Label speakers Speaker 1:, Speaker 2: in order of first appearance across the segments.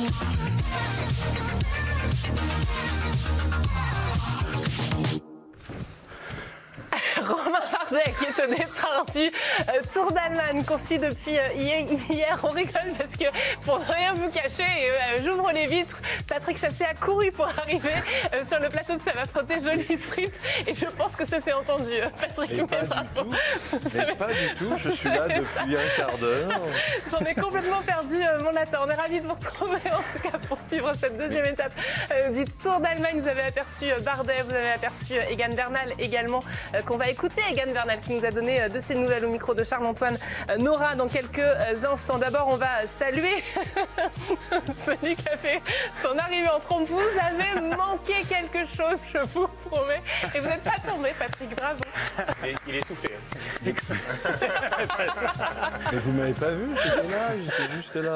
Speaker 1: Romain Bardet qui est au départ du Tour d'Allemagne qu'on suit depuis hier. On rigole parce que pour ne rien vous cacher, j'ouvre les vitres. Patrick Chassé a couru pour arriver sur le plateau de Saint-Valentin, joli sprint. Et je pense que ça s'est entendu, Patrick.
Speaker 2: Mais pas du tout, je suis là depuis un quart d'heure.
Speaker 1: J'en ai complètement perdu mon latin. On est ravis de vous retrouver en tout cas pour suivre cette deuxième étape du Tour d'Allemagne. Vous avez aperçu Bardet, vous avez aperçu Egan Bernal également, qu'on va écouter. Egan Bernal qui nous a donné de ses nouvelles au micro de Charles-Antoine Nora dans quelques instants. D'abord, on va saluer celui qui a fait son arrivée en trompe. Vous avez manqué quelque chose, je vous promets. Et vous n'êtes pas tombé, Patrick, bravo.
Speaker 3: Et il est soufflé.
Speaker 2: Mais vous m'avez pas vu, j'étais juste là.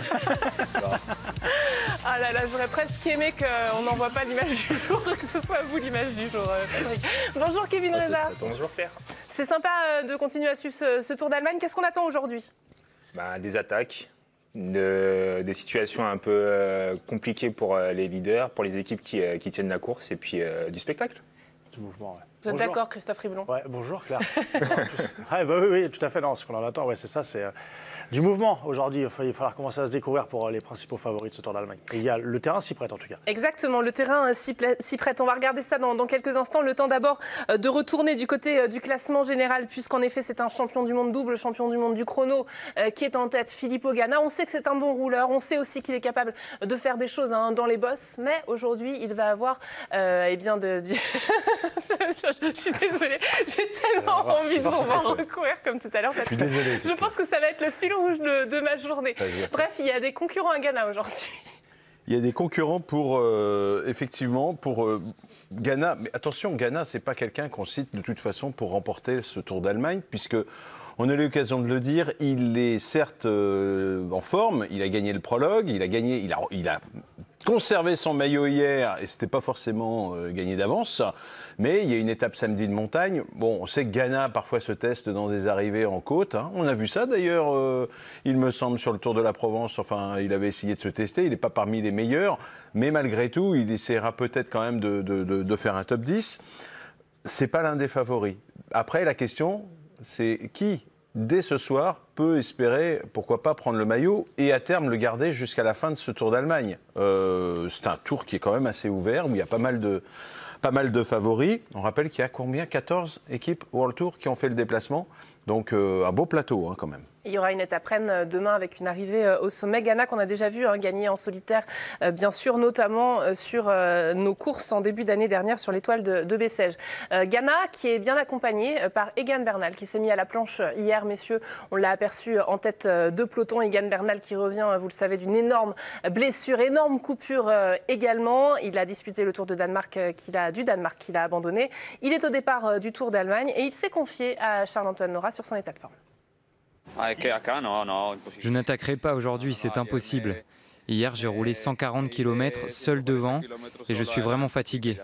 Speaker 1: Ah là là, j'aurais presque aimé qu'on n'envoie pas l'image du jour, que ce soit vous l'image du jour, Patrick. Bonjour Kevin Reza.
Speaker 3: Bonjour Pierre.
Speaker 1: C'est sympa de continuer à suivre ce Tour d'Allemagne. Qu'est-ce qu'on attend aujourd'hui?
Speaker 3: Des attaques, des situations un peu compliquées pour les leaders, pour les équipes qui tiennent la course, et puis du spectacle.
Speaker 2: Du mouvement, ouais.
Speaker 1: Vous êtes d'accord, Christophe Riblon?
Speaker 2: Ouais, bonjour Claire. Oui, tout à fait. Non, ce qu'on en attend, c'est ça, c'est du mouvement. Aujourd'hui, il va falloir commencer à se découvrir pour les principaux favoris de ce Tour d'Allemagne. Et le terrain s'y prête en tout cas.
Speaker 1: Exactement, le terrain s'y prête. On va regarder ça dans quelques instants. Le temps d'abord de retourner du côté du classement général, puisqu'en effet, c'est un champion du monde, double champion du monde du chrono qui est en tête, Filippo Ganna. On sait que c'est un bon rouleur, on sait aussi qu'il est capable de faire des choses dans les bosses, mais aujourd'hui, il va avoir Je suis désolée, j'ai tellement envie de vous recourir comme tout à l'heure.
Speaker 2: Je suis désolé.
Speaker 1: Je pense que ça va être le fil rouge de ma journée. Bref, il y a des concurrents à Ganna aujourd'hui.
Speaker 4: Il y a des concurrents pour, effectivement, pour Ganna. Mais attention, Ganna, ce n'est pas quelqu'un qu'on cite de toute façon pour remporter ce Tour d'Allemagne, puisque on a eu l'occasion de le dire, il est certes en forme, il a gagné le prologue, il a conservé son maillot hier, et ce n'était pas forcément gagné d'avance, mais il y a une étape samedi de montagne. Bon, on sait que Ganna parfois se teste dans des arrivées en côte, hein. On a vu ça d'ailleurs, il me semble, sur le Tour de la Provence. Enfin, il avait essayé de se tester, il n'est pas parmi les meilleurs, mais malgré tout, il essaiera peut-être quand même de faire un top 10. C'est pas l'un des favoris. Après, la question, c'est qui, dès ce soir, peut espérer, pourquoi pas, prendre le maillot et à terme le garder jusqu'à la fin de ce Tour d'Allemagne. C'est un tour qui est quand même assez ouvert, où il y a pas mal de favoris. On rappelle qu'il y a combien? 14 équipes World Tour qui ont fait le déplacement. Donc un beau plateau quand même.
Speaker 1: Il y aura une étape Rennes demain avec une arrivée au sommet. Ganna qu'on a déjà vu gagner en solitaire, bien sûr, notamment sur nos courses en début d'année dernière sur l'étoile de Bessèges. Ganna qui est bien accompagné par Egan Bernal qui s'est mis à la planche hier, messieurs. On l'a aperçu en tête de peloton. Egan Bernal qui revient, vous le savez, d'une énorme blessure, énorme coupure également. Il a disputé le Tour du Danemark qu'il a abandonné. Il est au départ du Tour d'Allemagne et il s'est confié à Charles-Antoine Nora sur son état de forme.
Speaker 5: Je n'attaquerai pas aujourd'hui, c'est impossible. Hier, j'ai roulé 140 km seul devant et je suis vraiment fatigué.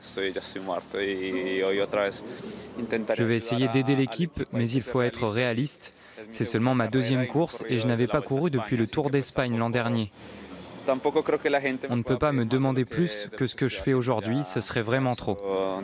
Speaker 5: Je vais essayer d'aider l'équipe, mais il faut être réaliste. C'est seulement ma deuxième course et je n'avais pas couru depuis le Tour d'Espagne l'an dernier. On ne peut pas me demander plus que ce que je fais aujourd'hui, ce serait vraiment trop.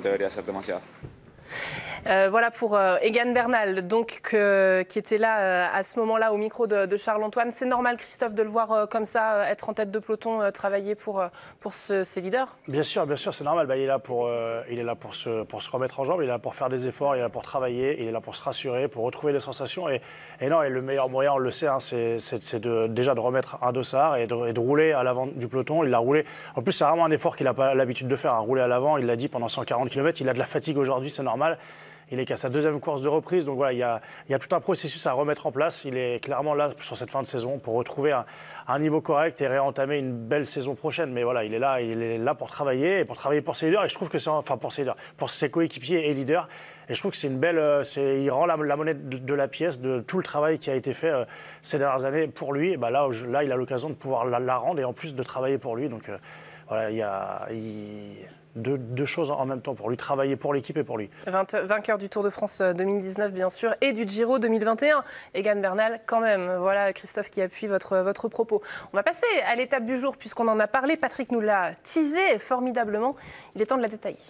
Speaker 1: Voilà pour Egan Bernal, donc, qui était là à ce moment-là au micro de Charles-Antoine. C'est normal, Christophe, de le voir comme ça, être en tête de peloton, travailler pour ses leaders? Bien sûr,
Speaker 2: c'est normal. Il est là pour se remettre en jambe, il est là pour faire des efforts, il est là pour travailler, il est là pour se rassurer, pour retrouver des sensations. Et le meilleur moyen, on le sait, c'est déjà de remettre un dossard et de rouler à l'avant du peloton. Il l'a roulé. En plus, c'est vraiment un effort qu'il n'a pas l'habitude de faire, rouler à l'avant. Il l'a dit pendant 140 km. Il a de la fatigue aujourd'hui, c'est normal. Il est qu'à sa deuxième course de reprise, donc voilà, il y a tout un processus à remettre en place. Il est clairement là sur cette fin de saison pour retrouver un niveau correct et réentamer une belle saison prochaine. Mais voilà, il est là pour travailler pour ses leaders. Et je trouve que pour ses coéquipiers et leaders. Et je trouve que c'est une belle, il rend la monnaie de la pièce de tout le travail qui a été fait ces dernières années pour lui. Et là, il a l'occasion de pouvoir la rendre et en plus de travailler pour lui. Donc voilà, deux choses en même temps pour lui, travailler pour l'équipe et pour lui.
Speaker 1: Vainqueur du Tour de France 2019, bien sûr, et du Giro 2021. Egan Bernal, quand même. Voilà, Christophe, qui appuie votre propos. On va passer à l'étape du jour, puisqu'on en a parlé. Patrick nous l'a teasé formidablement. Il est temps de la détailler.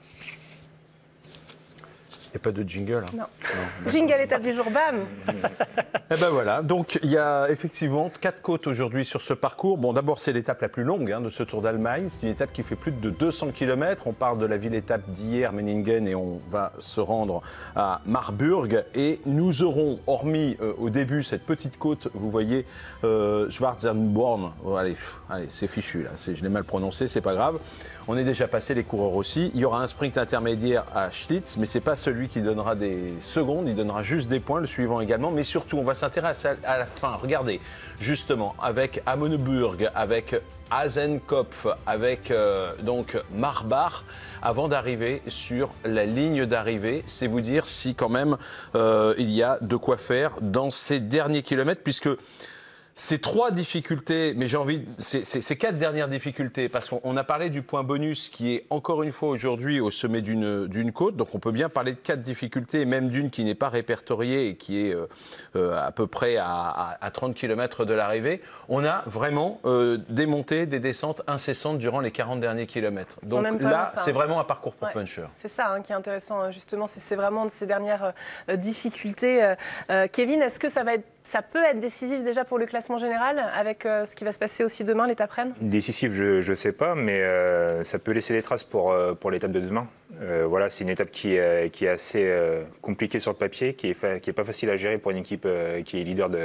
Speaker 4: Il n'y a pas de jingle. Hein.
Speaker 1: Non. Jingle étape du jour, bam.
Speaker 4: Et ben voilà, donc il y a effectivement 4 côtes aujourd'hui sur ce parcours. Bon, d'abord, c'est l'étape la plus longue de ce Tour d'Allemagne. C'est une étape qui fait plus de 200 km. On part de la ville-étape d'hier, Meiningen, et on va se rendre à Marburg. Et nous aurons, hormis au début, cette petite côte, vous voyez, Schwarzenborn. Oh, allez, c'est fichu là, je l'ai mal prononcé, c'est pas grave. On est déjà passé, les coureurs aussi. Il y aura un sprint intermédiaire à Schlitz, mais ce n'est pas celui qui donnera des secondes, il donnera juste des points, le suivant également. Mais surtout, on va s'intéresser à la fin. Regardez, justement, avec Amöneburg, avec Hasenkopf, avec donc Marbach, avant d'arriver sur la ligne d'arrivée. C'est vous dire si quand même il y a de quoi faire dans ces derniers kilomètres, puisque ces 3 difficultés, mais ces 4 dernières difficultés, parce qu'on a parlé du point bonus qui est encore une fois aujourd'hui au sommet d'une côte, donc on peut bien parler de 4 difficultés, et même d'une qui n'est pas répertoriée et qui est à peu près à 30 km de l'arrivée. On a vraiment des montées, des descentes incessantes durant les 40 derniers kilomètres. Donc là, c'est vraiment un parcours pour puncher.
Speaker 1: C'est ça qui est intéressant, justement, c'est vraiment de ces dernières difficultés. Kevin, est-ce que ça peut être décisif déjà pour le classement général avec ce qui va se passer aussi demain, l'étape Rennes?
Speaker 3: Décisif, je ne sais pas, mais ça peut laisser des traces pour l'étape de demain. Voilà, c'est une étape qui est assez compliquée sur le papier, qui est pas facile à gérer pour une équipe qui est leader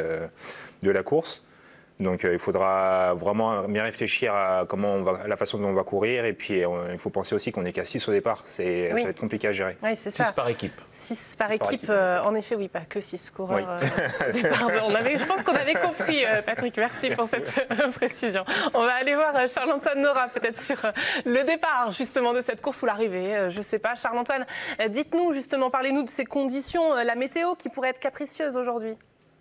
Speaker 3: de la course. Donc il faudra vraiment bien réfléchir à la façon dont on va courir. Et puis il faut penser aussi qu'on n'est qu'à 6 au départ. Ça va être compliqué à gérer.
Speaker 1: Oui, c'est ça.
Speaker 4: 6 par équipe.
Speaker 1: 6 par équipe, en effet, oui, pas que 6 coureurs. Oui. Je pense qu'on avait compris, Patrick. Merci pour cette précision. On va aller voir Charles-Antoine Nora, peut-être sur le départ justement de cette course ou l'arrivée. Je ne sais pas. Charles-Antoine, dites-nous justement, parlez-nous de ces conditions, la météo qui pourrait être capricieuse aujourd'hui.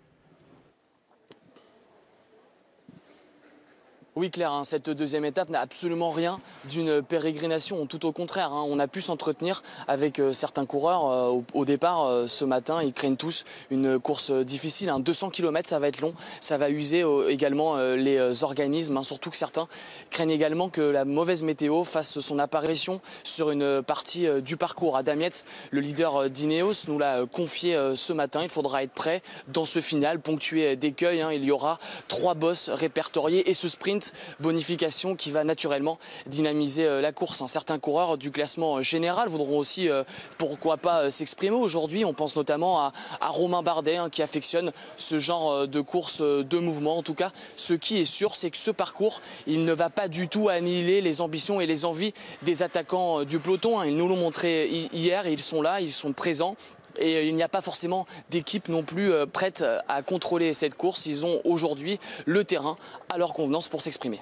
Speaker 6: Oui, Claire, cette deuxième étape n'a absolument rien d'une pérégrination. Tout au contraire, on a pu s'entretenir avec certains coureurs au départ ce matin. Ils craignent tous une course difficile. 200 km, ça va être long. Ça va user également les organismes. Surtout que certains craignent également que la mauvaise météo fasse son apparition sur une partie du parcours. Adam Yates, le leader d'Ineos, nous l'a confié ce matin. Il faudra être prêt dans ce final, ponctué d'écueils. Il y aura 3 bosses répertoriées et ce sprint bonification qui va naturellement dynamiser la course. Certains coureurs du classement général voudront aussi, pourquoi pas, s'exprimer aujourd'hui. On pense notamment à Romain Bardet qui affectionne ce genre de course de mouvement. En tout cas, ce qui est sûr, c'est que ce parcours, il ne va pas du tout annihiler les ambitions et les envies des attaquants du peloton. Ils nous l'ont montré hier, ils sont là, ils sont présents. Et il n'y a pas forcément d'équipe non plus prête à contrôler cette course. Ils ont aujourd'hui le terrain à leur convenance pour s'exprimer.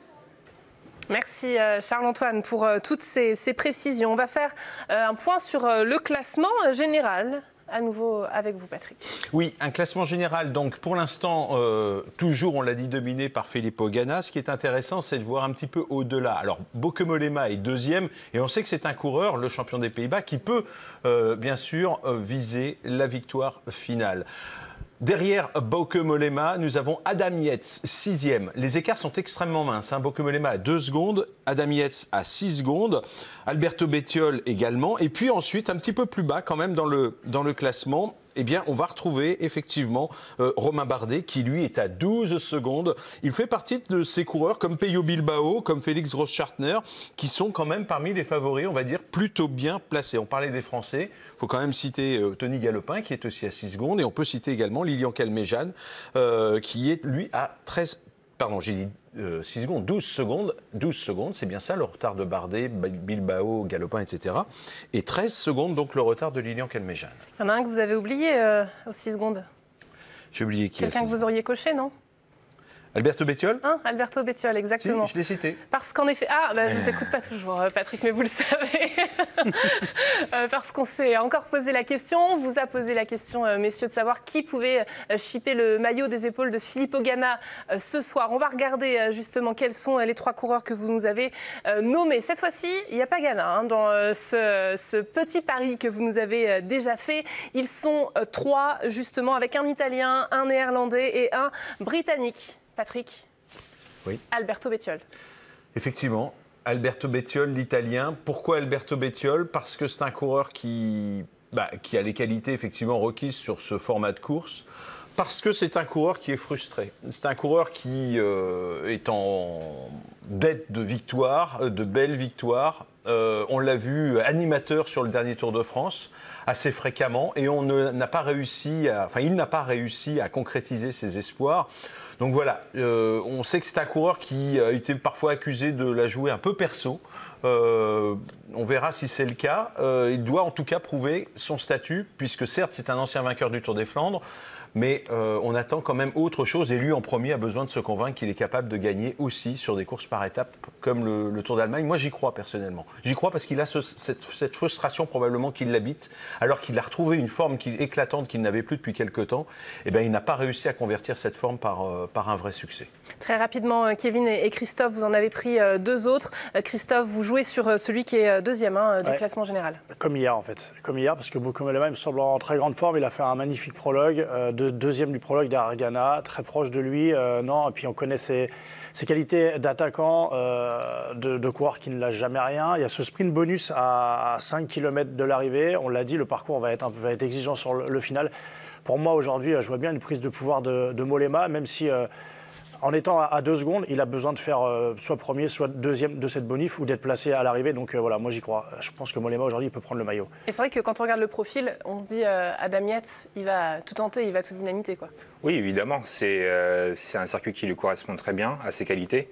Speaker 1: Merci Charles-Antoine pour toutes ces précisions. On va faire un point sur le classement général. À nouveau avec vous, Patrick.
Speaker 4: Oui, un classement général, donc pour l'instant, toujours, on l'a dit, dominé par Filippo Ganna. Ce qui est intéressant, c'est de voir un petit peu au-delà. Alors, Bauke Mollema est deuxième, et on sait que c'est un coureur, le champion des Pays-Bas, qui peut, bien sûr, viser la victoire finale. Derrière Bauke Mollema, nous avons Adam Yates, 6e. Les écarts sont extrêmement minces. Bauke Mollema à 2 secondes, Adam Yates à 6 secondes, Alberto Bettiol également. Et puis ensuite, un petit peu plus bas quand même dans le classement, eh bien, on va retrouver effectivement Romain Bardet qui, lui, est à 12 secondes. Il fait partie de ces coureurs comme Peyo Bilbao, comme Félix Grossschartner, qui sont quand même parmi les favoris, on va dire, plutôt bien placés. On parlait des Français. Il faut quand même citer Tony Galopin, qui est aussi à 6 secondes. Et on peut citer également Lilian Calmejane, qui est, lui, à 13... Pardon, j'ai dit 6 secondes, 12 secondes. 12 secondes, c'est bien ça, le retard de Bardet, Bilbao, Galopin, etc. Et 13 secondes, donc le retard de Lilian Calmejane.
Speaker 1: Il y en a un que vous avez oublié aux 6 secondes.
Speaker 4: J'ai oublié qui.
Speaker 1: Quelqu'un que vous auriez coché, non?
Speaker 4: Alberto Bettiol?
Speaker 1: Alberto Bettiol, exactement.
Speaker 4: Si, je l'ai cité.
Speaker 1: Parce qu'en effet... je ne vous écoute pas toujours, Patrick, mais vous le savez. Parce qu'on s'est encore posé la question, on vous a posé la question, messieurs, de savoir qui pouvait shipper le maillot des épaules de Filippo Ganna ce soir. On va regarder justement quels sont les 3 coureurs que vous nous avez nommés. Cette fois-ci, il n'y a pas Ganna dans ce petit pari que vous nous avez déjà fait. Ils sont 3, justement, avec un Italien, un Néerlandais et un Britannique. Patrick?
Speaker 4: Oui.
Speaker 1: Alberto Bettiol.
Speaker 4: Effectivement, Alberto Bettiol, l'Italien. Pourquoi Alberto Bettiol? Parce que c'est un coureur qui a les qualités effectivement requises sur ce format de course. Parce que c'est un coureur qui est frustré. C'est un coureur qui est en dette de victoires, de belles victoires. On l'a vu animateur sur le dernier Tour de France assez fréquemment et il n'a pas réussi à concrétiser ses espoirs. Donc voilà, on sait que c'est un coureur qui a été parfois accusé de la jouer un peu perso. On verra si c'est le cas. Il doit en tout cas prouver son statut, puisque certes c'est un ancien vainqueur du Tour des Flandres, mais on attend quand même autre chose. Et lui en premier a besoin de se convaincre qu'il est capable de gagner aussi sur des courses par étapes comme le Tour d'Allemagne. Moi j'y crois personnellement. J'y crois parce qu'il a cette frustration probablement qui l'habite, alors qu'il a retrouvé une forme éclatante qu'il n'avait plus depuis quelques temps. Et il n'a pas réussi à convertir cette forme par un vrai succès.
Speaker 1: Très rapidement, Kevin et Christophe, vous en avez pris 2 autres. Christophe, vous jouez sur celui qui est deuxième du classement général.
Speaker 2: Comme hier en fait. Comme hier, parce que Bauke Mollema, il me semble en très grande forme. Il a fait un magnifique prologue. Deuxième du prologue derrière Ganna, très proche de lui. Et puis on connaît ses qualités d'attaquant, de coureur qui ne lâche jamais rien. Il y a ce sprint bonus à 5 km de l'arrivée. On l'a dit, le parcours va être exigeant sur le final. Pour moi, aujourd'hui, je vois bien une prise de pouvoir de Mollema, même si... en étant à 2 secondes, il a besoin de faire soit premier, soit deuxième de cette bonif ou d'être placé à l'arrivée. Donc voilà, moi j'y crois. Je pense que Mollema aujourd'hui, il peut prendre le maillot.
Speaker 1: Et c'est vrai que quand on regarde le profil, on se dit Adam Yates, il va tout tenter, il va tout dynamiter, quoi.
Speaker 3: Oui, évidemment. C'est un circuit qui lui correspond très bien à ses qualités.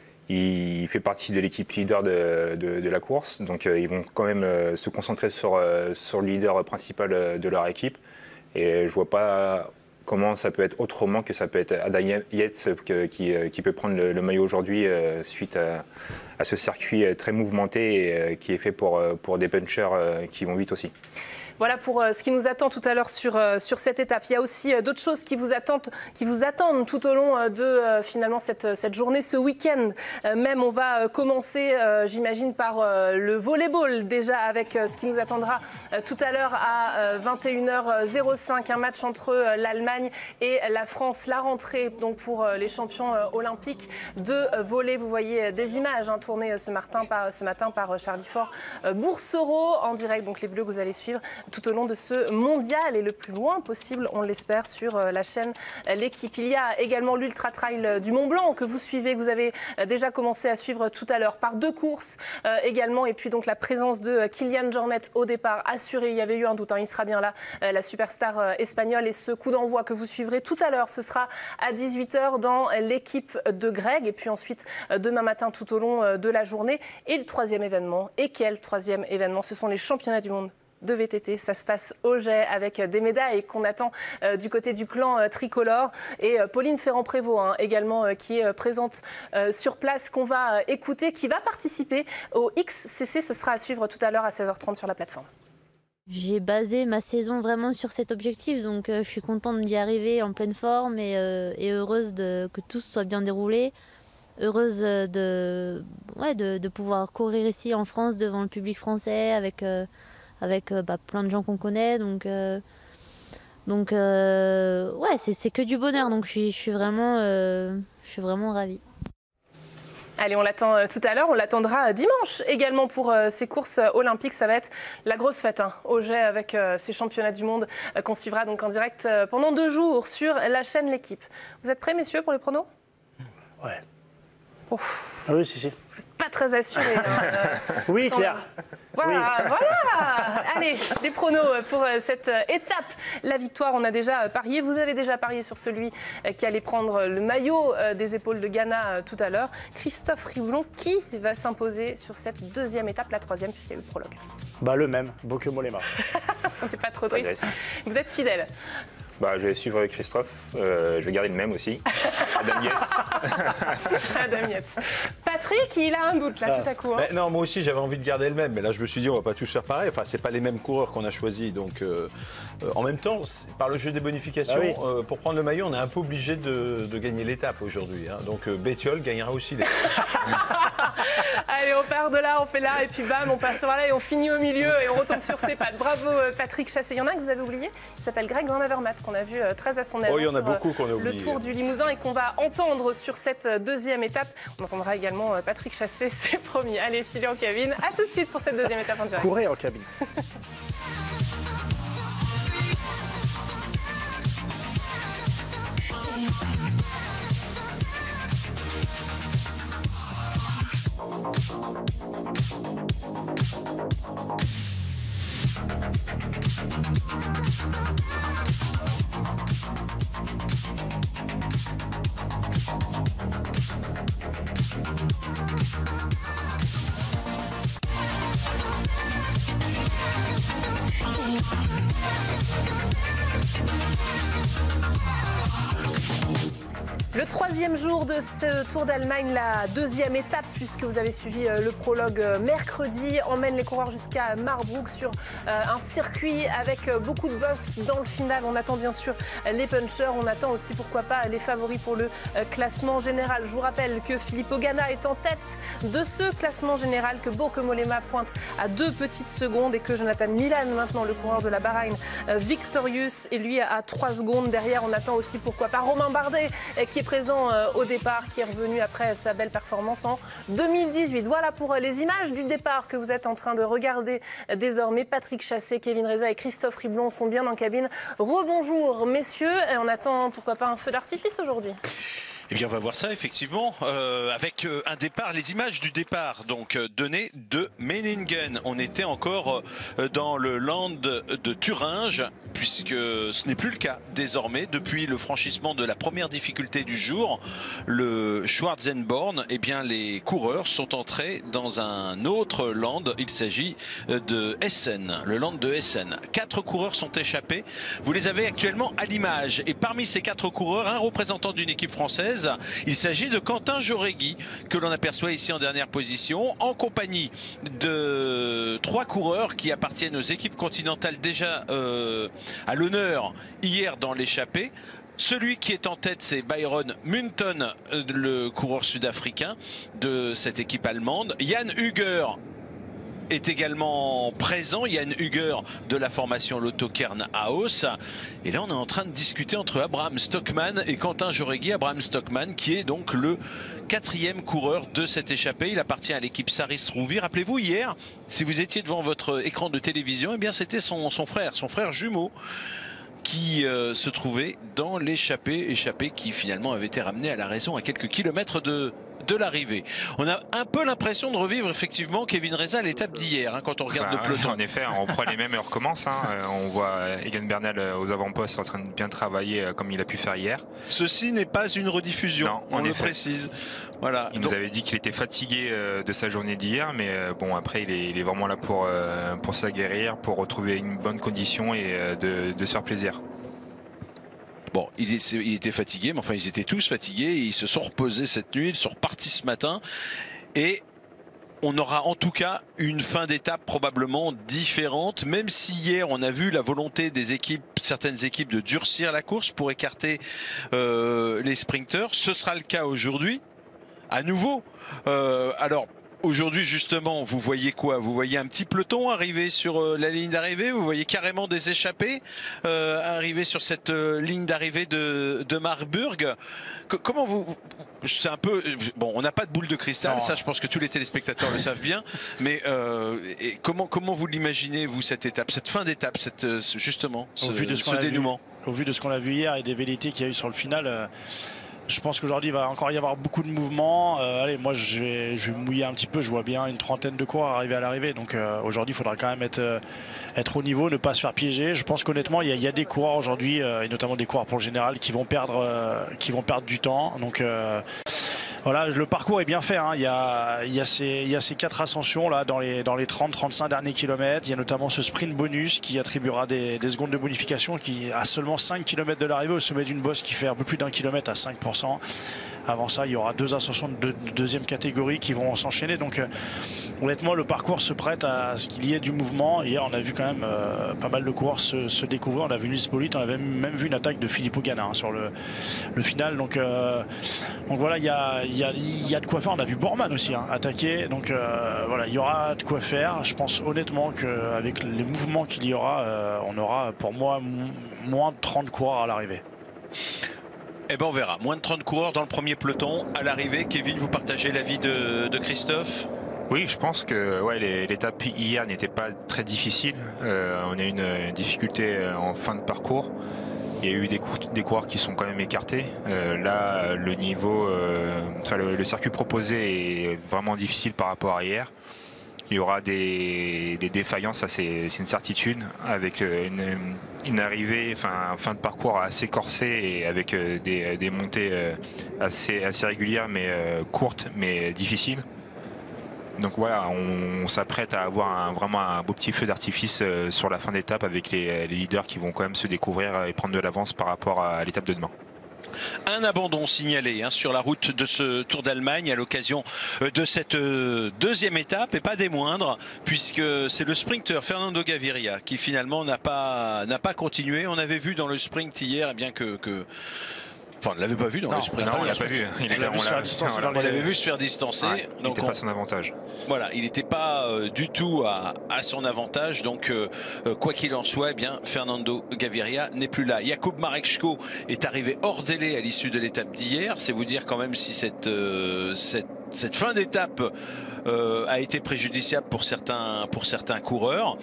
Speaker 3: Il fait partie de l'équipe leader de la course. Donc ils vont quand même se concentrer sur le leader principal de leur équipe. Et je vois pas... comment ça peut être autrement que ça peut être Adam Yates qui peut prendre le maillot aujourd'hui suite à ce circuit très mouvementé et qui est fait pour des punchers qui vont vite aussi.
Speaker 1: Voilà pour ce qui nous attend tout à l'heure sur cette étape. Il y a aussi d'autres choses qui vous attendent tout au long de finalement cette journée, ce week-end. Même on va commencer, j'imagine, par le volleyball déjà avec ce qui nous attendra tout à l'heure à 21h05, un match entre l'Allemagne et la France. La rentrée donc pour les champions olympiques de volley. Vous voyez des images tournées ce matin par Charlie Fort Boursereau en direct. Donc les Bleus que vous allez suivre tout au long de ce mondial et le plus loin possible, on l'espère, sur la chaîne L'équipe. Il y a également l'Ultra Trail du Mont Blanc que vous suivez, que vous avez déjà commencé à suivre tout à l'heure par 2 courses également. Et puis donc la présence de Kilian Jornet au départ assurée. Il y avait eu un doute, il sera bien là, la superstar espagnole. Et ce coup d'envoi que vous suivrez tout à l'heure, ce sera à 18h dans l'équipe de Greg. Et puis ensuite, demain matin tout au long de la journée. Et le 3e événement, et quel 3e événement? Ce sont les championnats du monde de VTT. Ça se passe au jet avec des médailles qu'on attend du côté du clan tricolore. Et Pauline Ferrand-Prévot également qui est présente sur place, qu'on va écouter, qui va participer au XCC. Ce sera à suivre tout à l'heure à 16h30 sur la plateforme.
Speaker 7: J'ai basé ma saison vraiment sur cet objectif, donc je suis contente d'y arriver en pleine forme et heureuse que tout soit bien déroulé. Heureuse de pouvoir courir ici en France devant le public français avec plein de gens qu'on connaît, donc c'est que du bonheur, donc je suis vraiment ravie.
Speaker 1: Allez, on l'attend tout à l'heure, on l'attendra dimanche également pour ces courses olympiques. Ça va être la grosse fête au jet avec ces championnats du monde qu'on suivra donc en direct pendant 2 jours sur la chaîne L'équipe. Vous êtes prêts, messieurs, pour les pronos?
Speaker 2: Ouais.
Speaker 1: Oh.
Speaker 2: Ah oui, si.
Speaker 1: Vous n'êtes pas très assurés.
Speaker 2: Oui, Claire.
Speaker 1: Voilà, oui. Voilà. Allez, les pronos pour cette étape. La victoire, on a déjà parié. Vous avez déjà parié sur celui qui allait prendre le maillot des épaules de Ganna tout à l'heure. Christophe Riboulon, qui va s'imposer sur cette 2e étape, la 3e, puisqu'il y a eu le prologue?
Speaker 2: Le même, Bauke Mollema.
Speaker 1: On n'est pas trop triste. Vous êtes fidèle.
Speaker 3: Je vais suivre Christophe, je vais garder le même aussi. Adam Yates.
Speaker 1: Adam Yates. Patrick, il a un doute là tout à coup. Hein.
Speaker 4: Non, moi aussi j'avais envie de garder le même, mais là je me suis dit on va pas tous faire pareil. Enfin, c'est pas les mêmes coureurs qu'on a choisis, donc en même temps, par le jeu des bonifications, pour prendre le maillot, on est un peu obligé de gagner l'étape aujourd'hui. Hein. Donc Bettiol gagnera aussi l'étape.
Speaker 1: Allez, on part de là, on fait là, et puis bam, on passe par là et on finit au milieu et on retombe sur ses pattes. Bravo Patrick Chassé. Il y en a un que vous avez oublié, il s'appelle Greg Van Avermaet, qu'on a vu très à son aise.
Speaker 4: Il y en a beaucoup qu'on a oublié.
Speaker 1: Le Tour du Limousin et qu'on va entendre sur cette deuxième étape. On entendra également Patrick Chassé, c'est promis. Allez, filez en cabine. À tout de suite pour cette deuxième étape en direct.
Speaker 2: Courez en cabine.
Speaker 1: Le troisième jour de ce Tour d'Allemagne, la deuxième étape, puisque vous avez suivi le prologue mercredi, emmène les coureurs jusqu'à Marburg sur un circuit avec beaucoup de bosses dans le final. On attend bien sûr les punchers, on attend aussi pourquoi pas les favoris pour le classement général. Je vous rappelle que Filippo Ganna est en tête de ce classement général, que Bauke Mollema pointe à 2 petites secondes et que Jonathan Milan, maintenant le coureur de la Bahreïn Victorious, est lui à 3 secondes. Derrière, on attend aussi pourquoi pas Romain Bardet qui est présent au départ, qui est revenu après sa belle performance en 2018. Voilà pour les images du départ que vous êtes en train de regarder désormais. Patrick Chassé, Kevin Reza et Christophe Riblon sont bien en cabine. Rebonjour messieurs, et on attend pourquoi pas un feu d'artifice aujourd'hui.
Speaker 8: Eh bien, on va voir ça effectivement avec un départ, les images du départ donc données de Meiningen. On était encore dans le land de Thuringe, puisque ce n'est plus le cas désormais depuis le franchissement de la première difficulté du jour, le Schwarzenborn. Eh bien, les coureurs sont entrés dans un autre land. Il s'agit de Essen, le land de Essen. 4 coureurs sont échappés. Vous les avez actuellement à l'image. Et parmi ces 4 coureurs, un représentant d'une équipe française. Il s'agit de Quentin Jauregui, que l'on aperçoit ici en dernière position, en compagnie de 3 coureurs qui appartiennent aux équipes continentales déjà à l'honneur hier dans l'échappée. Celui qui est en tête, c'est Byron Munton, le coureur sud-africain de cette équipe allemande. Jan Huger est également présent, Jan Huger de la formation Lotto Kern-Haus. Et là on est en train de discuter entre Abraham Stockmann et Quentin Jauregui. Abraham Stockmann qui est donc le 4e coureur de cette échappée. Il appartient à l'équipe Saris Rouvi. Rappelez-vous, hier, si vous étiez devant votre écran de télévision, eh bien c'était son frère jumeau qui se trouvait dans l'échappée, qui finalement avait été ramené à la raison à quelques kilomètres de l'arrivée. On a un peu l'impression de revivre effectivement, Kevin Reza, l'étape d'hier, hein, quand on regarde le peloton.
Speaker 3: En effet, on prend les mêmes et on recommence. Hein. On voit Egan Bernal aux avant-postes en train de bien travailler comme il a pu faire hier.
Speaker 8: Ceci n'est pas une rediffusion, non, on le précise. Voilà.
Speaker 3: Il nous avait dit qu'il était fatigué de sa journée d'hier, mais bon, après il est vraiment là pour s'aguerrir, pour retrouver une bonne condition et de se faire plaisir.
Speaker 8: Bon, il était fatigué, mais enfin ils étaient tous fatigués, ils se sont reposés cette nuit, ils sont repartis ce matin et on aura en tout cas une fin d'étape probablement différente, même si hier on a vu la volonté des équipes, certaines équipes, de durcir la course pour écarter les sprinters. Ce sera le cas aujourd'hui, à nouveau. Alors, aujourd'hui, justement, vous voyez quoi? Vous voyez un petit peloton arriver sur la ligne d'arrivée. Vous voyez carrément des échappés arriver sur cette ligne d'arrivée de Marburg. Comment c'est un peu bon. On n'a pas de boule de cristal, non. Ça, je pense que tous les téléspectateurs le savent bien. Mais comment vous l'imaginez, vous, cette étape, cette fin d'étape, justement, ce dénouement?
Speaker 2: Au vu de ce qu'on a vu hier et des velléités qu'il y a eu sur le final. Je pense qu'aujourd'hui, il va encore y avoir beaucoup de mouvements. Allez, moi, je vais me mouiller un petit peu. Je vois bien une trentaine de coureurs arriver à l'arrivée. Donc aujourd'hui, il faudra quand même être au niveau, ne pas se faire piéger. Je pense qu'honnêtement, il y a des coureurs aujourd'hui, et notamment des coureurs pour le général, qui vont perdre du temps. Donc Voilà, le parcours est bien fait. Hein. Il y a ces 4 ascensions là, dans les 30-35 derniers kilomètres. Il y a notamment ce sprint bonus qui attribuera des secondes de bonification qui a seulement 5 km de l'arrivée au sommet d'une bosse qui fait un peu plus d'1 kilomètre à 5%. Avant ça, il y aura 2 ascensions de deuxième catégorie qui vont s'enchaîner. Donc honnêtement, le parcours se prête à ce qu'il y ait du mouvement. Hier, on a vu quand même pas mal de coureurs se découvrir. On a vu Luis Polite, on avait même vu une attaque de Filippo Ganna hein, sur le final. Donc voilà, il y a de quoi faire. On a vu Borman aussi hein, attaquer. Donc voilà, il y aura de quoi faire. Je pense honnêtement qu'avec les mouvements qu'il y aura, on aura pour moi moins de 30 coureurs à l'arrivée.
Speaker 8: Eh ben on verra. Moins de 30 coureurs dans le premier peloton. À l'arrivée, Kevin, vous partagez l'avis de Christophe?
Speaker 3: Oui, je pense que ouais, l'étape hier n'était pas très difficile. On a eu une difficulté en fin de parcours. Il y a eu des coureurs qui sont quand même écartés. Là, le niveau, le circuit proposé est vraiment difficile par rapport à hier. Il y aura des défaillances, ça c'est une certitude, avec une arrivée, fin de parcours assez corsée et avec des montées assez régulières mais courtes mais difficiles. Donc voilà, on s'apprête à avoir vraiment un beau petit feu d'artifice sur la fin d'étape avec les leaders qui vont quand même se découvrir et prendre de l'avance par rapport à l'étape de demain.
Speaker 8: Un abandon signalé hein, sur la route de ce Tour d'Allemagne à l'occasion de cette deuxième étape et pas des moindres puisque c'est le sprinter Fernando Gaviria qui finalement n'a pas continué. On avait vu dans le sprint hier eh bien que enfin, on ne l'avait pas vu dans le sprint.
Speaker 3: Non, on l'a pas vu.
Speaker 8: On l'avait vu se faire distancer.
Speaker 3: Ouais, il n'était pas à son avantage.
Speaker 8: Voilà, il n'était pas du tout à son avantage. Donc, quoi qu'il en soit, eh bien, Fernando Gaviria n'est plus là. Jakub Mareczko est arrivé hors délai à l'issue de l'étape d'hier. C'est vous dire quand même si cette fin d'étape a été préjudiciable pour certains coureurs.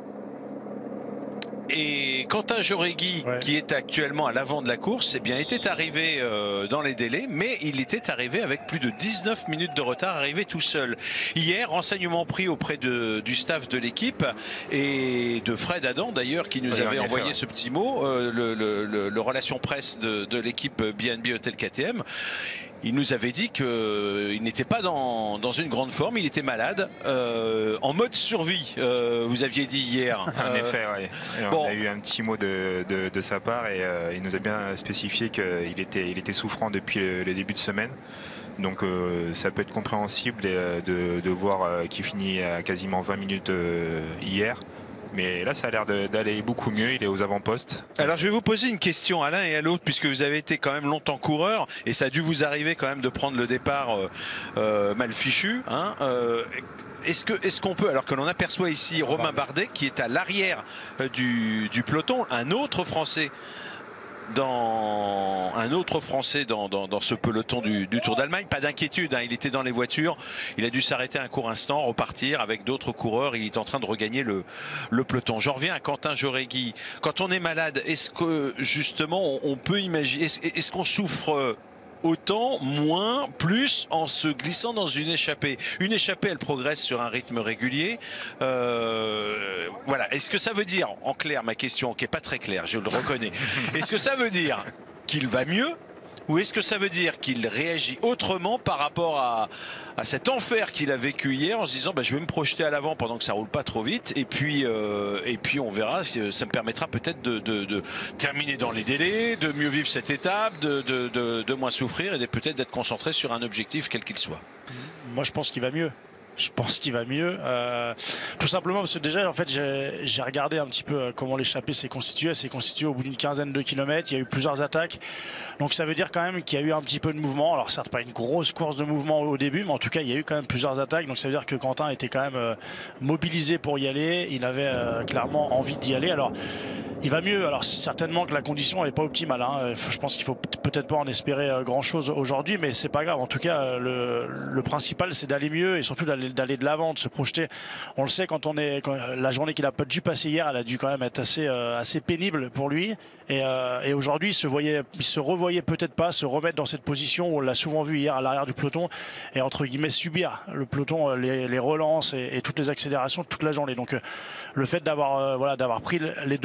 Speaker 8: Et Quentin Jauregui, qui est actuellement à l'avant de la course, eh bien, était arrivé dans les délais, mais il était arrivé avec plus de 19 minutes de retard, arrivé tout seul. Hier, renseignement pris auprès du staff de l'équipe et de Fred Adam d'ailleurs, qui nous avait envoyé ce petit mot, le relation presse de l'équipe BNB Hotel KTM. Il nous avait dit qu'il n'était pas dans une grande forme, il était malade, en mode survie, vous aviez dit hier.
Speaker 3: En effet, oui. Bon. On a eu un petit mot de sa part et il nous a bien spécifié qu'il était souffrant depuis le début de semaine. Donc ça peut être compréhensible de voir qu'il finit à quasiment 20 minutes hier. Mais là, ça a l'air d'aller beaucoup mieux. Il est aux avant-postes.
Speaker 8: Alors, je vais vous poser une question à l'un et à l'autre, puisque vous avez été quand même longtemps coureur, et ça a dû vous arriver quand même de prendre le départ mal fichu. Hein, est-ce qu'on peut, alors que l'on aperçoit ici Romain Bardet, qui est à l'arrière du peloton, un autre Français dans ce peloton du Tour d'Allemagne, pas d'inquiétude, hein, il était dans les voitures, il a dû s'arrêter un court instant, repartir avec d'autres coureurs, il est en train de regagner le peloton. J'en reviens à Quentin Jauregui. Quand on est malade, est-ce que justement on peut imaginer, est-ce qu'on souffre autant, moins, plus en se glissant dans une échappée? Une échappée, elle progresse sur un rythme régulier. Voilà. Est-ce que ça veut dire, en clair, ma question qui n'est pas très claire, je le reconnais, est-ce que ça veut dire qu'il va mieux ou est-ce que ça veut dire qu'il réagit autrement par rapport à cet enfer qu'il a vécu hier en se disant je vais me projeter à l'avant pendant que ça roule pas trop vite et puis on verra, ça me permettra peut-être de terminer dans les délais, de mieux vivre cette étape, de moins souffrir et peut-être d'être concentré sur un objectif quel qu'il soit.
Speaker 2: Moi je pense qu'il va mieux. Je pense qu'il va mieux, tout simplement parce que déjà en fait j'ai regardé un petit peu comment l'échappée s'est constituée. Elle s'est constituée au bout d'une quinzaine de kilomètres, il y a eu plusieurs attaques, donc ça veut dire quand même qu'il y a eu un petit peu de mouvement. Alors certes pas une grosse course de mouvement au début, mais en tout cas il y a eu quand même plusieurs attaques, donc ça veut dire que Quentin était quand même mobilisé pour y aller, il avait clairement envie d'y aller. Alors il va mieux, alors certainement que la condition n'est pas optimale, hein. Je pense qu'il faut peut-être pas en espérer grand chose aujourd'hui, mais c'est pas grave. En tout cas le principal c'est d'aller mieux et surtout d'aller de l'avant, de se projeter. On le sait quand la journée qu'il a pas dû passer hier, elle a dû quand même être assez pénible pour lui. Et aujourd'hui, il se revoyait peut-être pas se remettre dans cette position où on l'a souvent vu hier à l'arrière du peloton et entre guillemets subir le peloton, les relances et toutes les accélérations toute la journée. Donc le fait d'avoir pris les devants, c'est déjà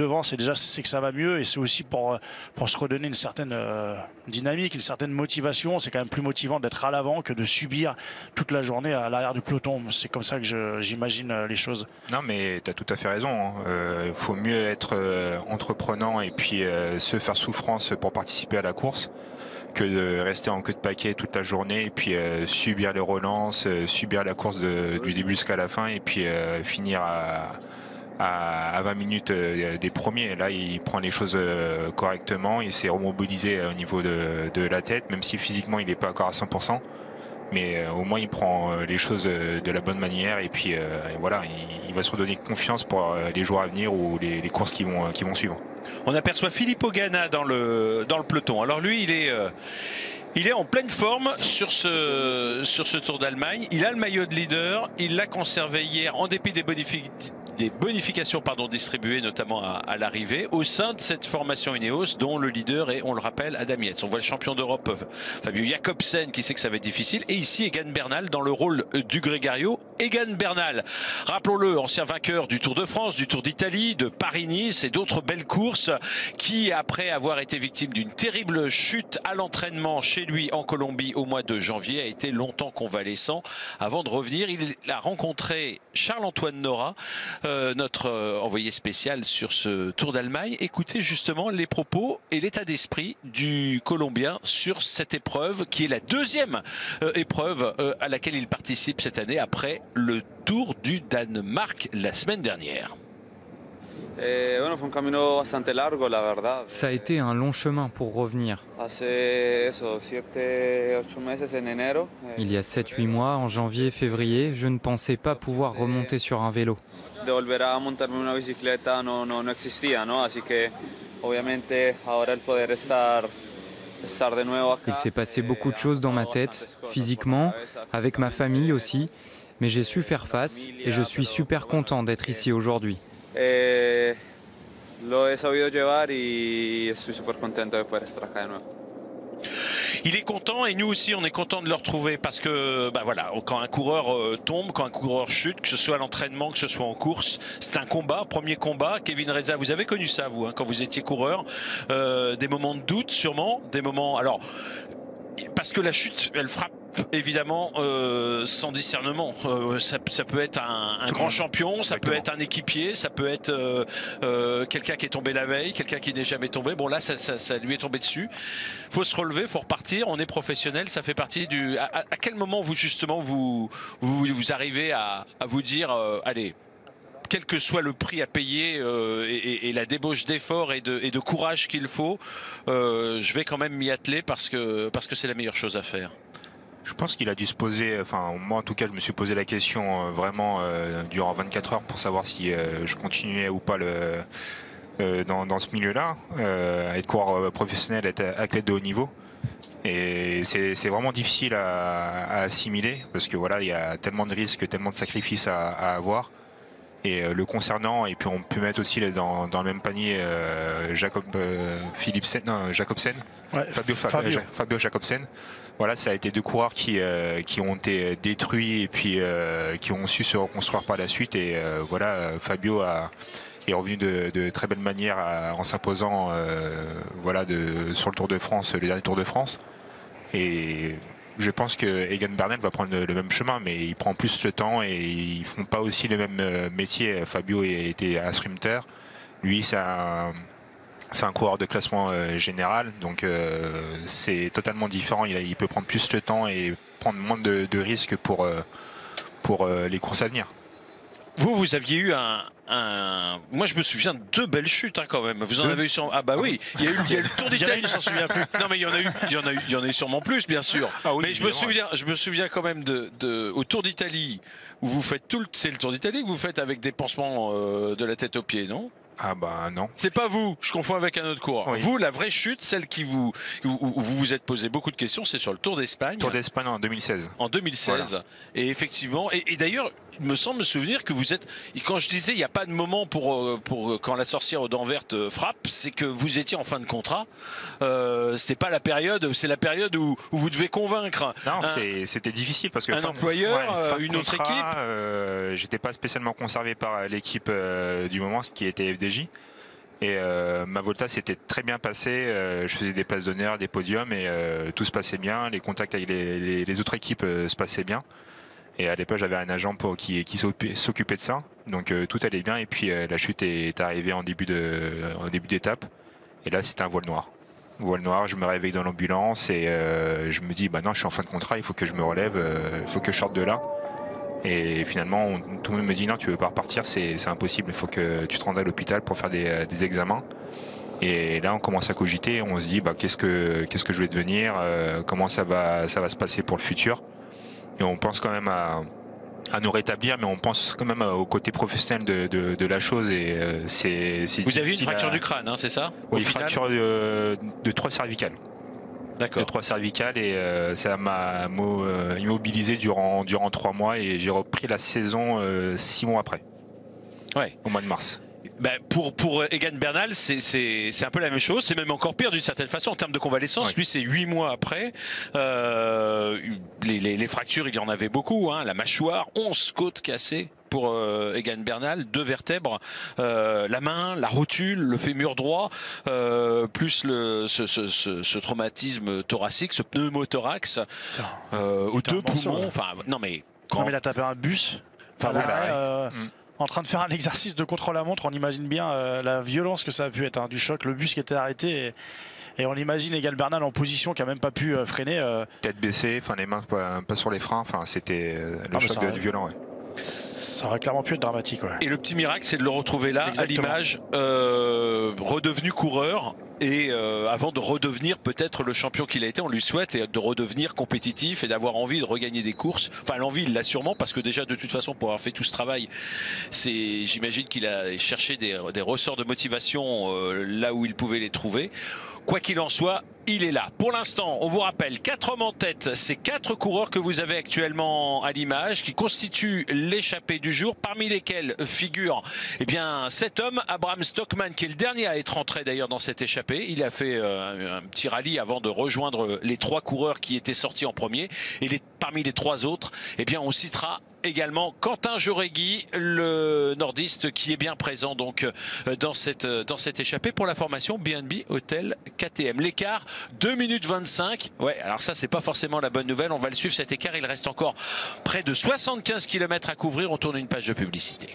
Speaker 2: déjà c'est que ça va mieux et c'est aussi pour se redonner une certaine dynamique, une certaine motivation. C'est quand même plus motivant d'être à l'avant que de subir toute la journée à l'arrière du peloton. C'est comme ça que j'imagine les choses.
Speaker 3: Non mais tu as tout à fait raison. Il faut mieux être entreprenant et puis se faire souffrance pour participer à la course que de rester en queue de paquet toute la journée et puis subir les relances, subir la course du début jusqu'à la fin et puis finir à 20 minutes des premiers. Là, il prend les choses correctement, il s'est remobilisé au niveau de la tête, même si physiquement il n'est pas encore à 100%. Mais au moins il prend les choses de la bonne manière et puis voilà, il va se redonner confiance pour les jours à venir ou les courses qui vont suivre.
Speaker 8: On aperçoit Filippo Ganna dans le peloton. Alors lui, il est en pleine forme sur ce Tour d'Allemagne. Il a le maillot de leader. Il l'a conservé hier en dépit des bonifications distribuées notamment à l'arrivée au sein de cette formation Ineos dont le leader est, on le rappelle, Adam Yates. On voit le champion d'Europe Fabio Jakobsen qui sait que ça va être difficile et ici Egan Bernal dans le rôle du Gregario. Egan Bernal, rappelons-le, ancien vainqueur du Tour de France, du Tour d'Italie, de Paris-Nice et d'autres belles courses qui, après avoir été victime d'une terrible chute à l'entraînement chez lui en Colombie au mois de janvier, a été longtemps convalescent avant de revenir. Il a rencontré Charles-Antoine Nora, notre envoyé spécial sur ce Tour d'Allemagne. Écoutez justement les propos et l'état d'esprit du Colombien sur cette épreuve qui est la deuxième épreuve à laquelle il participe cette année après le Tour du Danemark la semaine dernière.
Speaker 5: Ça a été un long chemin pour revenir. Il y a 7-8 mois, en janvier, février, je ne pensais pas pouvoir remonter sur un vélo. Il s'est passé beaucoup de choses dans ma tête, physiquement, avec ma famille aussi, mais j'ai su faire face et je suis super content d'être ici aujourd'hui.
Speaker 8: Il est content et nous aussi on est content de le retrouver parce que voilà, quand un coureur tombe, quand un coureur chute, que ce soit à l'entraînement, que ce soit en course, c'est un combat, premier combat. Kevin Reza, vous avez connu ça vous, quand vous étiez coureur, des moments de doute sûrement, des moments, alors parce que la chute elle frappe évidemment sans discernement. Ça peut être un grand champion, ça peut être un équipier, ça peut être quelqu'un qui est tombé la veille, quelqu'un qui n'est jamais tombé. Bon là ça lui est tombé dessus. Il faut se relever, il faut repartir, on est professionnel, ça fait partie du... À quel moment vous justement vous arrivez à vous dire allez, quel que soit le prix à payer et la débauche d'efforts et de courage qu'il faut, je vais quand même m'y atteler parce que c'est la meilleure chose à faire.
Speaker 3: Je pense qu'il a dû se poser, enfin moi en tout cas je me suis posé la question vraiment durant 24 heures pour savoir si je continuais ou pas dans ce milieu-là, être coureur professionnel, être athlète de haut niveau. Et c'est vraiment difficile à assimiler parce que voilà, il y a tellement de risques, tellement de sacrifices à avoir. Et le concernant, et puis on peut mettre aussi dans le même panier Jakobsen, ouais, Fabio Jakobsen. Voilà, ça a été deux coureurs qui ont été détruits et puis qui ont su se reconstruire par la suite. Et voilà, Fabio est revenu de très belle manière en s'imposant voilà, sur le Tour de France, le dernier Tour de France. Et je pense que Egan Bernal va prendre le même chemin, mais il prend plus le temps et ils font pas aussi le même métier. Fabio était un sprinter, lui c'est un coureur de classement général, donc c'est totalement différent. Il peut prendre plus le temps et prendre moins de risques pour les courses à venir.
Speaker 8: Vous aviez eu moi je me souviens de deux belles chutes quand même. Vous en avez eu sur... Ah bah oui, il y a eu le Tour d'Italie, je s'en souviens plus. Non mais il y en a eu sûrement plus bien sûr. Ah oui, mais je me souviens quand même au Tour d'Italie où vous faites c'est le Tour d'Italie que vous faites avec des pansements de la tête aux pieds, non?
Speaker 3: Ah bah non. C'est
Speaker 8: pas vous, je confonds avec un autre coureur. Oui. Vous, la vraie chute, celle où vous vous êtes posé beaucoup de questions, c'est sur le Tour d'Espagne.
Speaker 3: Tour d'Espagne en 2016.
Speaker 8: En 2016. Voilà. Et effectivement, et d'ailleurs, il me semble me souvenir que vous êtes... Quand je disais il n'y a pas de moment pour quand la sorcière aux dents vertes frappe, c'est que vous étiez en fin de contrat. C'était pas la période, c'est la période où vous devez convaincre.
Speaker 3: Non, c'était difficile parce que...
Speaker 8: Un employeur, une autre équipe.
Speaker 3: J'étais pas spécialement conservé par l'équipe du moment, ce qui était FDJ. Et ma Volta s'était très bien passée. Je faisais des places d'honneur, des podiums et tout se passait bien. Les contacts avec les autres équipes se passaient bien. Et à l'époque, j'avais un agent qui s'occupait de ça. Donc tout allait bien. Et puis la chute est arrivée en début d'étape. Et là, c'était un voile noir. Voile noir, je me réveille dans l'ambulance et je me dis, bah non, je suis en fin de contrat, il faut que je me relève, il faut que je sorte de là. Et finalement, tout le monde me dit non, tu veux pas repartir, c'est impossible, il faut que tu te rendes à l'hôpital pour faire des examens. Et là, on commence à cogiter, on se dit bah, qu'est-ce que je vais devenir, comment ça va se passer pour le futur. Et on pense quand même à nous rétablir, mais on pense quand même au côté professionnel de la chose. Et
Speaker 8: vous avez une fracture du crâne, hein, c'est ça?
Speaker 3: Oui, fracture de 3 cervicales.
Speaker 8: D'accord.
Speaker 3: De 3 cervicales et ça m'a immobilisé durant 3 mois et j'ai repris la saison 6 mois après, au mois de mars.
Speaker 8: Ben pour Egan Bernal, c'est un peu la même chose, c'est même encore pire d'une certaine façon en termes de convalescence. Oui. Lui, c'est 8 mois après. Les fractures, il y en avait beaucoup, hein. La mâchoire, 11 côtes cassées pour Egan Bernal, 2 vertèbres, la main, la rotule, le fémur droit, plus ce traumatisme thoracique, ce pneumothorax, aux 2 poumons. Enfin, non mais
Speaker 2: quand il a tapé un bus. Enfin, en train de faire un exercice de contre-la-montre, on imagine bien la violence que ça a pu être, hein, du choc, le bus qui était arrêté et on imagine Egan Bernal en position qui n'a même pas pu freiner.
Speaker 3: Tête baissée, les mains pas sur les freins, c'était le choc devait être violent. Ouais.
Speaker 2: Ça aurait clairement pu être dramatique. Ouais.
Speaker 8: Et le petit miracle, c'est de le retrouver là, exactement, à l'image, redevenu coureur. Et avant de redevenir peut-être le champion qu'il a été, on lui souhaite, et de redevenir compétitif et d'avoir envie de regagner des courses. Enfin, l'envie, il l'a sûrement, parce que déjà, de toute façon, pour avoir fait tout ce travail, j'imagine qu'il a cherché des ressorts de motivation là où il pouvait les trouver. Quoi qu'il en soit, il est là. Pour l'instant, on vous rappelle, 4 hommes en tête, c'est 4 coureurs que vous avez actuellement à l'image, qui constituent l'échappée du jour, parmi lesquels figure cet homme, Abraham Stockman, qui est le dernier à être entré d'ailleurs dans cette échappée. Il a fait un petit rallye avant de rejoindre les 3 coureurs qui étaient sortis en premier. Et parmi les 3 autres, on citera également Quentin Jauregui, le nordiste qui est bien présent donc dans cette échappée pour la formation BNB Hotel KTM. L'écart 2 minutes 25. Ouais, alors ça c'est pas forcément la bonne nouvelle. On va le suivre cet écart. Il reste encore près de 75 km à couvrir. On tourne une page de publicité.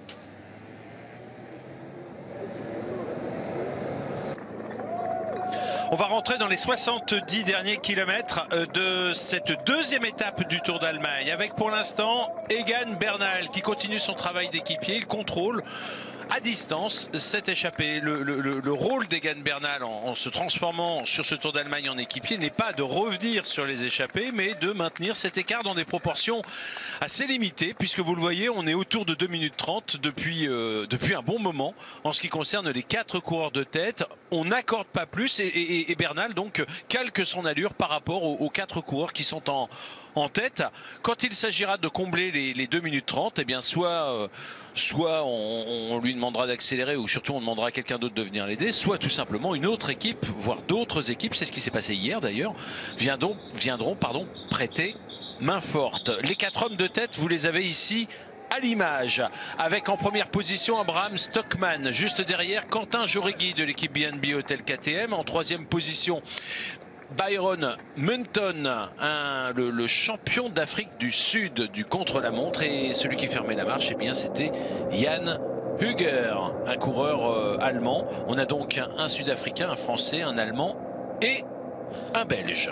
Speaker 8: On va rentrer dans les 70 derniers kilomètres de cette 2e étape du Tour d'Allemagne avec pour l'instant Egan Bernal qui continue son travail d'équipier. Il contrôle à distance cette échappée. Le rôle d'Egan Bernal en se transformant sur ce Tour d'Allemagne en équipier n'est pas de revenir sur les échappées mais de maintenir cet écart dans des proportions assez limitées puisque vous le voyez, on est autour de 2 minutes 30 depuis un bon moment en ce qui concerne les 4 coureurs de tête. On n'accorde pas plus et Bernal donc calque son allure par rapport aux 4 coureurs qui sont en tête. Quand il s'agira de combler les 2 minutes 30, soit on lui demandera d'accélérer ou surtout on demandera à quelqu'un d'autre de venir l'aider, soit tout simplement une autre équipe, voire d'autres équipes, c'est ce qui s'est passé hier d'ailleurs, viendront prêter main forte. Les 4 hommes de tête, vous les avez ici à l'image, avec en première position Abraham Stockman, juste derrière Quentin Jauregui de l'équipe BNB Hotel KTM, en 3e position Byron Munton, le champion d'Afrique du Sud du contre-la-montre, et celui qui fermait la marche, c'était Jan Hüger, un coureur allemand. On a donc un Sud-Africain, un Français, un Allemand et un Belge.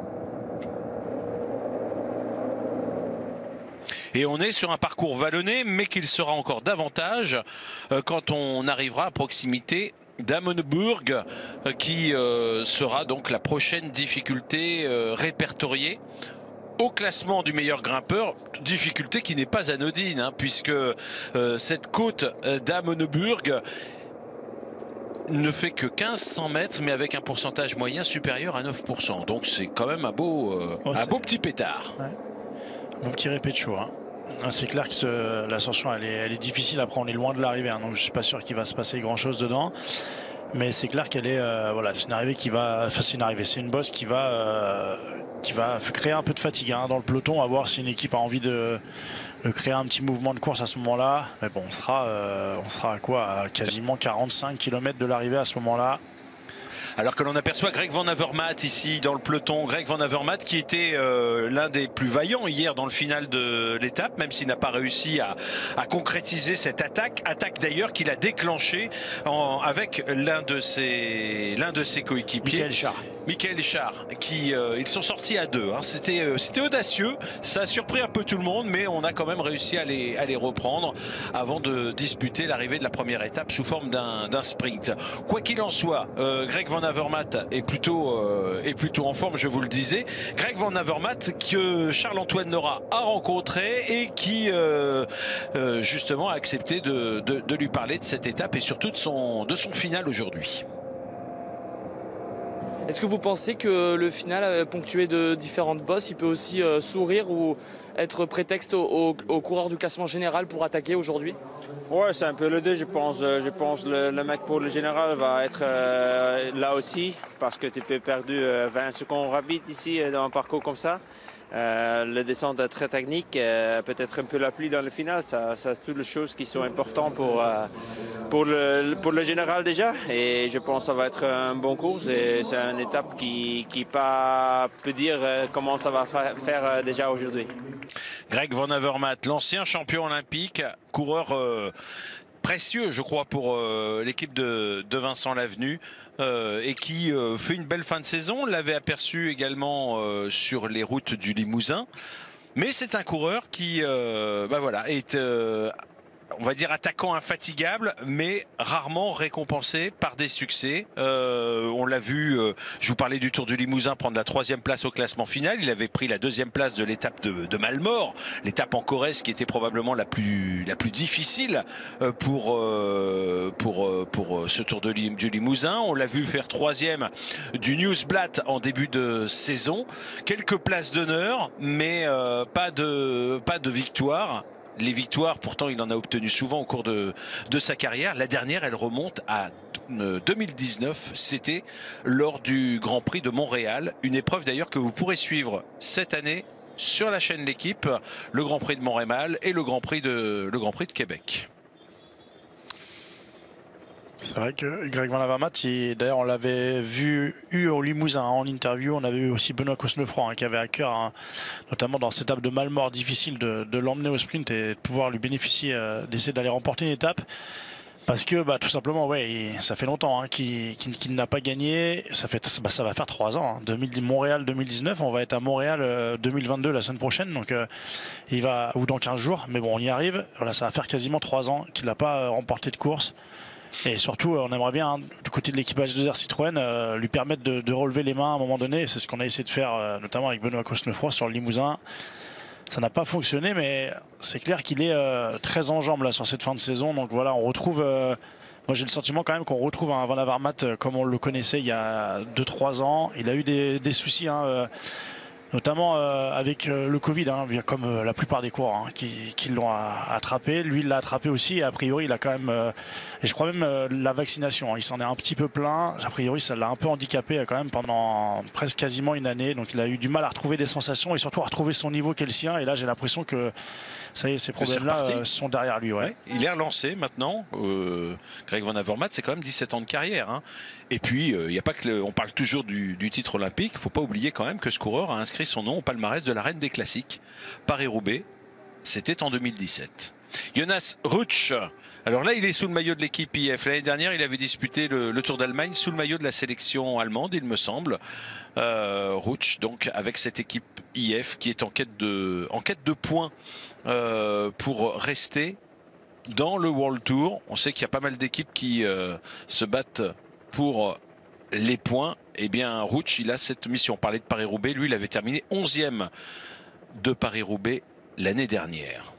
Speaker 8: Et on est sur un parcours vallonné, mais qu'il sera encore davantage quand on arrivera à proximité d'Ammenburg, qui sera donc la prochaine difficulté répertoriée au classement du meilleur grimpeur, difficulté qui n'est pas anodine, hein, puisque cette côte d'Ammenburg ne fait que 1500 mètres, mais avec un pourcentage moyen supérieur à 9%. Donc c'est quand même un beau petit pétard.
Speaker 2: Ouais. Bon petit répé de chaud, hein. C'est clair que l'ascension elle est difficile. Après on est loin de l'arrivée, hein, donc je suis pas sûr qu'il va se passer grand chose dedans. Mais c'est clair qu'elle est, voilà, c'est une arrivée qui va, enfin c'est une bosse qui va créer un peu de fatigue dans le peloton, à voir si une équipe a envie de créer un petit mouvement de course à ce moment-là. Mais bon, on sera à quoi, à quasiment 45 km de l'arrivée à ce moment-là.
Speaker 8: Alors que l'on aperçoit Greg Van Avermaet ici dans le peloton. Greg Van Avermaet qui était l'un des plus vaillants hier dans le final de l'étape, même s'il n'a pas réussi à concrétiser cette attaque. Attaque d'ailleurs qu'il a déclenchée avec l'un de ses coéquipiers. Michael Char, qui ils sont sortis à deux. C'était audacieux, ça a surpris un peu tout le monde, mais on a quand même réussi à les reprendre avant de disputer l'arrivée de la première étape sous forme d'un sprint. Quoi qu'il en soit, Greg Van Avermaet est plutôt en forme, je vous le disais. Greg Van Avermaet que Charles-Antoine Nora a rencontré et qui justement a accepté de lui parler de cette étape et surtout de son final aujourd'hui.
Speaker 6: Est-ce que vous pensez que le final ponctué de différentes bosses, il peut aussi sourire ou être prétexte aux coureurs du classement général pour attaquer aujourd'hui?
Speaker 9: Ouais, c'est un peu le deux, je pense. Le mec pour le général va être là aussi parce que tu peux perdre 20 secondes rapides ici dans un parcours comme ça. Le descente est très technique, peut-être un peu la pluie dans le final, ça c'est toutes les choses qui sont importantes pour le général déjà. Et je pense que ça va être un bon course et c'est une étape qui peut dire comment ça va faire déjà aujourd'hui.
Speaker 8: Greg Van Avermaet, l'ancien champion olympique, coureur précieux je crois pour l'équipe de Vincent Lavenu. Et qui fait une belle fin de saison. On l'avait aperçu également sur les routes du Limousin. Mais c'est un coureur qui voilà, est, on va dire, attaquant infatigable, mais rarement récompensé par des succès. On l'a vu, je vous parlais du Tour du Limousin, prendre la 3e place au classement final. Il avait pris la 2e place de l'étape de Malmort, l'étape en Corrèze qui était probablement la plus difficile pour ce Tour du Limousin. On l'a vu faire 3e du Newsblatt en début de saison. Quelques places d'honneur, mais pas de victoire. Les victoires, pourtant, il en a obtenu souvent au cours de sa carrière. La dernière, elle remonte à 2019. C'était lors du Grand Prix de Montréal. Une épreuve d'ailleurs que vous pourrez suivre cette année sur la chaîne L'Équipe. Le Grand Prix de Montréal et le Grand Prix de Québec.
Speaker 2: C'est vrai que Greg Van Avermaet, d'ailleurs on l'avait vu au Limousin en interview, on avait eu aussi Benoît Cosnefroid qui avait à cœur, notamment dans cette étape de Malmort difficile, de l'emmener au sprint et de pouvoir lui bénéficier, d'essayer d'aller remporter une étape. Parce que tout simplement, ouais, ça fait longtemps qu'il n'a pas gagné. Ça va faire 3 ans. Montréal 2019, on va être à Montréal 2022 la semaine prochaine. Donc ou dans 15 jours. Mais bon, on y arrive. Voilà, ça va faire quasiment 3 ans qu'il n'a pas remporté de course. Et surtout, on aimerait bien, du côté de l'équipage de Citroën, lui permettre de relever les mains à un moment donné. C'est ce qu'on a essayé de faire, notamment avec Benoît Cosnefroid sur le Limousin. Ça n'a pas fonctionné, mais c'est clair qu'il est très en jambes là, sur cette fin de saison. Donc voilà, on retrouve... moi j'ai le sentiment quand même qu'on retrouve un Van Avermaet comme on le connaissait il y a 2-3 ans. Il a eu des soucis, notamment avec le Covid, comme la plupart des coureurs qui l'ont attrapé. Lui, il l'a attrapé aussi. Et a priori, il a quand même, et je crois même la vaccination. Il s'en est un petit peu plaint. A priori, ça l'a un peu handicapé quand même pendant presque quasiment une année. Donc, il a eu du mal à retrouver des sensations et surtout à retrouver son niveau qu'est le sien. Et là, j'ai l'impression que ça y est, ces problèmes-là sont derrière lui. Ouais.
Speaker 8: Il est relancé maintenant. Greg Van Avermaet, c'est quand même 17 ans de carrière. Et puis, il y a pas que on parle toujours du titre olympique. Il ne faut pas oublier quand même que ce coureur a inscrit son nom au palmarès de la reine des classiques, Paris-Roubaix. C'était en 2017. Jonas Rutsch. Alors là, il est sous le maillot de l'équipe IF. L'année dernière, il avait disputé le Tour d'Allemagne sous le maillot de la sélection allemande, il me semble. Rutsch, donc, avec cette équipe IF qui est en quête de points pour rester dans le World Tour. On sait qu'il y a pas mal d'équipes qui se battent pour les points. Eh bien, Rutsch, il a cette mission. On parlait de Paris-Roubaix. Lui, il avait terminé 11e de Paris-Roubaix l'année dernière.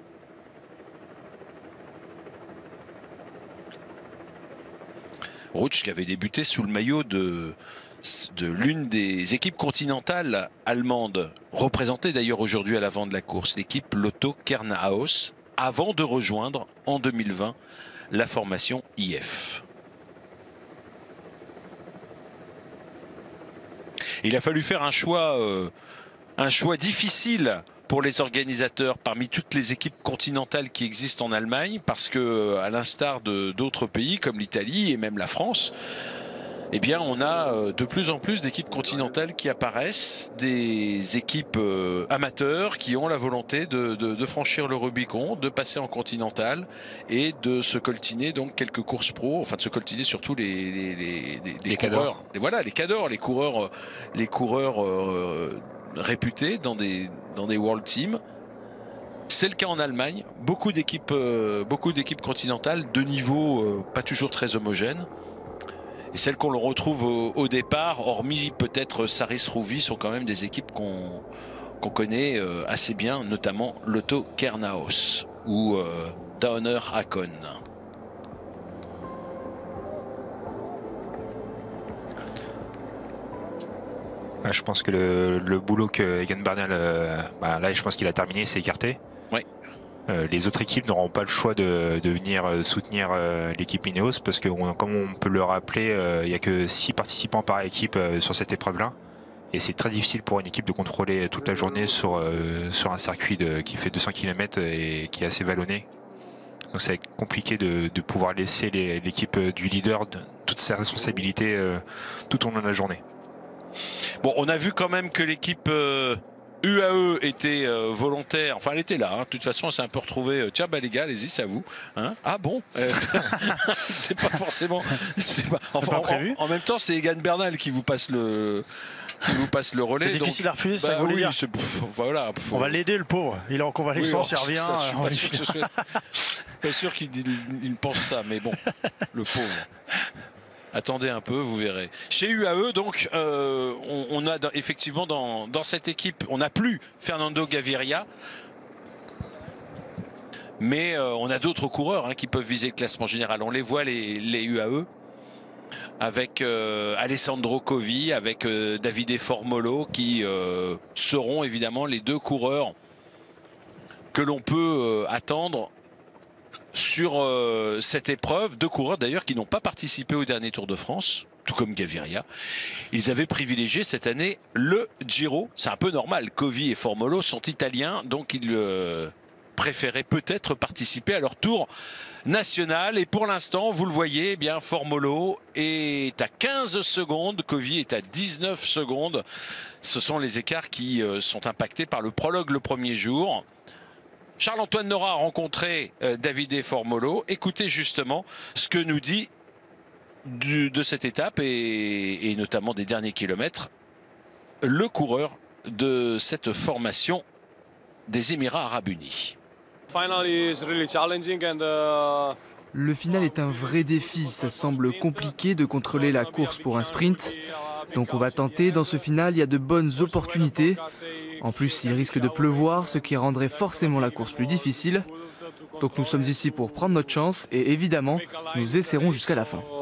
Speaker 8: Rutsch qui avait débuté sous le maillot de l'une des équipes continentales allemandes, représentée d'ailleurs aujourd'hui à l'avant de la course, l'équipe Lotto Kernhaus, avant de rejoindre en 2020 la formation IF. Il a fallu faire un choix difficile pour les organisateurs parmi toutes les équipes continentales qui existent en Allemagne, parce que, à l'instar d'autres pays comme l'Italie et même la France, eh bien, on a de plus en plus d'équipes continentales qui apparaissent, des équipes amateurs qui ont la volonté de franchir le Rubicon, de passer en continental et de se coltiner donc quelques courses pro, enfin de se coltiner surtout les coureurs. Et voilà, les cadors, les coureurs réputés dans des World Teams. C'est le cas en Allemagne, beaucoup d'équipes continentales de niveau pas toujours très homogène. Et celles qu'on retrouve au départ, hormis peut-être Saris Rouvi, sont quand même des équipes qu'on connaît assez bien, notamment Lotto Kernaos ou Downer Hakon.
Speaker 3: Je pense que le boulot que Egan Bernal, là je pense qu'il a terminé, c'est écarté.
Speaker 8: Oui.
Speaker 3: Les autres équipes n'auront pas le choix de venir soutenir l'équipe Ineos, parce que comme on peut le rappeler, il n'y a que 6 participants par équipe sur cette épreuve-là. Et c'est très difficile pour une équipe de contrôler toute la journée sur un circuit qui fait 200 km et qui est assez vallonné. Donc ça va être compliqué de pouvoir laisser l'équipe du leader toutes ses responsabilités tout au long de la journée.
Speaker 8: Bon, on a vu quand même que l'équipe UAE était volontaire, enfin elle était là, de toute façon on s'est un peu retrouvé, tiens les gars, allez-y, c'est à vous. Ah bon c'était pas forcément,
Speaker 2: pas prévu.
Speaker 8: En même temps c'est Egan Bernal qui vous passe le relais.
Speaker 2: C'est difficile à refuser, ça
Speaker 8: oui,
Speaker 2: dire.
Speaker 8: Voilà,
Speaker 2: on va l'aider, le pauvre, il est en convalescence, il revient.
Speaker 8: Je suis pas sûr qu'il pense ça, mais bon, le pauvre. Attendez un peu, vous verrez. Chez UAE, donc, on a effectivement dans cette équipe, on n'a plus Fernando Gaviria, mais on a d'autres coureurs qui peuvent viser le classement général. On les voit, les UAE, avec Alessandro Covi, avec Davide Formolo, qui seront évidemment les deux coureurs que l'on peut attendre sur cette épreuve. Deux coureurs d'ailleurs qui n'ont pas participé au dernier Tour de France, tout comme Gaviria. Ils avaient privilégié cette année le Giro. C'est un peu normal, Covi et Formolo sont italiens, donc ils préféraient peut-être participer à leur tour national. Et pour l'instant, vous le voyez, eh bien Formolo est à 15 secondes, Covi est à 19 secondes. Ce sont les écarts qui sont impactés par le prologue le premier jour. Charles-Antoine Nora a rencontré Davide Formolo. Écoutez justement ce que nous dit de cette étape et notamment des derniers kilomètres le coureur de cette formation des Émirats Arabes Unis.
Speaker 10: Le final est un vrai défi. Ça semble compliqué de contrôler la course pour un sprint. Donc on va tenter. Dans ce final, il y a de bonnes opportunités. En plus, il risque de pleuvoir, ce qui rendrait forcément la course plus difficile. Donc nous sommes ici pour prendre notre chance et évidemment, nous essaierons jusqu'à la fin.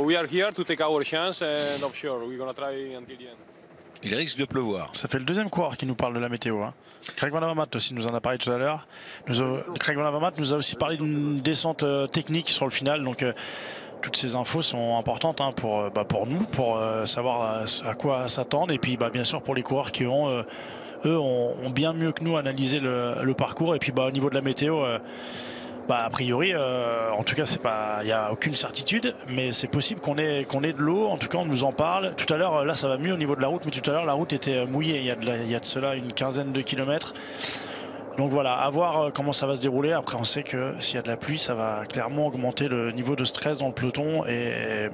Speaker 8: Il risque de pleuvoir.
Speaker 2: Ça fait le deuxième coureur qui nous parle de la météo. Craig Van Avermaet aussi nous en a parlé tout à l'heure. Craig Van Avermaet nous a aussi parlé d'une descente technique sur le final. Donc toutes ces infos sont importantes pour nous, pour savoir à quoi s'attendre. Et puis bien sûr pour les coureurs qui ont ont bien mieux que nous analysé le parcours. Et puis au niveau de la météo, a priori, en tout cas, il n'y a aucune certitude, mais c'est possible qu'on ait de l'eau. En tout cas, on nous en parle. Tout à l'heure, là, ça va mieux au niveau de la route, mais tout à l'heure, la route était mouillée. Il y a de cela une quinzaine de kilomètres. Donc voilà, à voir comment ça va se dérouler. Après, on sait que s'il y a de la pluie, ça va clairement augmenter le niveau de stress dans le peloton et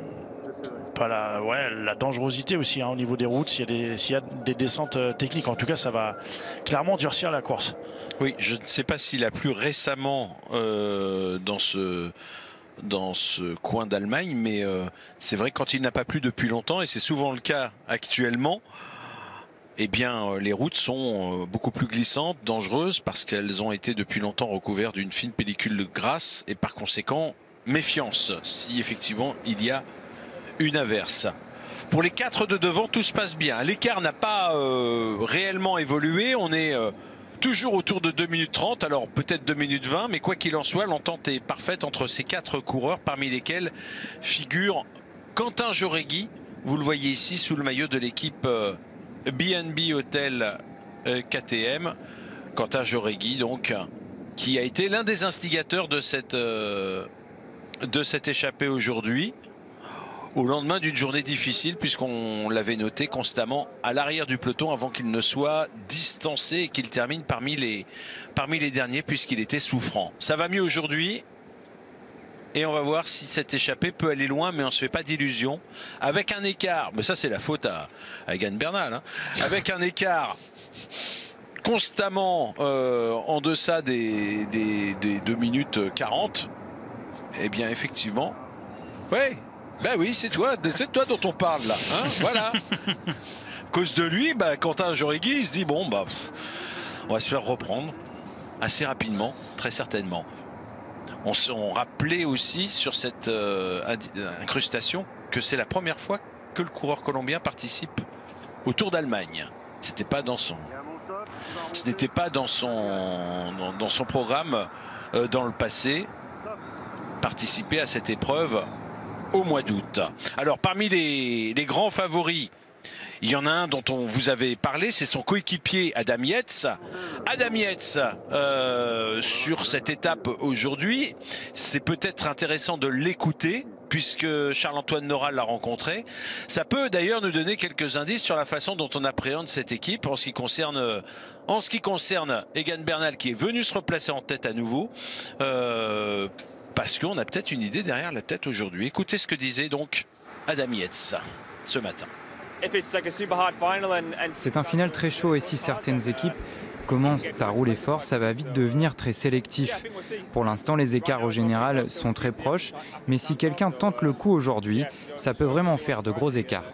Speaker 2: la dangerosité aussi au niveau des routes. S'il y a des descentes techniques, en tout cas, ça va clairement durcir la course.
Speaker 8: Oui, je ne sais pas s'il a plu récemment dans ce coin d'Allemagne, mais c'est vrai que quand il n'a pas plu depuis longtemps, et c'est souvent le cas actuellement, eh bien, les routes sont beaucoup plus glissantes, dangereuses, parce qu'elles ont été depuis longtemps recouvertes d'une fine pellicule grasse, et par conséquent, méfiance si effectivement il y a une averse. Pour les 4 de devant, tout se passe bien. L'écart n'a pas réellement évolué. On est toujours autour de 2 minutes 30, alors peut-être 2 minutes 20, mais quoi qu'il en soit, l'entente est parfaite entre ces 4 coureurs, parmi lesquels figure Quentin Jauregui. Vous le voyez ici sous le maillot de l'équipe BNB Hotel KTM. Quentin Jauregui, donc, qui a été l'un des instigateurs de cette échappée aujourd'hui, au lendemain d'une journée difficile, puisqu'on l'avait noté constamment à l'arrière du peloton avant qu'il ne soit distancé et qu'il termine parmi les derniers, puisqu'il était souffrant. Ça va mieux aujourd'hui. Et on va voir si cette échappée peut aller loin, mais on ne se fait pas d'illusions. Avec un écart, mais ça c'est la faute à Egan Bernal, hein, avec un écart constamment en deçà des 2 minutes 40, eh bien effectivement, ouais, ben oui, c'est toi dont on parle là, hein, voilà. À cause de lui, bah, Quentin Jauregui, il se dit bon, bah, on va se faire reprendre assez rapidement, très certainement. On rappelait aussi sur cette incrustation que c'est la première fois que le coureur colombien participe au Tour d'Allemagne. Ce n'était pas dans son programme dans le passé, participer à cette épreuve au mois d'août. Alors parmi les grands favoris, il y en a un dont on vous avait parlé, c'est son coéquipier Adam Yates. Adam Yates, sur cette étape aujourd'hui, c'est peut-être intéressant de l'écouter, puisque Charles-Antoine Noral l'a rencontré. Ça peut d'ailleurs nous donner quelques indices sur la façon dont on appréhende cette équipe en ce qui concerne Egan Bernal, qui est venu se replacer en tête à nouveau, parce qu'on a peut-être une idée derrière la tête aujourd'hui. Écoutez ce que disait donc Adam Yates ce matin.
Speaker 5: C'est un final très chaud et si certaines équipes commencent à rouler fort, ça va vite devenir très sélectif. Pour l'instant, les écarts au général sont très proches, mais si quelqu'un tente le coup aujourd'hui, ça peut vraiment faire de gros écarts.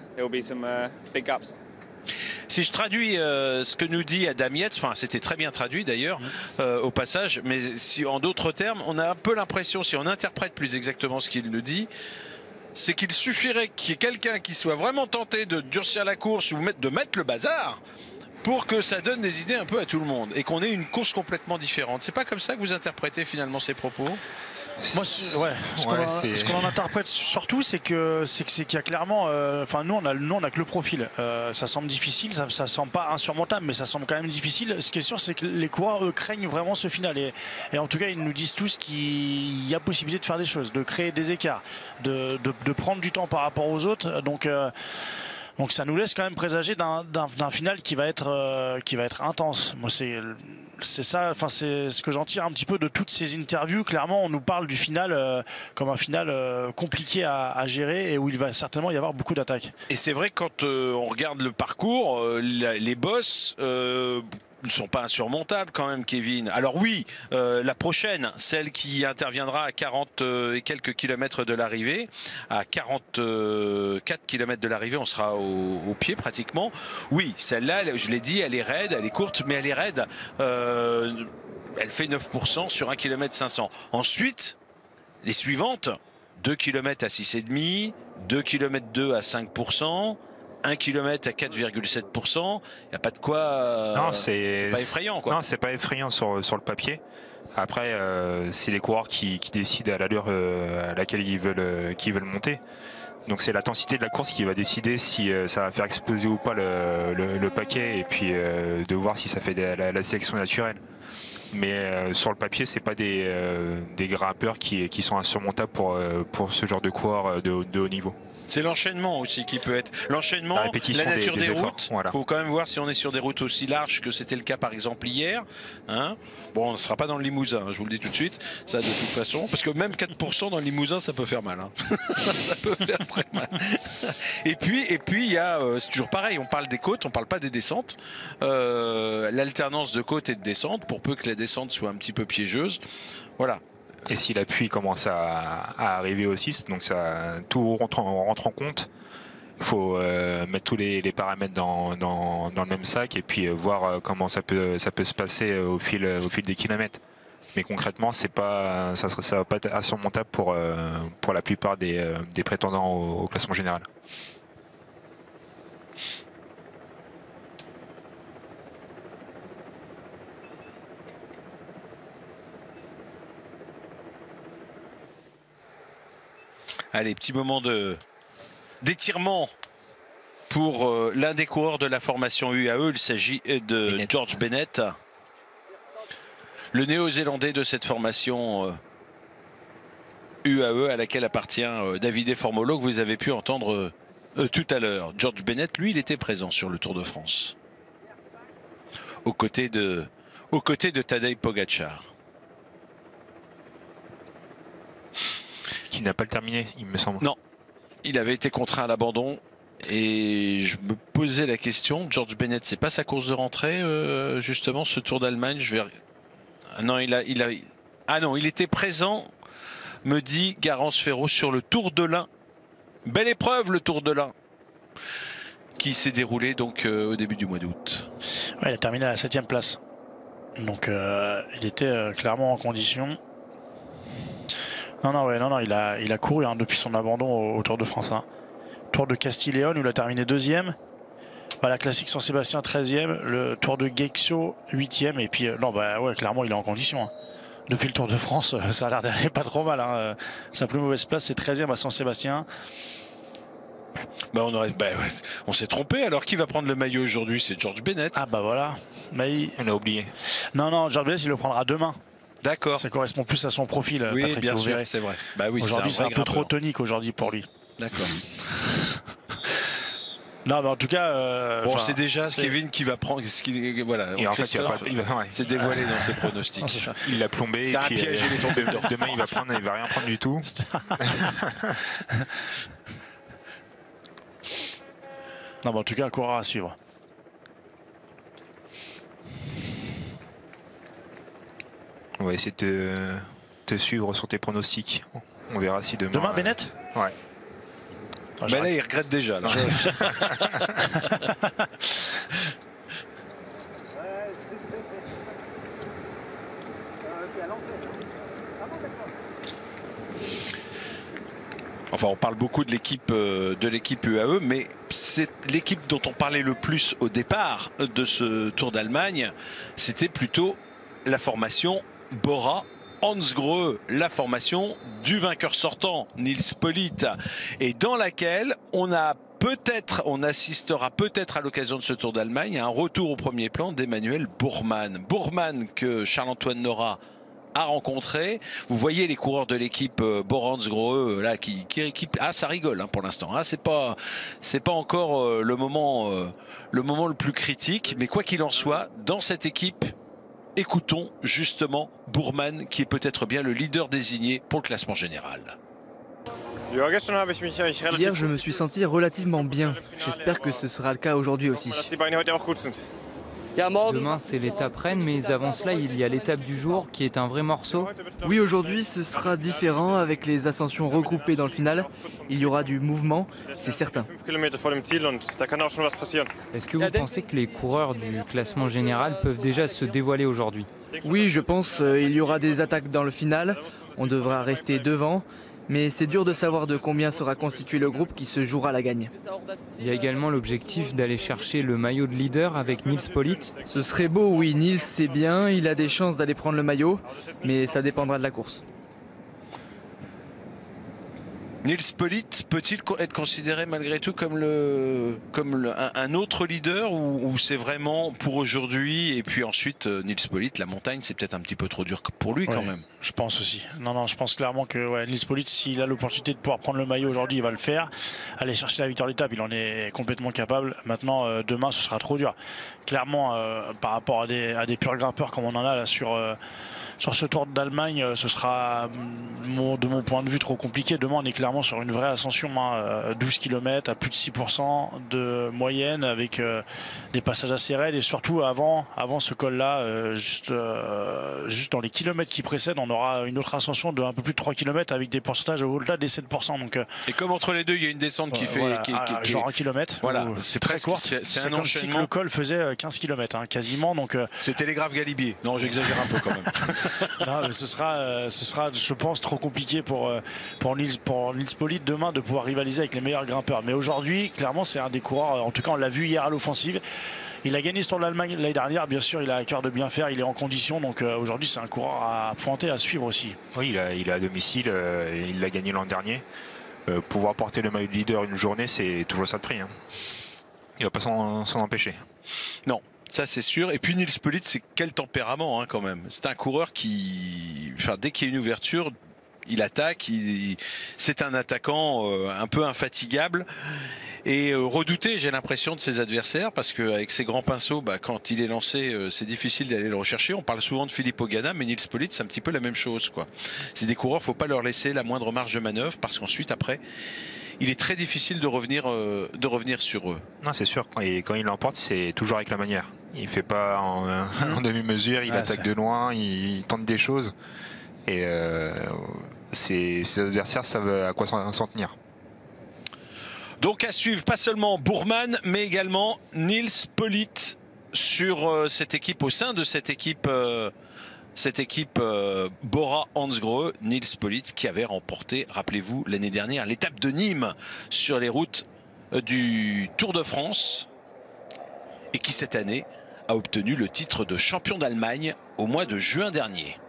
Speaker 8: Si je traduis ce que nous dit Adam Yates, enfin c'était très bien traduit d'ailleurs au passage, mais si en d'autres termes, on a un peu l'impression, si on interprète plus exactement ce qu'il nous dit, c'est qu'il suffirait qu'il y ait quelqu'un qui soit vraiment tenté de durcir la course ou de mettre le bazar pour que ça donne des idées un peu à tout le monde et qu'on ait une course complètement différente. C'est pas comme ça que vous interprétez finalement ces propos ?
Speaker 2: Moi, ce qu'on en interprète surtout, c'est qu'il y a clairement, enfin nous on a que le profil. Ça semble difficile, ça semble pas insurmontable, mais ça semble quand même difficile. Ce qui est sûr, c'est que les coureurs eux craignent vraiment ce final et en tout cas ils nous disent tous qu'il y a possibilité de faire des choses, de créer des écarts, de prendre du temps par rapport aux autres. Donc ça nous laisse quand même présager d'un final qui va être intense. Moi c'est ça, enfin c'est ce que j'en tire un petit peu de toutes ces interviews. Clairement, on nous parle du final comme un final compliqué à gérer et où il va certainement y avoir beaucoup d'attaques.
Speaker 8: Et c'est vrai que quand on regarde le parcours, les bosses ne sont pas insurmontables quand même, Kevin. Alors oui, la prochaine, celle qui interviendra à 40 et quelques kilomètres de l'arrivée, à 44 kilomètres de l'arrivée, on sera au pied pratiquement. Oui, celle-là, je l'ai dit, elle est raide, elle est courte, mais elle est raide. Elle fait 9% sur 1 km 500. Ensuite, les suivantes, 2 km à 6,5, 2 km 2 à 5%, 1 km à 4,7%, il n'y a pas de quoi.
Speaker 3: Non,
Speaker 8: c'est pas effrayant, quoi.
Speaker 3: Non, c'est pas effrayant sur le papier. Après, c'est les coureurs qui décident à l'allure à laquelle ils veulent monter. Donc c'est l'intensité de la course qui va décider si ça va faire exploser ou pas le paquet et puis de voir si ça fait la sélection naturelle. Mais sur le papier, c'est pas des grimpeurs qui sont insurmontables pour ce genre de coureurs de haut niveau.
Speaker 8: C'est l'enchaînement aussi qui peut être. L'enchaînement, la nature des routes. Il faut quand même voir si on est sur des routes aussi larges que c'était le cas par exemple hier. Hein, bon, on ne sera pas dans le Limousin, je vous le dis tout de suite. Ça de toute façon. Parce que même 4% dans le Limousin, ça peut faire mal. Hein. Ça peut faire très mal. Et puis il y a, c'est toujours pareil, on parle des côtes, on ne parle pas des descentes. L'alternance de côtes et de descentes, pour peu que la descente soit un petit peu piégeuse. Voilà.
Speaker 3: Et si la pluie commence à arriver aussi, donc tout rentre en compte. Il faut mettre tous les paramètres dans le même sac et puis voir comment ça peut se passer au fil des kilomètres. Mais concrètement, ça va pas être insurmontable pour la plupart des prétendants au classement général.
Speaker 8: Allez, petit moment d'étirement pour l'un des coureurs de la formation UAE. Il s'agit de George Bennett, le néo-zélandais de cette formation UAE à laquelle appartient Davide Formolo, que vous avez pu entendre tout à l'heure. George Bennett, lui, il était présent sur le Tour de France aux côtés de Tadej Pogačar,
Speaker 3: qui n'a pas le terminé, il me semble.
Speaker 8: Non, il avait été contraint à l'abandon. Et je me posais la question, George Bennett, c'est pas sa course de rentrée, justement, ce Tour d'Allemagne. Ah non, il était présent, me dit Garance Ferro, sur le Tour de l'Ain. Belle épreuve, le Tour de l'Ain, qui s'est déroulé donc au début du mois d'août.
Speaker 2: Ouais, il a terminé à la 7e place. Donc il était clairement en condition. Non, il a couru depuis son abandon au Tour de France. Tour de Castille-Léon où il a terminé 2e. La classique Saint-Sébastien 13e. Le Tour de Guexo 8e. Et puis clairement il est en condition. Depuis le Tour de France, ça a l'air d'aller pas trop mal. Sa plus mauvaise place, c'est 13e à Saint-Sébastien.
Speaker 8: On s'est trompé. Alors qui va prendre le maillot aujourd'hui? C'est George Bennett.
Speaker 2: Ah bah voilà.
Speaker 3: On a oublié.
Speaker 2: Non, George Bennett il le prendra demain.
Speaker 8: D'accord.
Speaker 2: Ça correspond plus à son profil.
Speaker 8: Oui,
Speaker 2: Patrick,
Speaker 8: bien sûr, c'est vrai.
Speaker 2: Aujourd'hui c'est un peu trop tonique aujourd'hui pour lui.
Speaker 8: D'accord.
Speaker 2: Non, mais en tout cas,
Speaker 8: c'est déjà Kevin qui va prendre ce qu'il voilà.
Speaker 3: Et en fait,
Speaker 8: c'est dévoilé dans ses pronostics.
Speaker 3: Il l'a plombé.
Speaker 8: Un piège, il est tombé dedans.
Speaker 3: Demain, il va rien prendre du tout.
Speaker 2: Non, mais en tout cas, un coureur à suivre.
Speaker 3: On va essayer de te suivre sur tes pronostics. On verra si demain.
Speaker 2: Demain, Bennett.
Speaker 3: Ouais.
Speaker 8: Là, il regrette déjà. Là. Enfin, on parle beaucoup de l'équipe UAE, mais c'est l'équipe dont on parlait le plus au départ de ce Tour d'Allemagne. C'était plutôt la formation Bora Hansgrohe, la formation du vainqueur sortant, Nils Politt, et dans laquelle on assistera peut-être à l'occasion de ce Tour d'Allemagne à un retour au premier plan d'Emmanuel Buurman. Buurman que Charles-Antoine Norat a rencontré. Vous voyez les coureurs de l'équipe Bora Hansgrohe là qui ça rigole pour l'instant. C'est pas encore le moment le plus critique, mais quoi qu'il en soit, dans cette équipe, écoutons justement Buurman, qui est peut-être bien le leader désigné pour le classement général.
Speaker 10: Hier, je me suis senti relativement bien. J'espère que ce sera le cas aujourd'hui aussi.
Speaker 5: Demain, c'est l'étape Rennes, mais avant cela, il y a l'étape du jour qui est un vrai morceau.
Speaker 10: Oui, aujourd'hui, ce sera différent avec les ascensions regroupées dans le final. Il y aura du mouvement, c'est certain.
Speaker 5: Est-ce que vous pensez que les coureurs du classement général peuvent déjà se dévoiler aujourd'hui?
Speaker 10: Oui, je pense qu'il y aura des attaques dans le final. On devra rester devant. Mais c'est dur de savoir de combien sera constitué le groupe qui se jouera la gagne.
Speaker 5: Il y a également l'objectif d'aller chercher le maillot de leader avec Nils Politt.
Speaker 10: Ce serait beau, oui. Nils, c'est bien, il a des chances d'aller prendre le maillot, mais ça dépendra de la course.
Speaker 8: Nils Politt peut-il être considéré malgré tout comme un autre leader, ou c'est vraiment pour aujourd'hui, et puis ensuite Nils Politt, la montagne, c'est peut-être un petit peu trop dur pour lui quand même?
Speaker 2: Je pense aussi. Non, je pense clairement que Nils Politt, s'il a l'opportunité de pouvoir prendre le maillot aujourd'hui, il va le faire. Aller chercher la victoire d'étape, il en est complètement capable. Maintenant, demain, ce sera trop dur. Clairement, par rapport à des purs grimpeurs comme on en a là sur ce Tour d'Allemagne, ce sera, de mon point de vue, trop compliqué. Demain, on est clairement sur une vraie ascension, 12 km à plus de 6% de moyenne, avec des passages assez raides, et surtout avant ce col-là, juste dans les kilomètres qui précèdent, on aura une autre ascension de un peu plus de 3 km avec des pourcentages au-delà des 7%. Donc,
Speaker 8: et comme entre les deux, il y a une descente qui fait
Speaker 2: genre 1 km.
Speaker 8: Voilà, c'est
Speaker 2: très
Speaker 8: presque
Speaker 2: court.
Speaker 8: C'est un
Speaker 2: comme si
Speaker 8: enchaînement.
Speaker 2: le col faisait 15 km, quasiment. Donc,
Speaker 8: c'est Télégraphe Galibier. Non, j'exagère un peu quand même.
Speaker 2: Non, mais ce sera, je pense, trop compliqué pour Nils Politt demain de pouvoir rivaliser avec les meilleurs grimpeurs. Mais aujourd'hui, clairement, c'est un des coureurs, en tout cas on l'a vu hier à l'offensive. Il a gagné ce Tour de l'Allemagne l'année dernière, bien sûr, il a à cœur de bien faire, il est en condition, donc aujourd'hui c'est un coureur à pointer, à suivre aussi.
Speaker 3: Oui, il est à domicile, il l'a gagné l'an dernier. Pouvoir porter le maillot de leader une journée, c'est toujours ça de prix. il va pas s'en empêcher.
Speaker 8: Non. Ça c'est sûr. Et puis Nils Politt, c'est quel tempérament quand même. C'est un coureur qui, dès qu'il y a une ouverture, il attaque. C'est un attaquant un peu infatigable et redouté, j'ai l'impression, de ses adversaires, parce qu'avec ses grands pinceaux, quand il est lancé, c'est difficile d'aller le rechercher. On parle souvent de Filippo Ganna, mais Nils Politt, c'est un petit peu la même chose, quoi. C'est des coureurs, faut pas leur laisser la moindre marge de manœuvre, parce qu'ensuite, après, il est très difficile de revenir sur eux.
Speaker 3: Non, c'est sûr. Et quand il l'emporte, c'est toujours avec la manière. Il fait pas en demi-mesure, il attaque de loin, il tente des choses. Et ses adversaires savent à quoi s'en tenir.
Speaker 8: Donc à suivre, pas seulement Bourman, mais également Nils Politt sur cette équipe, au sein de cette équipe Bora-Hansgrohe. Nils Politt qui avait remporté, rappelez-vous, l'année dernière l'étape de Nîmes sur les routes du Tour de France et qui cette année a obtenu le titre de champion d'Allemagne au mois de juin dernier.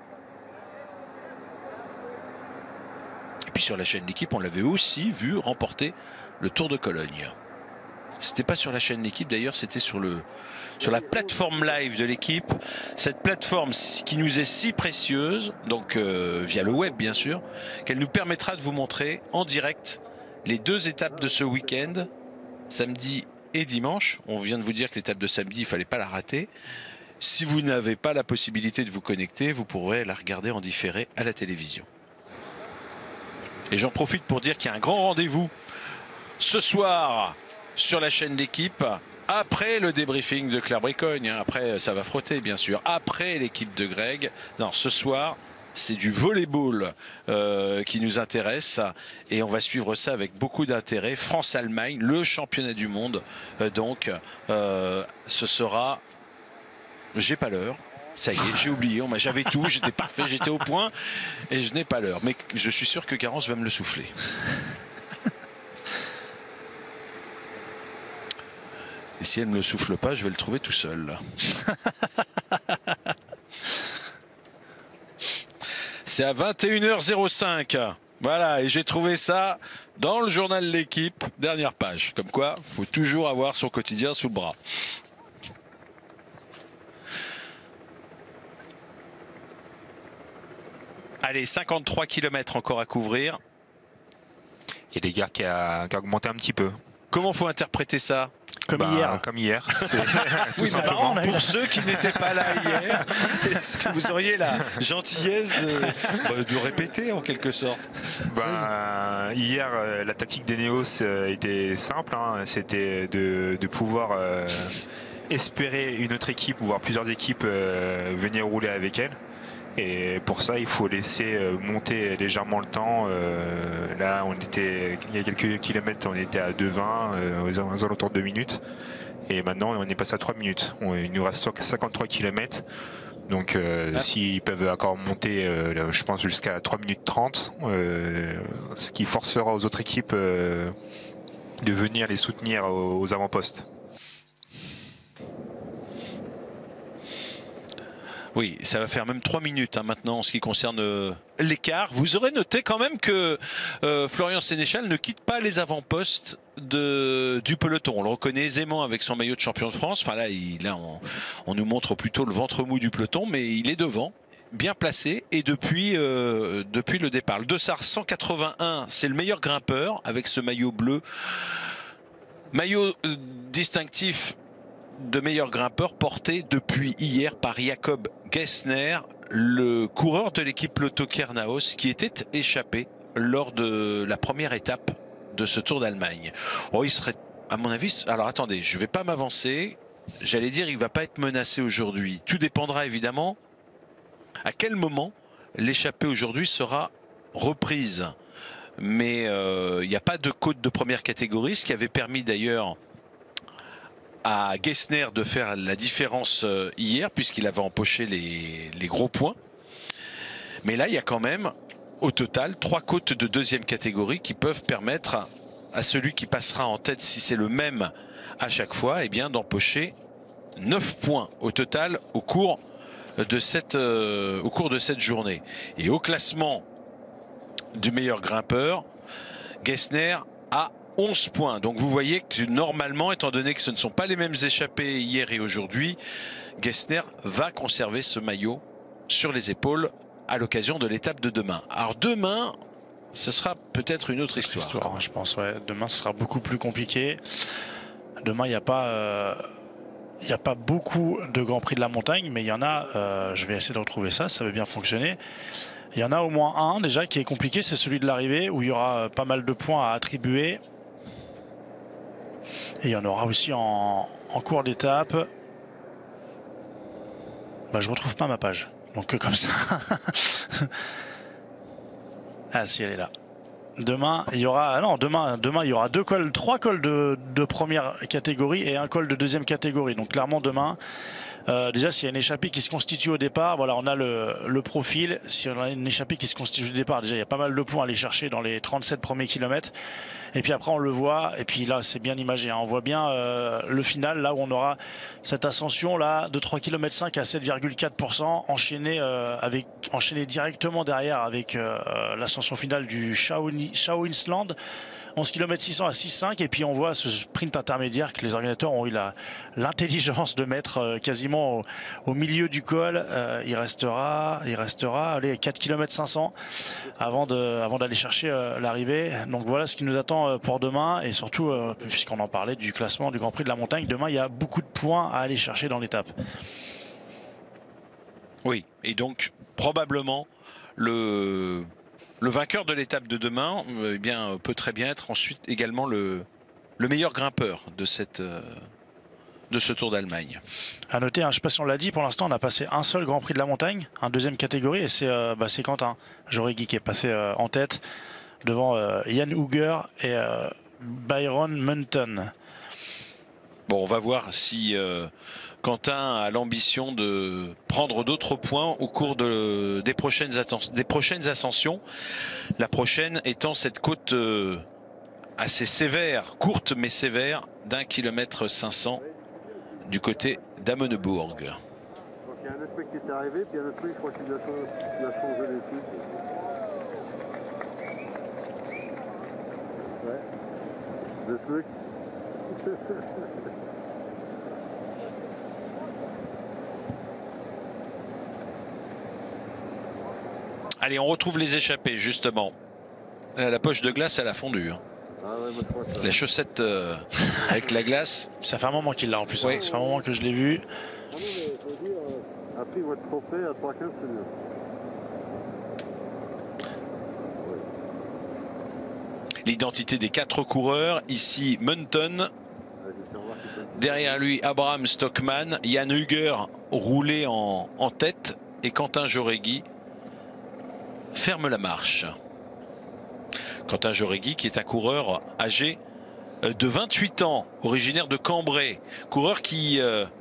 Speaker 8: Et puis sur la chaîne L'Équipe, on l'avait aussi vu remporter le Tour de Cologne. C'était pas sur la chaîne L'Équipe d'ailleurs, c'était sur la plateforme live de l'Équipe. Cette plateforme qui nous est si précieuse, donc via le web bien sûr, qu'elle nous permettra de vous montrer en direct les 2 étapes de ce week-end, samedi et dimanche. On vient de vous dire que l'étape de samedi, il ne fallait pas la rater. Si vous n'avez pas la possibilité de vous connecter, vous pourrez la regarder en différé à la télévision. Et j'en profite pour dire qu'il y a un grand rendez-vous ce soir sur la chaîne L'Équipe, après le débriefing de Claire Bricogne. Après, ça va frotter, bien sûr. Après l'équipe de Greg. Non, ce soir, c'est du volleyball qui nous intéresse. Et on va suivre ça avec beaucoup d'intérêt. France-Allemagne, le championnat du monde. Donc, ce sera... J'ai pas l'heure. Ça y est, j'ai oublié. J'avais tout, j'étais parfait, j'étais au point. Et je n'ai pas l'heure. Mais je suis sûr que Garance va me le souffler. Et si elle ne me le souffle pas, je vais le trouver tout seul. C'est à 21h05. Voilà, et j'ai trouvé ça dans le journal L'Équipe, dernière page. Comme quoi, il faut toujours avoir son quotidien sous le bras. Allez, 53 km encore à couvrir.
Speaker 3: Et l'écart qui a augmenté un petit peu.
Speaker 8: Comment faut interpréter ça ?
Speaker 2: Comme hier.
Speaker 3: Comme hier.
Speaker 8: Tout simplement. Pour ceux qui n'étaient pas là hier, est-ce que vous auriez la gentillesse de répéter en quelque sorte?
Speaker 3: Hier, la tactique des Néos était simple. C'était de pouvoir espérer une autre équipe, voire plusieurs équipes venir rouler avec elle. Et pour ça, il faut laisser monter légèrement le temps. Là, il y a quelques kilomètres, on était à 2,20, aux alentours de 2 minutes. Et maintenant, on est passé à 3 minutes. Il nous reste 53 kilomètres. Donc, s'ils peuvent encore monter, je pense, jusqu'à 3 minutes 30, ce qui forcera aux autres équipes de venir les soutenir aux avant-postes.
Speaker 8: Oui, ça va faire même 3 minutes maintenant en ce qui concerne l'écart. Vous aurez noté quand même que Florian Sénéchal ne quitte pas les avant-postes du peloton. On le reconnaît aisément avec son maillot de champion de France. Enfin là, on nous montre plutôt le ventre mou du peloton, mais il est devant, bien placé, et depuis le départ. Le Dossard 181, c'est le meilleur grimpeur avec ce maillot bleu. Maillot distinctif de meilleur grimpeur porté depuis hier par Jakob Gessner, le coureur de l'équipe Lotto Kernaos qui était échappé lors de la première étape de ce Tour d'Allemagne. Oh, il serait, à mon avis, alors attendez, je ne vais pas m'avancer, j'allais dire il ne va pas être menacé aujourd'hui. Tout dépendra évidemment à quel moment l'échappée aujourd'hui sera reprise. Mais il n'y a pas de côte de première catégorie, ce qui avait permis d'ailleurs à Gessner de faire la différence hier puisqu'il avait empoché les gros points. Mais là il y a quand même au total 3 côtes de deuxième catégorie qui peuvent permettre à celui qui passera en tête, si c'est le même à chaque fois, eh bien d'empocher 9 points au total au cours de cette journée. Et au classement du meilleur grimpeur, Gessner a 11 points. Donc vous voyez que normalement, étant donné que ce ne sont pas les mêmes échappées hier et aujourd'hui, Gessner va conserver ce maillot sur les épaules à l'occasion de l'étape de demain. Alors demain, ce sera peut-être une autre histoire.
Speaker 2: Je pense, ouais. Demain, ce sera beaucoup plus compliqué. Demain, il n'y a pas... Il n'y a pas beaucoup de Grands Prix de la montagne, mais il y en a, je vais essayer de retrouver ça, ça va bien fonctionner. Il y en a au moins un déjà qui est compliqué, c'est celui de l'arrivée, où il y aura pas mal de points à attribuer. Et il y en aura aussi en cours d'étape. Bah, je retrouve pas ma page, donc comme ça. Ah si, elle est là. Demain, il y aura demain il y aura trois cols de première catégorie et un col de deuxième catégorie. Donc clairement demain, déjà s'il y a une échappée qui se constitue au départ, voilà, on a le profil. Si on a une échappée qui se constitue au départ, déjà il y a pas mal de points à aller chercher dans les 37 premiers kilomètres. Et puis après on le voit, et puis là c'est bien imagé, hein, on voit bien le final, là où on aura cette ascension là de 3,5 km à 7,4%, enchaîné directement derrière avec l'ascension finale du Schauinsland, 11 km 600 à 6,5, et puis on voit ce sprint intermédiaire que les organisateurs ont eu l'intelligence de mettre quasiment au milieu du col. Il restera allez, 4 km 500 avant d'aller chercher l'arrivée. Donc voilà ce qui nous attend pour demain, et surtout puisqu'on en parlait du classement du Grand Prix de la montagne, demain il y a beaucoup de points à aller chercher dans l'étape.
Speaker 8: Oui, et donc probablement le vainqueur de l'étape de demain eh bien, peut très bien être ensuite également le meilleur grimpeur de ce Tour d'Allemagne.
Speaker 2: À noter, hein, je ne sais pas si on l'a dit, pour l'instant on a passé un seul Grand Prix de la montagne, un deuxième catégorie, et c'est Quentin Jauregui qui est passé en tête devant Jan Hüger et Byron Munton.
Speaker 8: Bon, on va voir si Quentin a l'ambition de prendre d'autres points au cours des prochaines ascensions. La prochaine étant cette côte assez sévère, courte mais sévère, d'1 km 500 du côté d'Amenebourg.
Speaker 11: Il y a un autre truc qui est arrivé, puis il y a un autre truc, je crois qu'il a changé les trucs. Ouais. Deux trucs.
Speaker 8: Allez, on retrouve les échappées, justement. La poche de glace, elle a fondu. Hein.
Speaker 11: Ah ouais,
Speaker 8: les chaussettes avec la glace.
Speaker 2: Ça fait un moment qu'il l'a en plus.
Speaker 8: Oui.
Speaker 2: Hein. Ça fait un moment que je l'ai vu.
Speaker 11: Ah non, mais je veux dire, après votre trophée à 3,15, c'est mieux.
Speaker 8: L'identité des 4 coureurs. Ici, Munton. Derrière lui, Abraham Stockmann. Jan Hüger roulé en tête. Et Quentin Jauregui ferme la marche. Quentin Jauregui qui est un coureur âgé de 28 ans, originaire de Cambrai. Coureur qui a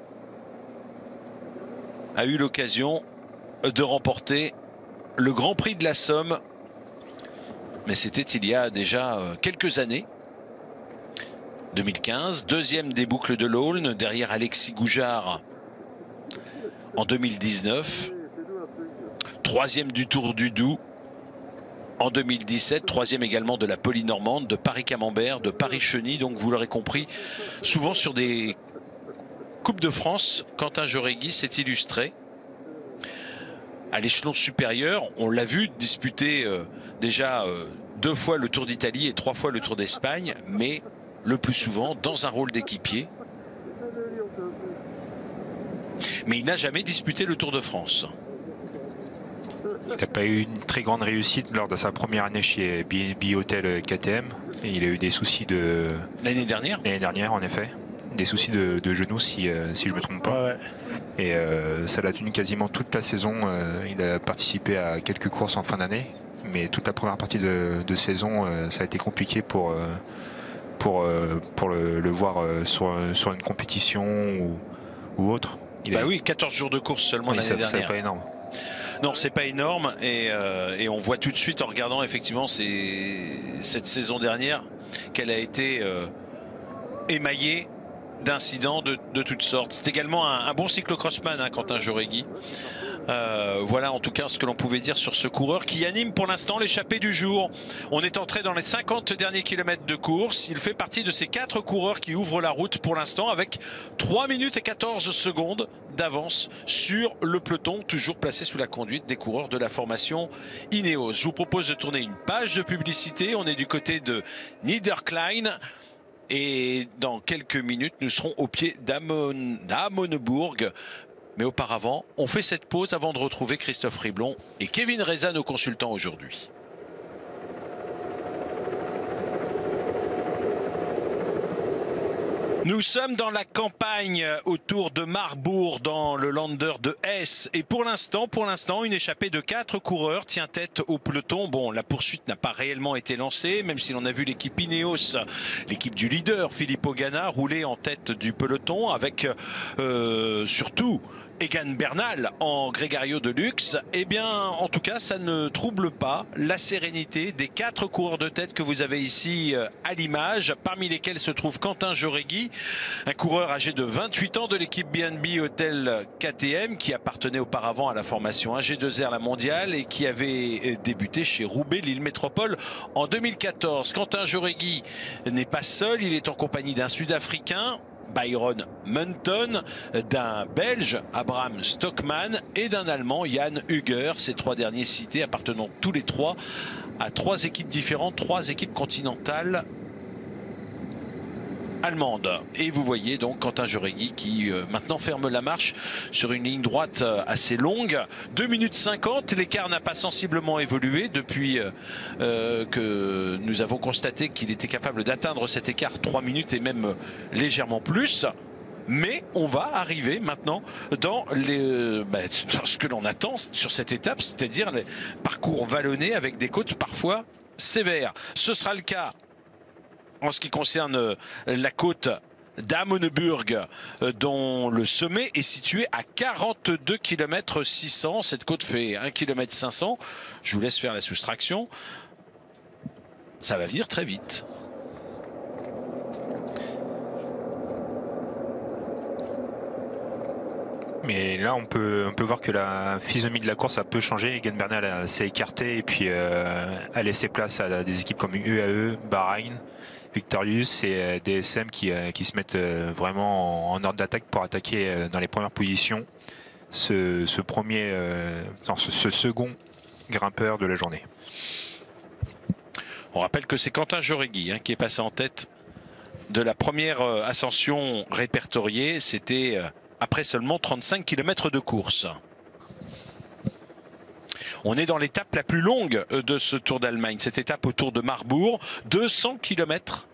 Speaker 8: eu l'occasion de remporter le Grand Prix de la Somme. Mais c'était il y a déjà quelques années. 2015, deuxième des boucles de l'Aulne, derrière Alexis Goujard en 2019. Troisième du Tour du Doubs en 2017, troisième également de la Polynormande, de Paris-Camembert, de Paris-Cheny. Donc vous l'aurez compris, souvent sur des Coupes de France, Quentin Jauregui s'est illustré. À l'échelon supérieur, on l'a vu disputer déjà 2 fois le Tour d'Italie et 3 fois le Tour d'Espagne, mais le plus souvent dans un rôle d'équipier. Mais il n'a jamais disputé le Tour de France.
Speaker 3: Il n'a pas eu une très grande réussite lors de sa première année chez B&B Hotel KTM. Et il a eu des soucis de...
Speaker 8: L'année dernière ?
Speaker 3: L'année dernière, en effet. Des soucis de genoux, si je ne me trompe pas.
Speaker 2: Ouais.
Speaker 3: Et ça l'a tenu quasiment toute la saison. Il a participé à quelques courses en fin d'année. Mais toute la première partie de saison, ça a été compliqué pour le voir sur une compétition ou autre.
Speaker 8: Oui, 14 jours de course seulement l'année dernière.
Speaker 3: C'est pas énorme.
Speaker 8: Non, c'est pas énorme, et on voit tout de suite en regardant effectivement cette saison dernière qu'elle a été émaillée d'incidents de toutes sortes. C'est également un bon cyclocrossman, hein, Quentin Jauregui. Voilà en tout cas ce que l'on pouvait dire sur ce coureur qui anime pour l'instant l'échappée du jour. On est entré dans les 50 derniers kilomètres de course. Il fait partie de ces 4 coureurs qui ouvrent la route pour l'instant avec 3 minutes et 14 secondes d'avance sur le peloton, toujours placé sous la conduite des coureurs de la formation Ineos. Je vous propose de tourner une page de publicité. On est du côté de Niederklein. Et dans quelques minutes, nous serons au pied d'Amonebourg. Mais auparavant, on fait cette pause avant de retrouver Christophe Riblon et Kevin Reza, nos consultants aujourd'hui. Nous sommes dans la campagne autour de Marbourg, dans le Lander de Hesse. Et pour l'instant, une échappée de 4 coureurs tient tête au peloton. Bon, la poursuite n'a pas réellement été lancée, même si l'on a vu l'équipe Ineos, l'équipe du leader, Filippo Ganna, rouler en tête du peloton avec surtout Egan Bernal en Gregario de luxe. Eh bien, en tout cas, ça ne trouble pas la sérénité des 4 coureurs de tête que vous avez ici à l'image, parmi lesquels se trouve Quentin Jauregui, un coureur âgé de 28 ans de l'équipe BNB Hotel KTM qui appartenait auparavant à la formation AG2R La Mondiale et qui avait débuté chez Roubaix Lille Métropole en 2014. Quentin Jauregui n'est pas seul, il est en compagnie d'un Sud-Africain, Byron Munton, d'un Belge, Abraham Stockman, et d'un Allemand, Jan Hüger. Ces 3 derniers cités appartenant tous les 3 à 3 équipes différentes, 3 équipes continentales allemande. Et vous voyez donc Quentin Jauregui qui maintenant ferme la marche sur une ligne droite assez longue. 2 minutes 50, l'écart n'a pas sensiblement évolué depuis que nous avons constaté qu'il était capable d'atteindre cet écart 3 minutes et même légèrement plus. Mais on va arriver maintenant dans ce que l'on attend sur cette étape, c'est-à-dire les parcours vallonnés avec des côtes parfois sévères. Ce sera le cas en ce qui concerne la côte d'Amonebourg, dont le sommet est situé à 42 km 600. Cette côte fait 1 km 500. Je vous laisse faire la soustraction. Ça va venir très vite.
Speaker 3: Mais là, on peut voir que la physionomie de la course a peu changé. Egan Bernal s'est écarté et puis a laissé place à des équipes comme UAE, Bahreïn, Victorious et DSM qui se mettent vraiment en ordre d'attaque pour attaquer dans les premières positions ce second grimpeur de la journée.
Speaker 8: On rappelle que c'est Quentin Jauregui qui est passé en tête de la première ascension répertoriée. C'était après seulement 35 km de course. On est dans l'étape la plus longue de ce Tour d'Allemagne, cette étape autour de Marbourg, 200 km.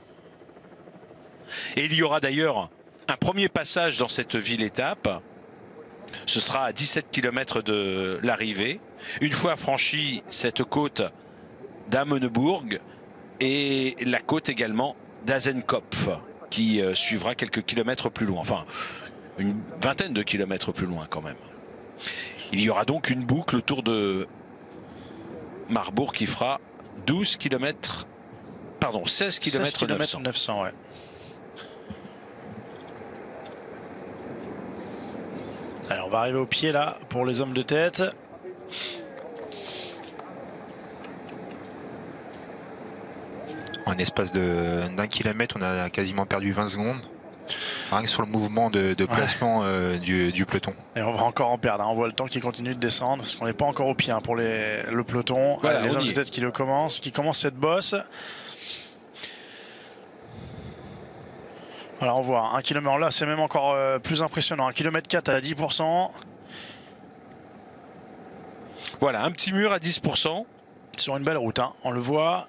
Speaker 8: Et il y aura d'ailleurs un premier passage dans cette ville-étape. Ce sera à 17 km de l'arrivée. Une fois franchie cette côte d'Amonebourg et la côte également d'Azenkopf, qui suivra quelques kilomètres plus loin. Enfin, une vingtaine de kilomètres plus loin quand même. Il y aura donc une boucle autour de Marbourg qui fera 16 km 900.
Speaker 2: Ouais. Alors on va arriver au pied là pour les hommes de tête.
Speaker 3: En espace d'1 kilomètre, on a quasiment perdu 20 secondes. Rien que sur le mouvement de placement du peloton.
Speaker 2: Et on va encore en perdre. On voit le temps qui continue de descendre parce qu'on n'est pas encore au pied pour le peloton.
Speaker 8: Voilà,
Speaker 2: les hommes de tête qui commencent cette bosse. Voilà, on voit 1 km là, c'est même encore plus impressionnant. 1 km 4 à 10%.
Speaker 8: Voilà, un petit mur à 10%.
Speaker 2: Sur une belle route, on le voit.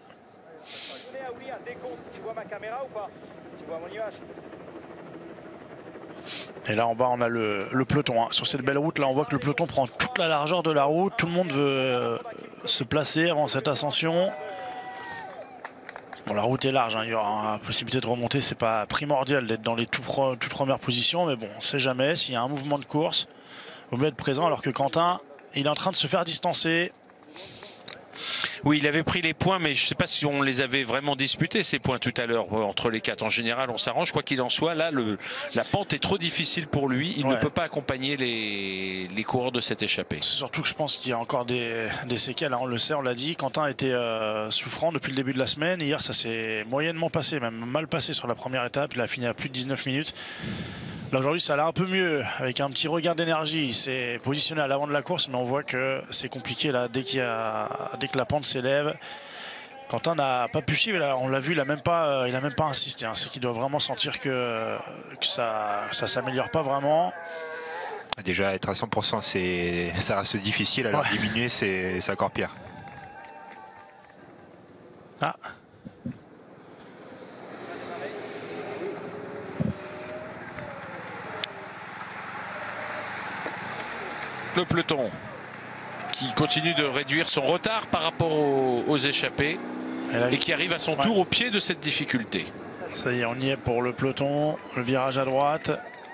Speaker 12: Tu vois ma caméra ou pas? Tu vois mon image?
Speaker 2: Et là en bas on a le peloton. Sur cette belle route là on voit que le peloton prend toute la largeur de la route. Tout le monde veut se placer avant cette ascension. Bon, la route est large, il y aura la possibilité de remonter. C'est pas primordial d'être dans les toutes premières positions. Mais bon, on ne sait jamais s'il y a un mouvement de course. Il vaut mieux être présent alors que Quentin il est en train de se faire distancer.
Speaker 8: Oui, il avait pris les points, mais je ne sais pas si on les avait vraiment disputés, ces points, tout à l'heure, entre les 4. En général, on s'arrange. Quoi qu'il en soit, là, la pente est trop difficile pour lui. Il ne peut pas accompagner les coureurs de cette échappée.
Speaker 2: Surtout que je pense qu'il y a encore des séquelles. Hein, on le sait, on l'a dit. Quentin était souffrant depuis le début de la semaine. Hier, ça s'est moyennement passé, même mal passé sur la première étape. Il a fini à plus de 19 minutes. Là, aujourd'hui, ça allait un peu mieux, avec un petit regain d'énergie. Il s'est positionné à l'avant de la course, mais on voit que c'est compliqué là, dès que la pente s'élève. Quentin n'a pas pu suivre, là, on l'a vu, il n'a même pas insisté. Hein. C'est qu'il doit vraiment sentir que ça s'améliore pas vraiment.
Speaker 3: Déjà, être à 100%, ça reste difficile, alors diminuer, c'est encore pire.
Speaker 2: Ah.
Speaker 8: Le peloton qui continue de réduire son retard par rapport aux échappés et qui arrive à son tour au pied de cette difficulté.
Speaker 2: Ça y est, on y est pour le peloton, le virage à droite.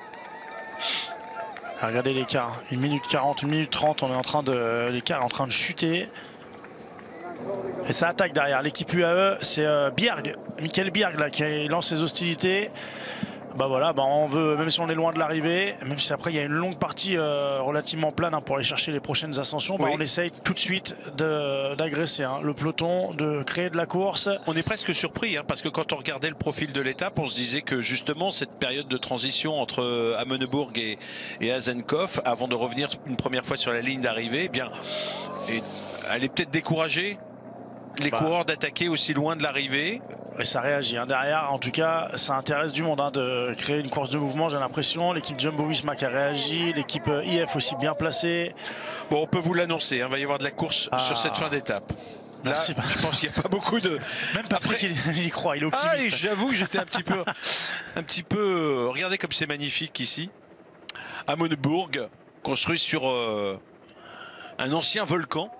Speaker 2: Regardez l'écart, 1 minute 40, 1 minute 30, on est en train l'écart est en train de chuter. Et ça attaque derrière. L'équipe UAE, c'est Bjerg, Michael Bjerg là, qui lance ses hostilités. Bah voilà, on veut, même si on est loin de l'arrivée, même si après il y a une longue partie relativement plane hein, pour aller chercher les prochaines ascensions, on essaye tout de suite d'agresser le peloton, de créer de la course.
Speaker 8: On est presque surpris hein, parce que quand on regardait le profil de l'étape, on se disait que justement cette période de transition entre Amenebourg et Azenkov, avant de revenir une première fois sur la ligne d'arrivée, eh bien, elle est peut-être découragée. Les coureurs d'attaquer aussi loin de l'arrivée.
Speaker 2: Et ça réagit hein. Derrière, en tout cas, ça intéresse du monde hein, de créer une course de mouvement, j'ai l'impression. L'équipe Jumbo-Visma qui a réagi, l'équipe IF aussi bien placée.
Speaker 8: Bon, on peut vous l'annoncer, hein, il va y avoir de la course sur cette fin d'étape. Là, je pense qu'il n'y a pas beaucoup de...
Speaker 2: Même Patrick, il y croit, il est optimiste.
Speaker 8: J'avoue, j'étais un petit peu... Regardez comme c'est magnifique ici. Amenebourg, construit sur un ancien volcan.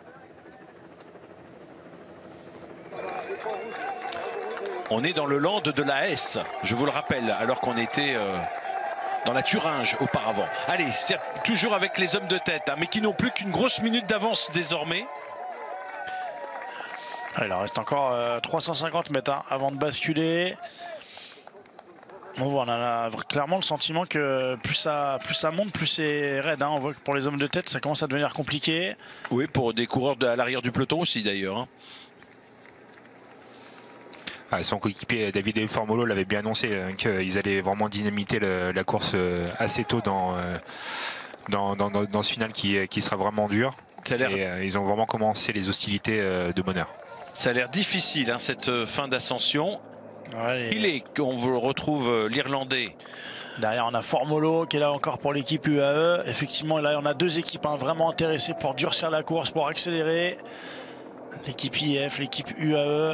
Speaker 8: On est dans le land de la Hesse, je vous le rappelle, alors qu'on était dans la Thuringe auparavant. Allez, c'est toujours avec les hommes de tête, hein, mais qui n'ont plus qu'une grosse minute d'avance désormais.
Speaker 2: Il en reste encore 350 mètres hein, avant de basculer. On a clairement le sentiment que plus ça monte, plus c'est raide. Hein. On voit que pour les hommes de tête, ça commence à devenir compliqué.
Speaker 8: Oui, pour des coureurs à l'arrière du peloton aussi d'ailleurs. Hein.
Speaker 3: Son coéquipier Davide Formolo l'avait bien annoncé hein, qu'ils allaient vraiment dynamiter la course assez tôt dans ce final qui sera vraiment dur. Et ils ont vraiment commencé les hostilités de bonne heure.
Speaker 8: Ça a l'air difficile hein, cette fin d'ascension. On retrouve l'Irlandais.
Speaker 2: Derrière on a Formolo qui est là encore pour l'équipe UAE. Effectivement là on a deux équipes hein, vraiment intéressées pour durcir la course, pour accélérer. L'équipe IF, l'équipe UAE.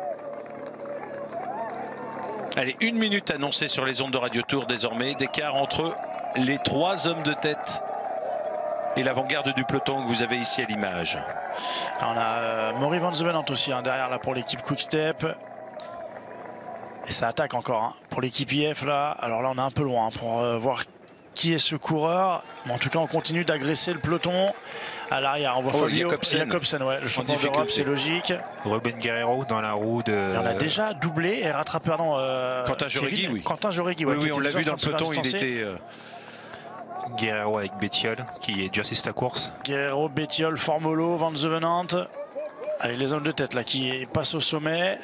Speaker 8: Allez, 1 minute annoncée sur les ondes de Radio Tour désormais, d'écart entre les 3 hommes de tête et l'avant-garde du peloton que vous avez ici à l'image.
Speaker 2: On a Maury Van Zevenant aussi hein, derrière là pour l'équipe Quick-Step. Et ça attaque encore hein, pour l'équipe IF là. Alors là on est un peu loin hein, pour voir qui est ce coureur. Mais en tout cas on continue d'agresser le peloton. À l'arrière, on voit Fabio Jacobsen, ouais, le champion d'Europe, c'est logique.
Speaker 3: Ruben Guerrero dans la roue de...
Speaker 2: Et on a déjà doublé et rattrapé,
Speaker 8: Quentin Jauregui, oui.
Speaker 2: Quentin Jauregui,
Speaker 8: oui, on l'a vu dans le peloton, il était...
Speaker 3: Guerrero avec Bettiol qui durcissent la course.
Speaker 2: Guerrero, Bettiol, Formolo, Van Zevenant. Allez, les hommes de tête là qui passent au sommet.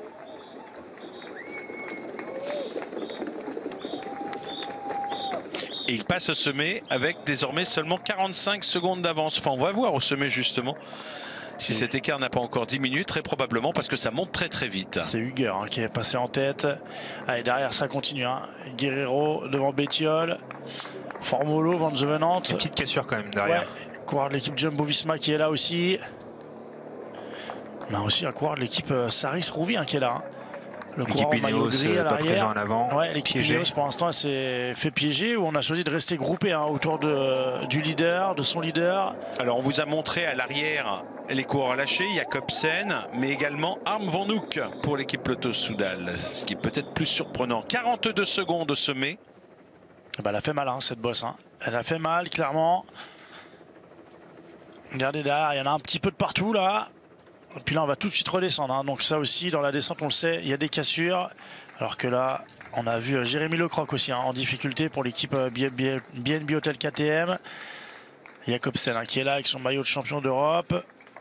Speaker 8: Et il passe au sommet avec désormais seulement 45 secondes d'avance. Enfin, on va voir au sommet justement si cet écart n'a pas encore diminué, très probablement parce que ça monte très très vite.
Speaker 2: C'est Huger hein, qui est passé en tête. Allez, derrière ça continue. Hein. Guerrero devant Bettiol. Formolo, Van Zevenant.
Speaker 3: Une petite cassure quand même derrière.
Speaker 2: Ouais, coureur de l'équipe Jumbo-Visma qui est là aussi. On a aussi un coureur de l'équipe Saris-Rouvi hein, qui est là. Hein.
Speaker 3: L'équipe Ineos pas présent en avant.
Speaker 2: Ouais, l'équipe Ineos pour l'instant s'est fait piéger, où on a choisi de rester groupé hein, autour du leader, de son leader.
Speaker 8: Alors on vous a montré à l'arrière les coureurs lâchés, Jacobsen, mais également Harm Van Hoek pour l'équipe Lotto Soudal, ce qui est peut-être plus surprenant. 42 secondes au sommet.
Speaker 2: Bah, elle a fait mal hein, cette bosse, hein. Elle a fait mal clairement. Regardez derrière, il y en a un petit peu de partout là. Et puis là, on va tout de suite redescendre. Hein. Donc ça aussi, dans la descente, on le sait, il y a des cassures. Alors que là, on a vu Jérémy Lecroc aussi en difficulté pour l'équipe BNB Hotel KTM. Jacobsen qui est là avec son maillot de champion d'Europe.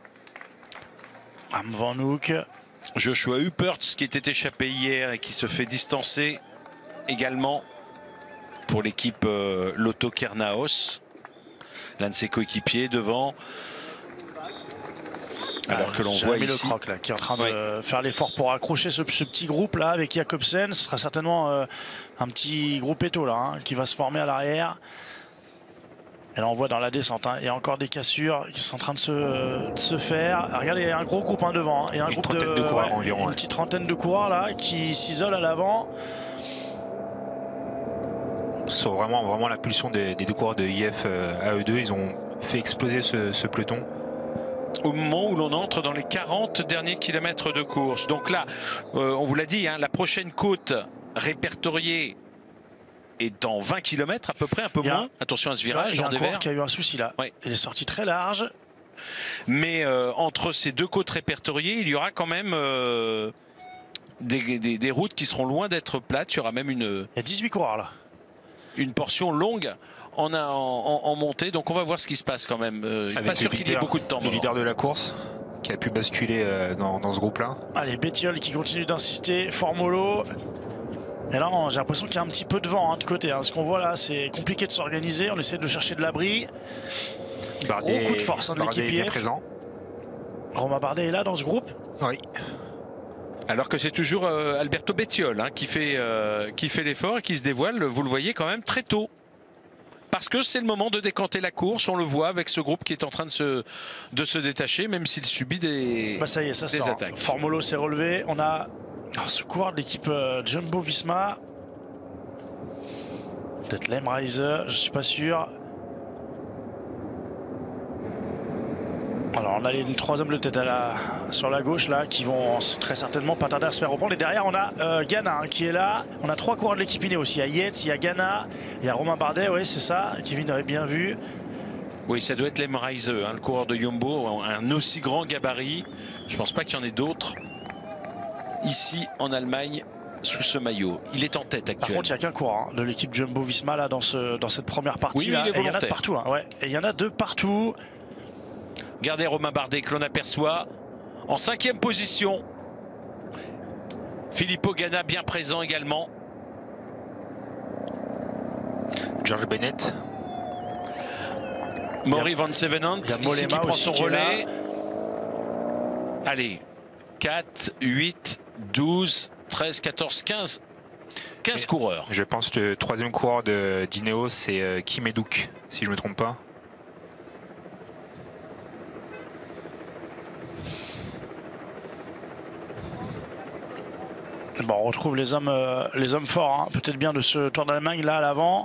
Speaker 2: Am Van Hoek.
Speaker 8: Joshua Huppertz qui était échappé hier et qui se fait distancer également pour l'équipe Lotto Kernaos. L'un de ses coéquipiers devant. Alors que l'on voit ici
Speaker 2: le croc là, qui est en train de faire l'effort pour accrocher ce petit groupe là avec Jacobsen. Ce sera certainement un petit groupe éto là hein, qui va se former à l'arrière. Et là on voit dans la descente, hein, il y a encore des cassures qui sont en train de se faire. Regardez, il y a un gros groupe hein, devant. Hein. Il y a un groupe de coureurs environ. Une petite trentaine de coureurs là qui s'isolent à l'avant.
Speaker 3: Sur vraiment la pulsion des deux coureurs de IF à eux deux, ils ont fait exploser ce peloton.
Speaker 8: Au moment où l'on entre dans les 40 derniers kilomètres de course. Donc là, on vous l'a dit, hein, la prochaine côte répertoriée est dans 20 km à peu près, un peu moins. Attention à ce virage.
Speaker 2: Il y a un coureur qui a eu un souci là.
Speaker 8: Ouais.
Speaker 2: Il est sorti très large.
Speaker 8: Mais entre ces deux côtes répertoriées, il y aura quand même des routes qui seront loin d'être plates. Il y aura même
Speaker 2: Il y a 18 coureurs là.
Speaker 8: Une portion longue en montée, donc on va voir ce qui se passe quand même. Pas sûr qu'il y ait beaucoup de temps.
Speaker 3: Le leader de la course qui a pu basculer dans ce groupe-là.
Speaker 2: Allez, Bettiol qui continue d'insister, Formolo. Et là, j'ai l'impression qu'il y a un petit peu de vent hein, de côté. Hein. Ce qu'on voit là, c'est compliqué de s'organiser. On essaie de chercher de l'abri. Gros coup de force hein, de l'équipe IF.
Speaker 3: Présent.
Speaker 2: Romain Bardet est là dans ce groupe.
Speaker 3: Oui.
Speaker 8: Alors que c'est toujours Alberto Bettiol hein, qui fait l'effort et qui se dévoile, vous le voyez quand même très tôt. Parce que c'est le moment de décanter la course, on le voit avec ce groupe qui est en train de se détacher, même s'il subit des,
Speaker 2: ça y est, ça
Speaker 8: des
Speaker 2: sort.
Speaker 8: attaques.
Speaker 2: Formolo s'est relevé, on a ce coureur de l'équipe Jumbo-Visma. Peut-être Lemreiser, je ne suis pas sûr. Alors on a les trois hommes de tête sur la gauche là qui vont très certainement pas tarder à se faire reprendre. Et derrière on a Ghana hein, qui est là. On a trois coureurs de l'équipe Ineos. Il y a Yates, il y a Ghana, il y a Romain Bardet, oui c'est ça. Kevin avait bien vu.
Speaker 8: Oui, ça doit être Lemreiser, hein, le coureur de Jumbo, un aussi grand gabarit. Je pense pas qu'il y en ait d'autres ici en Allemagne sous ce maillot. Il est en tête actuellement.
Speaker 2: Par contre, il n'y a qu'un coureur hein, de l'équipe Jumbo-Visma là dans cette première partie.
Speaker 8: Oui,
Speaker 2: là.
Speaker 8: il est
Speaker 2: et il y en a de partout. Hein, ouais. Et il y en a de partout.
Speaker 8: Regardez Romain Bardet que l'on aperçoit en 5e position. Filippo Ganna bien présent également.
Speaker 3: George Bennett.
Speaker 8: Maury Van Sevenant ici qui prend son relais. Allez, 4, 8, 12, 13, 14, 15. 15 coureurs.
Speaker 3: Je pense que le troisième coureur d'Ineos, c'est Kim Edhouk, si je ne me trompe pas.
Speaker 2: Bon, on retrouve les hommes forts, hein. Peut-être bien de ce Tour d'Allemagne là à l'avant.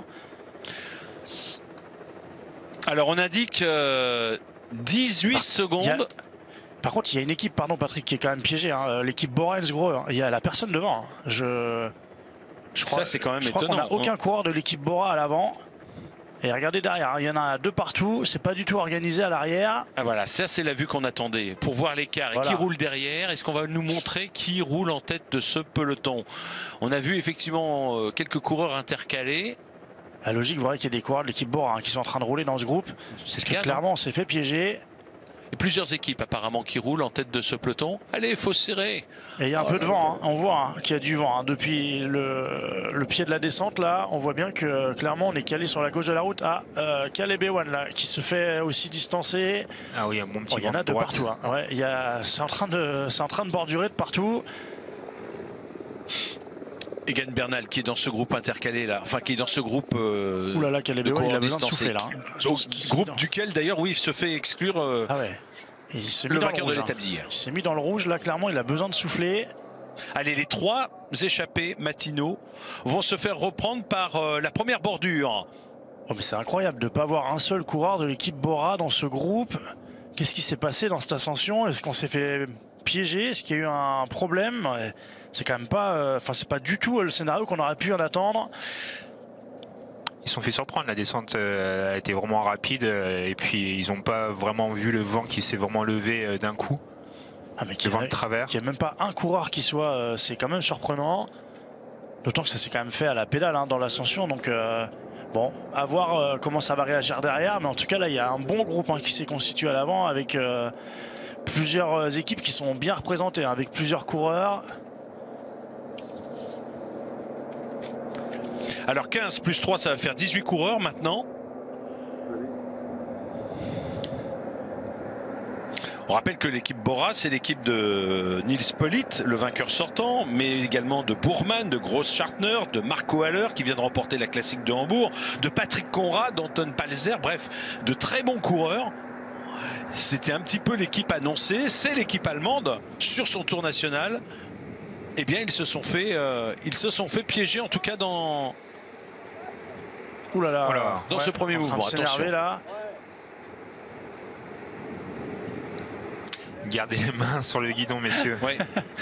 Speaker 8: Alors on indique 18 secondes.
Speaker 2: Par contre, il y a une équipe, pardon Patrick, qui est quand même piégée. Hein. L'équipe Bora-Hansgrohe, hein. Il y a la personne devant. Hein. Je crois,
Speaker 8: ça c'est quand même étonnant.
Speaker 2: Je crois qu'on n'a aucun coureur de l'équipe Bora à l'avant. Et regardez derrière, hein. Il y en a deux partout. C'est pas du tout organisé à l'arrière.
Speaker 8: Ah voilà, ça c'est la vue qu'on attendait pour voir l'écart. Et qui roule derrière? Est-ce qu'on va nous montrer qui roule en tête de ce peloton? On a vu effectivement quelques coureurs intercalés.
Speaker 2: La logique voudrait qu'il y ait des coureurs de l'équipe Bora hein, qui sont en train de rouler dans ce groupe. C'est que clairement on s'est fait piéger.
Speaker 8: Et plusieurs équipes apparemment qui roulent en tête de ce peloton. Allez, il faut serrer.
Speaker 2: Et il y a un peu de vent, hein. On voit hein, qu'il y a du vent. Hein. Depuis le pied de la descente, là, on voit bien que clairement on est calé sur la gauche de la route. Ah, Caleb Ewan là, qui se fait aussi distancer.
Speaker 3: Ah oui, un bon petit
Speaker 2: il y en a de partout. Hein. Ouais, c'est en train de bordurer de partout.
Speaker 8: Egan Bernal qui est dans ce groupe intercalé là, enfin qui est dans ce groupe
Speaker 2: ouh là là, Caleb Ewan, il a besoin de souffler là.
Speaker 8: Groupe duquel d'ailleurs oui, il se fait exclure
Speaker 2: ah ouais.
Speaker 8: Le vainqueur de l'étape d'hier.
Speaker 2: Il s'est mis dans le rouge là, clairement il a besoin de souffler.
Speaker 8: Allez, les trois échappés matinaux vont se faire reprendre par la première bordure.
Speaker 2: Oh mais c'est incroyable de ne pas avoir un seul coureur de l'équipe Bora dans ce groupe. Qu'est-ce qui s'est passé dans cette ascension? Est-ce qu'on s'est fait piéger? Est-ce qu'il y a eu un problème? C'est quand même pas, c'est pas du tout le scénario qu'on aurait pu en attendre.
Speaker 3: Ils se sont fait surprendre, la descente a été vraiment rapide et puis ils n'ont pas vraiment vu le vent qui s'est vraiment levé d'un coup.
Speaker 2: Ah, mais
Speaker 3: le vent de travers.
Speaker 2: Il n'y a même pas un coureur qui soit, c'est quand même surprenant. D'autant que ça s'est quand même fait à la pédale dans l'ascension. Donc bon, à voir comment ça va réagir derrière. Mais en tout cas là il y a un bon groupe qui s'est constitué à l'avant avec plusieurs équipes qui sont bien représentées, avec plusieurs coureurs.
Speaker 8: Alors 15 plus 3, ça va faire 18 coureurs maintenant. On rappelle que l'équipe Bora, c'est l'équipe de Nils Politt, le vainqueur sortant, mais également de Bourman, de Gross Schartner, de Marco Haller qui vient de remporter la classique de Hambourg, de Patrick Conrad, d'Anton Palzer, bref, de très bons coureurs. C'était un petit peu l'équipe annoncée, c'est l'équipe allemande sur son tour national. Eh bien, ils se sont fait piéger, en tout cas dans...
Speaker 2: Ouh là là,
Speaker 8: voilà, dans ce premier mouvement. Attention.
Speaker 2: Là.
Speaker 3: Gardez les mains sur le guidon, messieurs.
Speaker 8: Oui.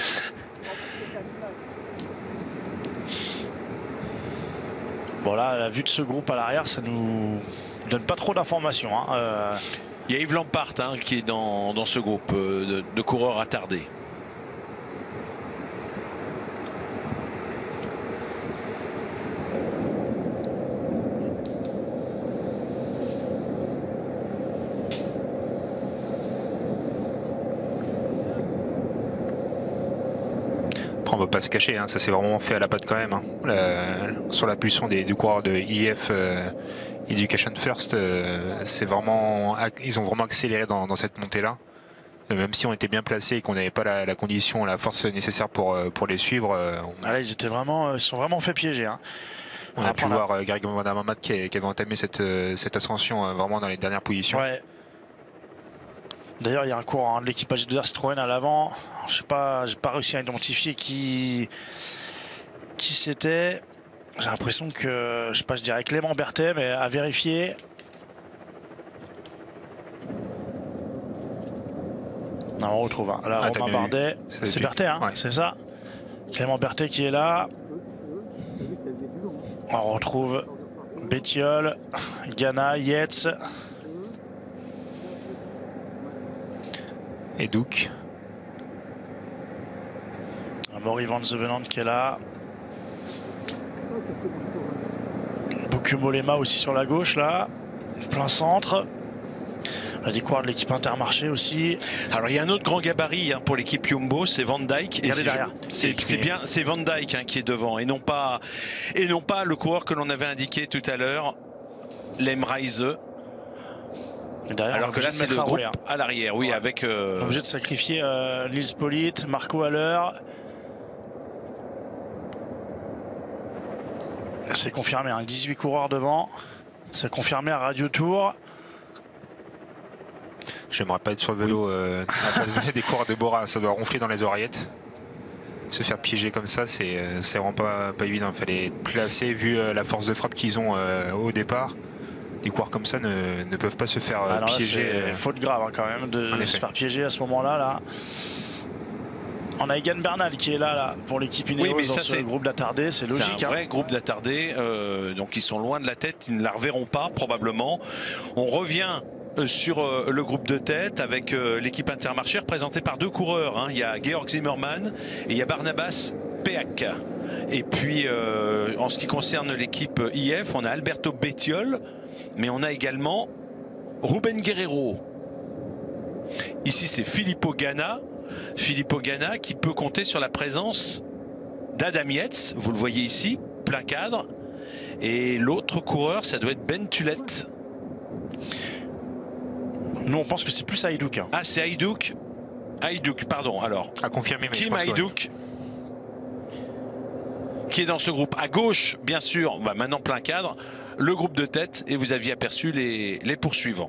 Speaker 2: Bon là, à la vue de ce groupe à l'arrière, ça nous donne pas trop d'informations.
Speaker 8: Il y a Yves Lampart qui est dans ce groupe de coureurs attardés.
Speaker 3: On ne va pas se cacher, ça s'est vraiment fait à la patte quand même. Sur la pulsion du coureur de IF Education First, ils ont vraiment accéléré dans cette montée-là. Même si on était bien placé et qu'on n'avait pas la condition, la force nécessaire pour les suivre.
Speaker 2: Là, ils sont vraiment fait piéger.
Speaker 3: On a pu voir Greg Van Avermaet qui avait entamé cette ascension vraiment dans les dernières positions.
Speaker 2: Ouais. D'ailleurs, il y a un coureur de l'équipage de Citroën à l'avant. Je sais pas, j'ai pas réussi à identifier qui c'était. J'ai l'impression que, je sais pas, je dirais Clément Berthet, mais à vérifier. Non, on retrouve. Là, Romain Bardet. C'est Berthet, ouais. C'est ça. Clément Berthet qui est là. On retrouve Bettiol, Ghana, Yates.
Speaker 3: Et Douk.
Speaker 2: Maury Van Zevenand qui est là. Boku Mollema aussi sur la gauche là. Plein centre. On a des coureurs de l'équipe Intermarché aussi.
Speaker 8: Alors il y a un autre grand gabarit pour l'équipe Jumbo, c'est Van Dijk.
Speaker 2: Regardez derrière.
Speaker 8: C'est Van Dijk qui est devant et non pas le coureur que l'on avait indiqué tout à l'heure, Lem Reise. Alors que là c'est le groupe à l'arrière, oui, avec...
Speaker 2: Obligé de sacrifier Nils Politt, Marco Haller. C'est confirmé, 18 coureurs devant. C'est confirmé à Radio Tour.
Speaker 3: J'aimerais pas être sur le vélo à la place des coureurs de Bora, ça doit ronfler dans les oreillettes. Se faire piéger comme ça, c'est vraiment pas évident. Il fallait être placé, vu la force de frappe qu'ils ont au départ. Des coureurs comme ça ne peuvent pas se faire piéger.
Speaker 2: C'est faute grave quand même de se faire piéger à ce moment-là. On a Egan Bernal qui est là pour l'équipe Ineos dans ce groupe d'attardés, c'est logique.
Speaker 8: C'est un vrai groupe d'attardés, donc ils sont loin de la tête, ils ne la reverront pas probablement. On revient sur le groupe de tête avec l'équipe Intermarché représentée par deux coureurs. Il y a Georg Zimmermann et il y a Barnabas Peak. Et puis en ce qui concerne l'équipe IF, on a Alberto Bettiol, mais on a également Ruben Guerrero. Ici c'est Filippo Ganna. Filippo Ganna qui peut compter sur la présence d'Adam Yates, vous le voyez ici, plein cadre. Et l'autre coureur, ça doit être Ben Tullet.
Speaker 2: Nous on pense que c'est plus Haïdouk.
Speaker 8: Ah c'est Haïdouk. Haïdouk, pardon, alors.
Speaker 3: À confirmer, mais
Speaker 8: Kim Haïdouk. Qui est dans ce groupe. À gauche, bien sûr, maintenant plein cadre, le groupe de tête, et vous aviez aperçu les poursuivants.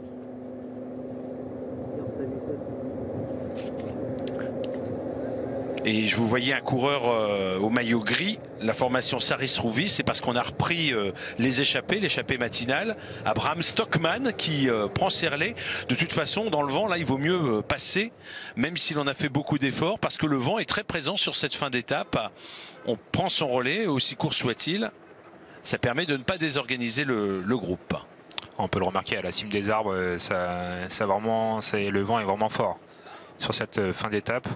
Speaker 8: Et je vous voyais un coureur au maillot gris, la formation Saris Rouvi, c'est parce qu'on a repris l'échappée matinale. Abraham Stockman qui prend ses relais. De toute façon, dans le vent, là, il vaut mieux passer, même s'il en a fait beaucoup d'efforts, parce que le vent est très présent sur cette fin d'étape. On prend son relais, aussi court soit-il. Ça permet de ne pas désorganiser le groupe.
Speaker 3: On peut le remarquer à la cime des arbres, le vent est vraiment fort sur cette fin d'étape.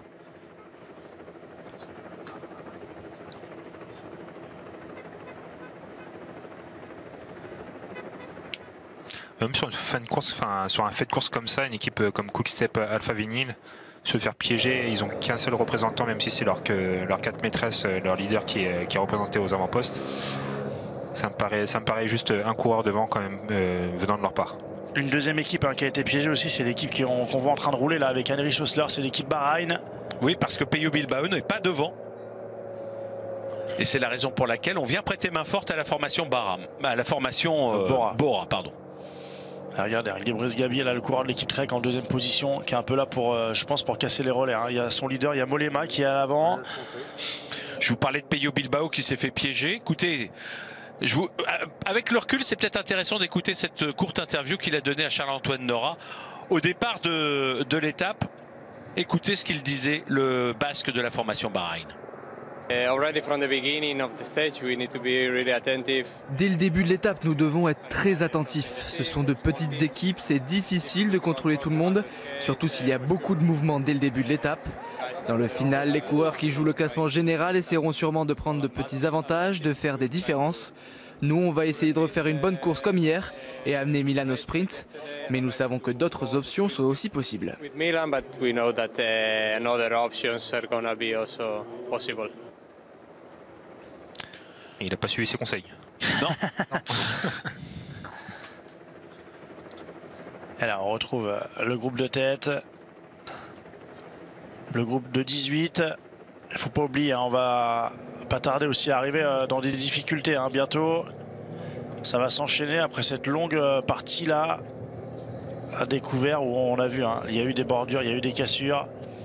Speaker 3: Même sur une fin de course, sur un fait de course comme ça, une équipe comme Quick-Step Alpha Vinyl, se faire piéger, ils n'ont qu'un seul représentant, même si c'est leur 4 maîtresses, leur leader qui est représenté aux avant-postes. Ça me paraît juste un coureur devant quand même venant de leur part.
Speaker 2: Une deuxième équipe qui a été piégée aussi, c'est l'équipe qu'on voit en train de rouler là avec Heinrich Osler, c'est l'équipe Bahreïn.
Speaker 8: Oui, parce que Pello Bilbao n'est pas devant. Et c'est la raison pour laquelle on vient prêter main forte à la formation Bora. Pardon.
Speaker 2: Regardez, Brice Gabi, là, le coureur de l'équipe Trek en deuxième position, qui est un peu là pour, je pense, pour casser les relais. Il y a son leader, il y a Mollema qui est à l'avant.
Speaker 8: Je vous parlais de Pello Bilbao qui s'est fait piéger. Écoutez, avec le recul, c'est peut-être intéressant d'écouter cette courte interview qu'il a donnée à Charles-Antoine Nora au départ de l'étape. Écoutez ce qu'il disait, le basque de la formation Bahreïn.
Speaker 10: Dès le début de l'étape, nous devons être très attentifs. Ce sont de petites équipes, c'est difficile de contrôler tout le monde, surtout s'il y a beaucoup de mouvements dès le début de l'étape. Dans le final, les coureurs qui jouent le classement général essaieront sûrement de prendre de petits avantages, de faire des différences. Nous, on va essayer de refaire une bonne course comme hier et amener Milan au sprint. Mais nous savons que d'autres options sont aussi possibles.
Speaker 3: Il n'a pas suivi ses conseils.
Speaker 8: Non.
Speaker 2: Et là, on retrouve le groupe de tête. Le groupe de 18. Il ne faut pas oublier, on va pas tarder aussi à arriver dans des difficultés bientôt. Ça va s'enchaîner après cette longue partie-là à découvert où on a vu, il y a eu des bordures, il y a eu des cassures.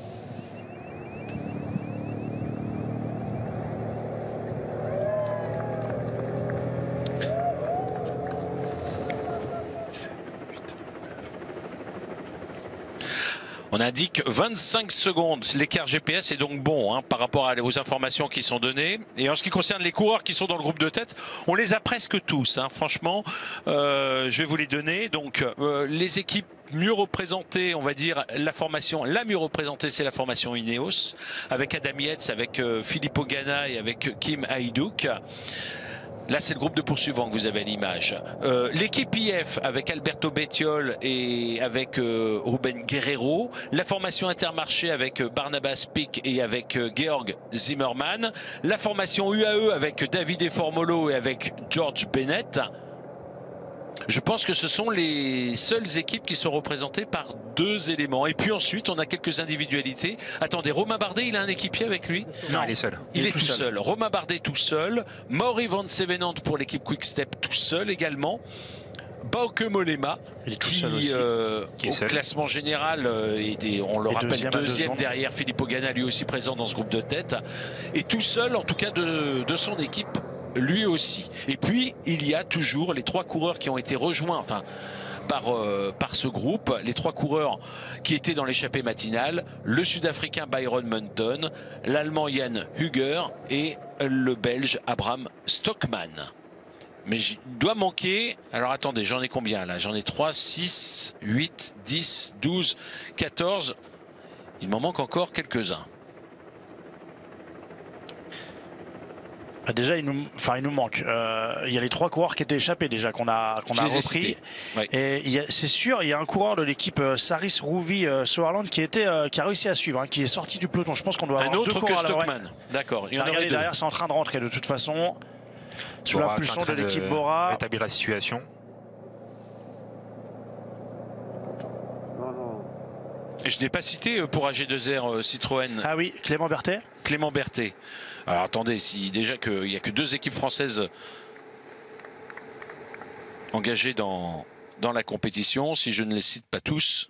Speaker 8: On indique 25 secondes. L'écart GPS est donc bon par rapport aux informations qui sont données. Et en ce qui concerne les coureurs qui sont dans le groupe de tête, on les a presque tous. Franchement, je vais vous les donner. Donc, les équipes mieux représentées, on va dire, la mieux représentée, c'est la formation Ineos, avec Adam Yates, avec Filippo Ganna et avec Kim Haïdouk. Là, c'est le groupe de poursuivants que vous avez à l'image. L'équipe IF avec Alberto Bettiol et avec Ruben Guerrero. La formation Intermarché avec Barnabas Pic et avec Georg Zimmermann. La formation UAE avec David Formolo et avec George Bennett. Je pense que ce sont les seules équipes qui sont représentées par 2 éléments. Et puis ensuite, on a quelques individualités. Attendez, Romain Bardet, il a un équipier avec lui?
Speaker 3: Non, il est seul.
Speaker 8: Il est tout seul. Romain Bardet tout seul. Maury Van Sevenant pour l'équipe Quick-Step tout seul également. Bauke Mollema, qui au classement général, on le rappelle, deuxième derrière Filippo Ganna, lui aussi présent dans ce groupe de tête. Et tout seul, en tout cas, de son équipe. Lui aussi. Et puis, il y a toujours les 3 coureurs qui ont été rejoints par ce groupe. Les 3 coureurs qui étaient dans l'échappée matinale. Le Sud-Africain Byron Munton, l'Allemand Jan Hüger et le Belge Abraham Stockmann. Mais je dois manquer... Alors attendez, j'en ai combien là? J'en ai 3, 6, 8, 10, 12, 14. Il m'en manque encore quelques-uns.
Speaker 2: Déjà, il nous manque. Il y a les 3 coureurs qui étaient échappés déjà qu'on a repris.
Speaker 8: Ouais.
Speaker 2: Et c'est sûr, il y a un coureur de l'équipe Saris Rouvi Soarland qui a réussi à suivre, qui est sorti du peloton. Je pense qu'on doit avoir
Speaker 8: un autre
Speaker 2: 2
Speaker 8: que
Speaker 2: coureurs
Speaker 8: Stockmann. D'accord. Il y en aurait 2.
Speaker 2: Derrière, c'est en train de rentrer de toute façon. Sous la pulsion de l'équipe Bora.
Speaker 3: Établir la situation.
Speaker 8: Je n'ai pas cité pour AG2R Citroën.
Speaker 2: Ah oui, Clément Berthet.
Speaker 8: Clément Berthet. Alors attendez, si déjà qu'il n'y a que 2 équipes françaises engagées dans la compétition, si je ne les cite pas tous.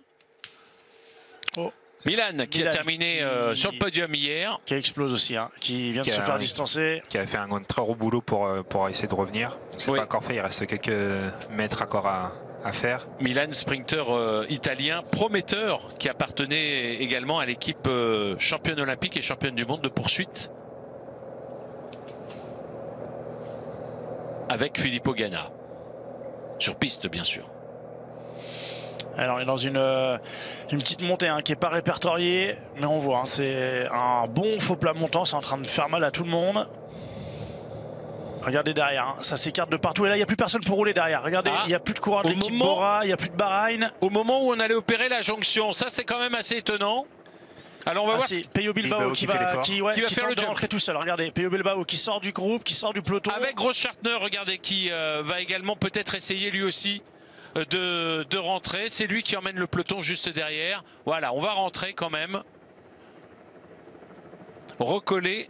Speaker 8: Milan qui a terminé sur le podium hier.
Speaker 2: Qui explose aussi, qui vient de se faire distancer.
Speaker 3: Qui a fait un très gros boulot pour essayer de revenir. C'est pas encore fait, il reste quelques mètres encore à faire.
Speaker 8: Milan, sprinter italien prometteur qui appartenait également à l'équipe championne olympique et championne du monde de poursuite. avec Filippo Ganna. Sur piste, bien sûr.
Speaker 2: Alors, il est dans une petite montée qui n'est pas répertoriée, mais on voit, c'est un bon faux plat montant, c'est en train de faire mal à tout le monde. Regardez derrière, ça s'écarte de partout. Et là, il n'y a plus personne pour rouler derrière. Regardez, il n'y a plus de coureur de l'équipe Bora, il n'y a plus de Bahreïn.
Speaker 8: Au moment où on allait opérer la jonction, ça c'est quand même assez étonnant. Alors on va voir
Speaker 2: Peyo Bilbao qui va faire le jump. Rentrer tout seul. Regardez, Peyo Bilbao qui sort du groupe, qui sort du peloton.
Speaker 8: Avec Grossschartner, regardez, qui va également peut-être essayer lui aussi de rentrer. C'est lui qui emmène le peloton juste derrière. Voilà, on va rentrer quand même. Recoller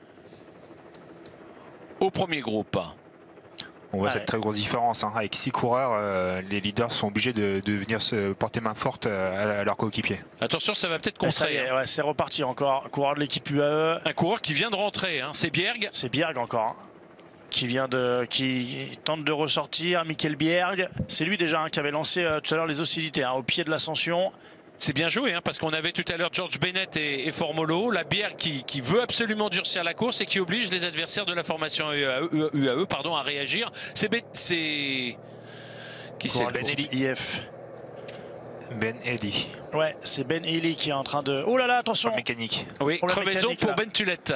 Speaker 8: au premier groupe.
Speaker 3: On voit cette très grosse différence. Avec 6 coureurs, les leaders sont obligés de venir se porter main forte à leur coéquipier.
Speaker 8: Attention, ça va peut-être contrer.
Speaker 2: C'est reparti encore. Coureur de l'équipe UAE.
Speaker 8: Un coureur qui vient de rentrer, c'est Bjerg.
Speaker 2: C'est Bjerg encore. Qui tente de ressortir. Michael Bjerg. C'est lui déjà qui avait lancé tout à l'heure les hostilités au pied de l'ascension.
Speaker 8: C'est bien joué, parce qu'on avait tout à l'heure George Bennett et Formolo, la Bjerg qui veut absolument durcir la course et qui oblige les adversaires de la formation UAE à réagir. Qui c'est
Speaker 3: Ben Eli.
Speaker 2: IF.
Speaker 3: Ben Eli.
Speaker 2: Ouais, c'est Ben Eli qui est en train de... Oh là là, attention.
Speaker 3: Mécanique.
Speaker 8: Oui, crevaison pour Ben Tulette.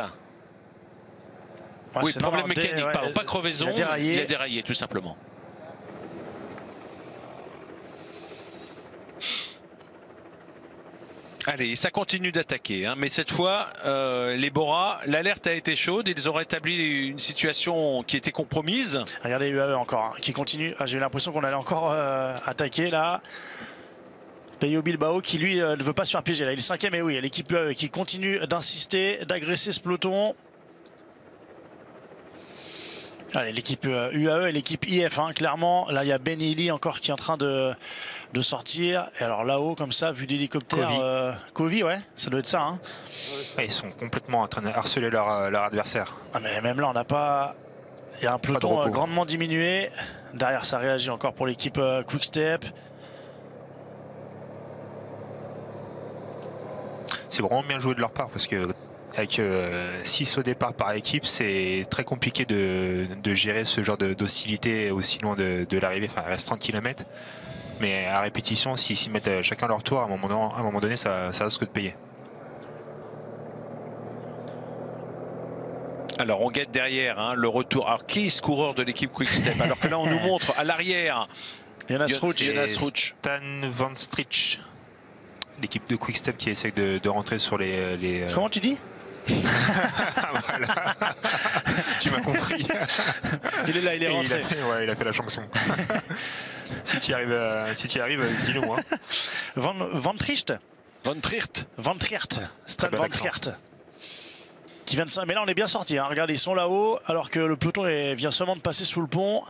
Speaker 8: Oui, problème mécanique, pas crevaison, il a déraillé tout simplement. Allez, ça continue d'attaquer, mais cette fois, les Bora, l'alerte a été chaude, ils ont rétabli une situation qui était compromise.
Speaker 2: Regardez UAE encore, qui continue. J'ai eu l'impression qu'on allait encore attaquer là. Peyo Bilbao qui lui ne veut pas se faire piéger. Là, il est 5e, et oui, l'équipe UAE qui continue d'insister, d'agresser ce peloton. Allez, l'équipe UAE et l'équipe IF, clairement. Là, il y a Ben Eli encore qui est en train de sortir. Et alors là-haut, comme ça, vu l'hélicoptère, Kovi, ouais, ça doit être ça.
Speaker 3: Ouais, ils sont complètement en train de harceler leur adversaire.
Speaker 2: Mais même là, on n'a pas... Il y a un peloton grandement diminué. Derrière, ça réagit encore pour l'équipe Quick-Step.
Speaker 3: C'est vraiment bien joué de leur part parce que avec 6 au départ par équipe, c'est très compliqué de gérer ce genre d'hostilité aussi loin de l'arrivée. Enfin, il reste 30 km. Mais à répétition, s'ils s'y mettent chacun leur tour, à un moment donné, ça risque de payer.
Speaker 8: Alors, on guette derrière le retour. Alors, qui est ce coureur de l'équipe Quick-Step? Alors que là, on nous montre à l'arrière
Speaker 2: Jonas Ruch.
Speaker 3: Stan Van Strich. L'équipe de Quick-Step qui essaie de rentrer sur les...
Speaker 2: Comment tu dis?
Speaker 3: Voilà. Tu m'as compris.
Speaker 2: Il est là, il est rentré.
Speaker 3: Il a fait la chanson. Si tu y arrives, dis-le moi.
Speaker 2: Van Tricht. Stan Van Tricht. Qui vient de ça. Mais là, on est bien sorti. Regardez, ils sont là-haut, alors que le peloton vient seulement de passer sous le pont.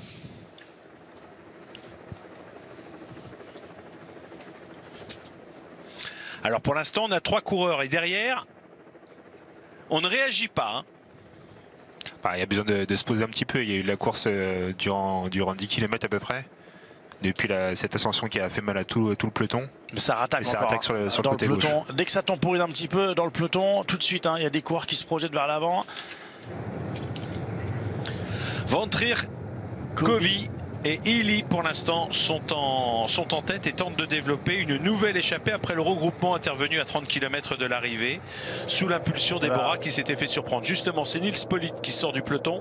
Speaker 8: Alors pour l'instant, on a 3 coureurs et derrière, on ne réagit pas.
Speaker 3: Il y a besoin de se poser un petit peu. Il y a eu la course durant 10 km à peu près. Depuis cette ascension qui a fait mal à tout le peloton.
Speaker 2: Mais ça rattaque encore
Speaker 3: sur le côté gauche.
Speaker 2: Dès que ça temporise un petit peu dans le peloton, tout de suite, il y a des coureurs qui se projettent vers l'avant.
Speaker 8: Van Trier, Kovi et Ili pour l'instant sont en tête et tentent de développer une nouvelle échappée après le regroupement intervenu à 30 km de l'arrivée sous l'impulsion des Bora qui s'était fait surprendre. Justement, c'est Nils Politt qui sort du peloton.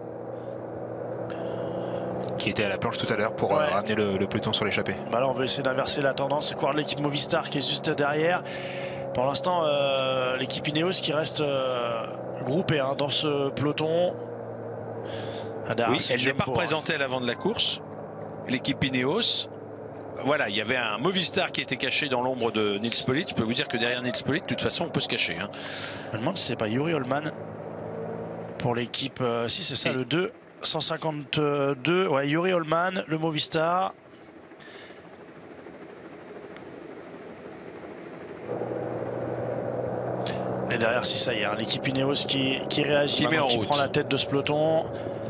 Speaker 3: Qui était à la planche tout à l'heure pour ramener le peloton sur l'échappée.
Speaker 2: Là, on veut essayer d'inverser la tendance. C'est quoi l'équipe Movistar qui est juste derrière. Pour l'instant, l'équipe Ineos qui reste groupée dans ce peloton.
Speaker 8: Oui, elle n'est pas représentée à l'avant de la course. L'équipe Ineos. Voilà, il y avait un Movistar qui était caché dans l'ombre de Nils Politt. Je peux vous dire que derrière Nils Politt, de toute façon, on peut se cacher.
Speaker 2: Je me demande si c'est pas Yuri Holman pour l'équipe. Si c'est ça, le 2. 152, ouais, Yuri Holman, le Movistar. Et derrière, si ça y est, l'équipe Ineos qui réagit, qui prend la tête de ce peloton.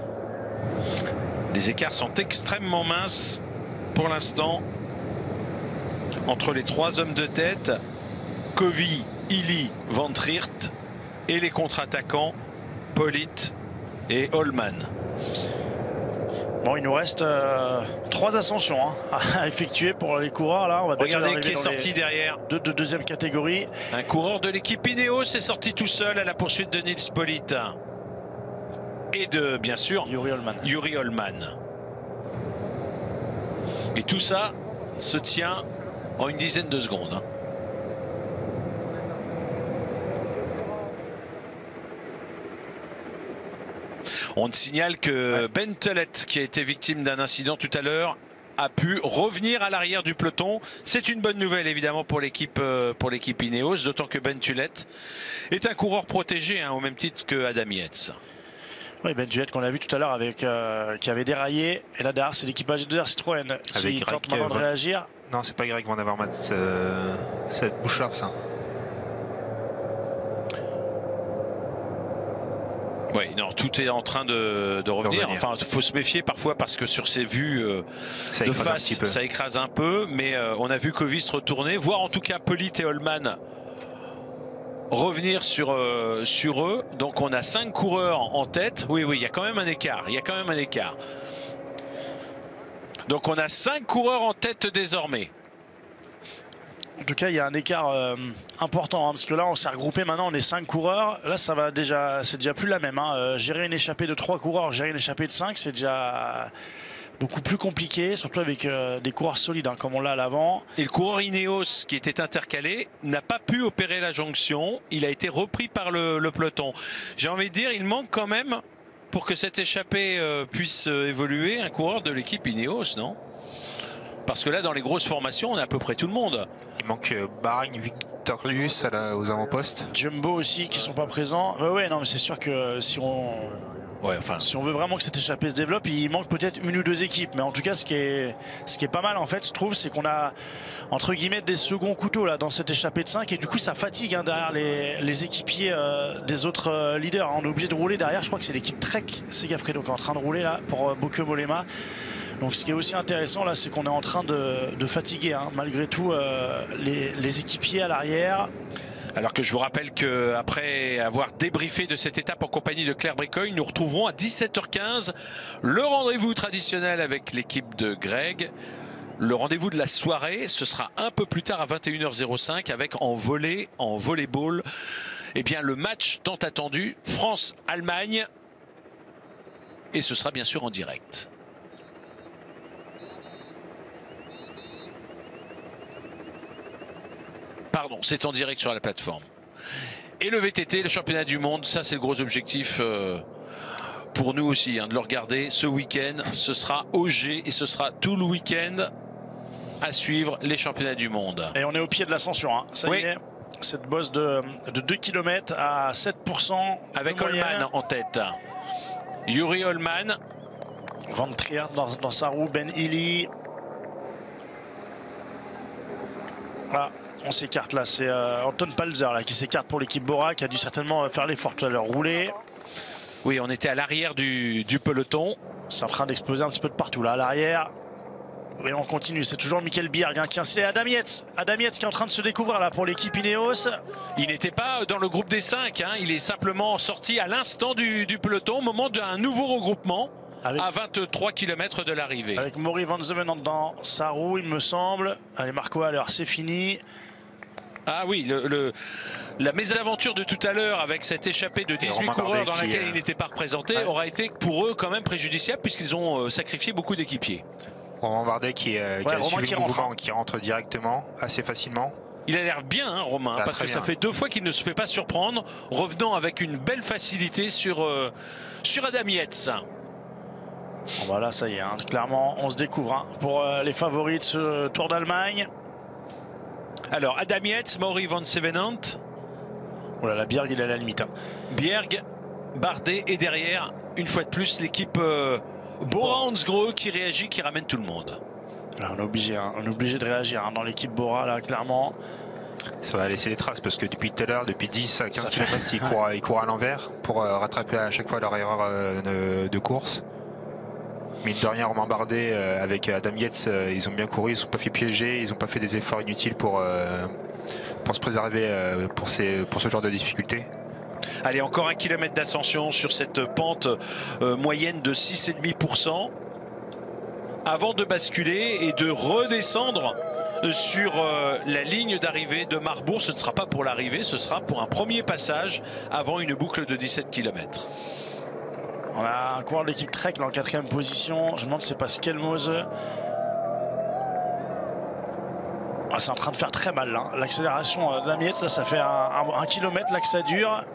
Speaker 8: Les écarts sont extrêmement minces pour l'instant entre les 3 hommes de tête, Kovi, Ili, Van Trier, et les contre-attaquants, Politt et Holman.
Speaker 2: Bon, il nous reste 3 ascensions à effectuer pour les coureurs. Là, on va
Speaker 8: regardez qui est sorti derrière.
Speaker 2: De deuxième catégorie.
Speaker 8: Un coureur de l'équipe Ineos est sorti tout seul à la poursuite de Nils Politt. Et de, bien sûr, Yuri Holman. Et tout ça se tient en une dizaine de secondes. On signale que Ben Tullet, qui a été victime d'un incident tout à l'heure, a pu revenir à l'arrière du peloton. C'est une bonne nouvelle évidemment pour l'équipe Ineos, d'autant que Ben Tullet est un coureur protégé au même titre que Adam Yates.
Speaker 2: Oui, Ben Tullet qu'on a vu tout à l'heure qui avait déraillé. Et là derrière, c'est l'équipage de Citroën qui tente maintenant de réagir.
Speaker 3: Non, c'est pas Greg Van Avermaet, cette Bouchard, ça.
Speaker 8: Oui, non, tout est en train de revenir. Enfin, il faut se méfier parfois parce que sur ces vues de face, ça écrase un peu. Mais on a vu Kovis retourner, voire en tout cas Politt et Holman revenir sur eux. Donc on a 5 coureurs en tête. Oui, il y a quand même un écart. Donc on a 5 coureurs en tête désormais.
Speaker 2: En tout cas, il y a un écart important parce que là, on s'est regroupé. Maintenant, on est 5 coureurs. Là, c'est déjà plus la même. Gérer une échappée de 3 coureurs, gérer une échappée de 5, c'est déjà beaucoup plus compliqué, surtout avec des coureurs solides comme on l'a à l'avant.
Speaker 8: Et le coureur Ineos qui était intercalé n'a pas pu opérer la jonction. Il a été repris par le peloton. J'ai envie de dire, il manque quand même, pour que cette échappée puisse évoluer, un coureur de l'équipe Ineos, non ? Parce que là, dans les grosses formations, on a à peu près tout le monde.
Speaker 3: Il manque Bahrain, Victorius aux avant-postes.
Speaker 2: Jumbo aussi qui sont pas présents. Ouais, non, mais c'est sûr que si on veut vraiment que cette échappée se développe, il manque peut-être 1 ou 2 équipes. Mais en tout cas, ce qui est pas mal en fait, je trouve, c'est qu'on a entre guillemets des seconds couteaux là dans cette échappée de 5 et du coup ça fatigue derrière les équipiers des autres leaders. On est obligé de rouler derrière. Je crois que c'est l'équipe Trek Segafredo qui est en train de rouler là pour Bokeh Mollema. Donc ce qui est aussi intéressant là, c'est qu'on est en train de fatiguer malgré tout les équipiers à l'arrière.
Speaker 8: Alors que je vous rappelle qu'après avoir débriefé de cette étape en compagnie de Claire Brécogne, nous retrouverons à 17h15 le rendez-vous traditionnel avec l'équipe de Greg. Le rendez-vous de la soirée, ce sera un peu plus tard à 21h05 avec en volleyball, le match tant attendu France-Allemagne. Et ce sera bien sûr en direct. Pardon, c'est en direct sur la plateforme. Et le VTT, le championnat du monde, ça c'est le gros objectif pour nous aussi, de le regarder ce week-end. Ce sera OG et ce sera tout le week-end à suivre les championnats du monde.
Speaker 2: Et on est au pied de l'ascension, ça y est. Cette bosse de 2 km à 7%.
Speaker 8: Avec Holman en tête. Yuri Holman.
Speaker 2: Van Trier dans sa roue, Ben Illy. Voilà. On s'écarte là, c'est Anton Palzer là, qui s'écarte pour l'équipe Bora, qui a dû certainement faire l'effort tout à l'heure, rouler.
Speaker 8: Oui, on était à l'arrière du peloton.
Speaker 2: C'est en train d'exploser un petit peu de partout là, à l'arrière. Et on continue, c'est toujours Mikkel Bjerg qui incite Adam Yates. Adam Yates qui est en train de se découvrir là pour l'équipe Ineos.
Speaker 8: Il n'était pas dans le groupe des 5, il est simplement sorti à l'instant du peloton au moment d'un nouveau regroupement. À 23 km de l'arrivée.
Speaker 2: Avec Maury Van Zevenen dans sa roue, il me semble. Allez, Marco Haller, c'est fini.
Speaker 8: Ah oui, la mésaventure de tout à l'heure avec cette échappée de 18 coureurs dans laquelle il n'était pas représenté aura été pour eux quand même préjudiciable puisqu'ils ont sacrifié beaucoup d'équipiers.
Speaker 3: Romain Bardet qui a suivi le mouvement, qui rentre directement assez facilement.
Speaker 8: Il a l'air bien, Romain, parce que ça fait 2 fois qu'il ne se fait pas surprendre, revenant avec une belle facilité sur Adam Yates.
Speaker 2: Bon, voilà, ça y est, clairement, on se découvre pour les favoris de ce Tour d'Allemagne.
Speaker 8: Alors, Adam Yates, Maury Van Zevenen.
Speaker 2: Oh là là, Bjerg, il est à la limite.
Speaker 8: Bjerg, Bardet et derrière, une fois de plus, l'équipe Bora-Hansgrohe qui réagit, qui ramène tout le monde.
Speaker 2: Là, on est obligé de réagir dans l'équipe Bora, là, clairement.
Speaker 3: Ça va laisser des traces parce que depuis tout à l'heure, depuis 10 à 15 km, ils courent à l'envers pour rattraper à chaque fois leur erreur de course. Mine de rien, Romain Bardet avec Adam Yates, ils ont bien couru, ils ne sont pas fait piéger, ils n'ont pas fait des efforts inutiles pour se préserver pour ce genre de difficultés.
Speaker 8: Allez, encore 1 km d'ascension sur cette pente moyenne de 6,5%. avant de basculer et de redescendre sur la ligne d'arrivée de Marbourg. Ce ne sera pas pour l'arrivée, ce sera pour un premier passage avant une boucle de 17 km.
Speaker 2: On a un coureur de l'équipe Trek dans la 4e position. Je me demande si c'est pas Skelmose. Ah, c'est en train de faire très mal là. L'accélération de la miette, ça fait un kilomètre là que ça dure.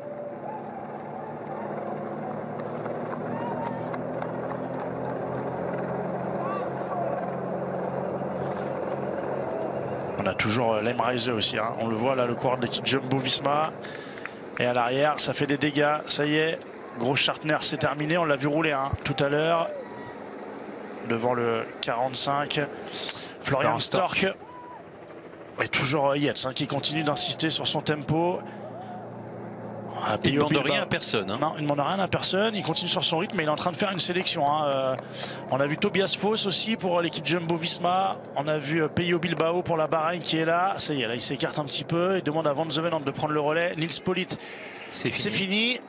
Speaker 2: On a toujours l'Emreise aussi, hein. On le voit là, le coureur de l'équipe Jumbo-Visma. Et à l'arrière, ça fait des dégâts. Ça y est, Gros Schartner, c'est terminé. On l'a vu rouler tout à l'heure. Devant le 45. Florian Stork. Et toujours Yates qui continue d'insister sur son tempo.
Speaker 8: Il ne demande rien à personne. Hein.
Speaker 2: Non, il ne demande rien à personne. Il continue sur son rythme, mais il est en train de faire une sélection. On a vu Tobias Foss aussi pour l'équipe Jumbo-Visma. On a vu Peyo Bilbao pour la Bahreïn qui est là. Ça y est, là, il s'écarte un petit peu. Il demande à Van Zevenen de prendre le relais. Nils Politt, c'est fini.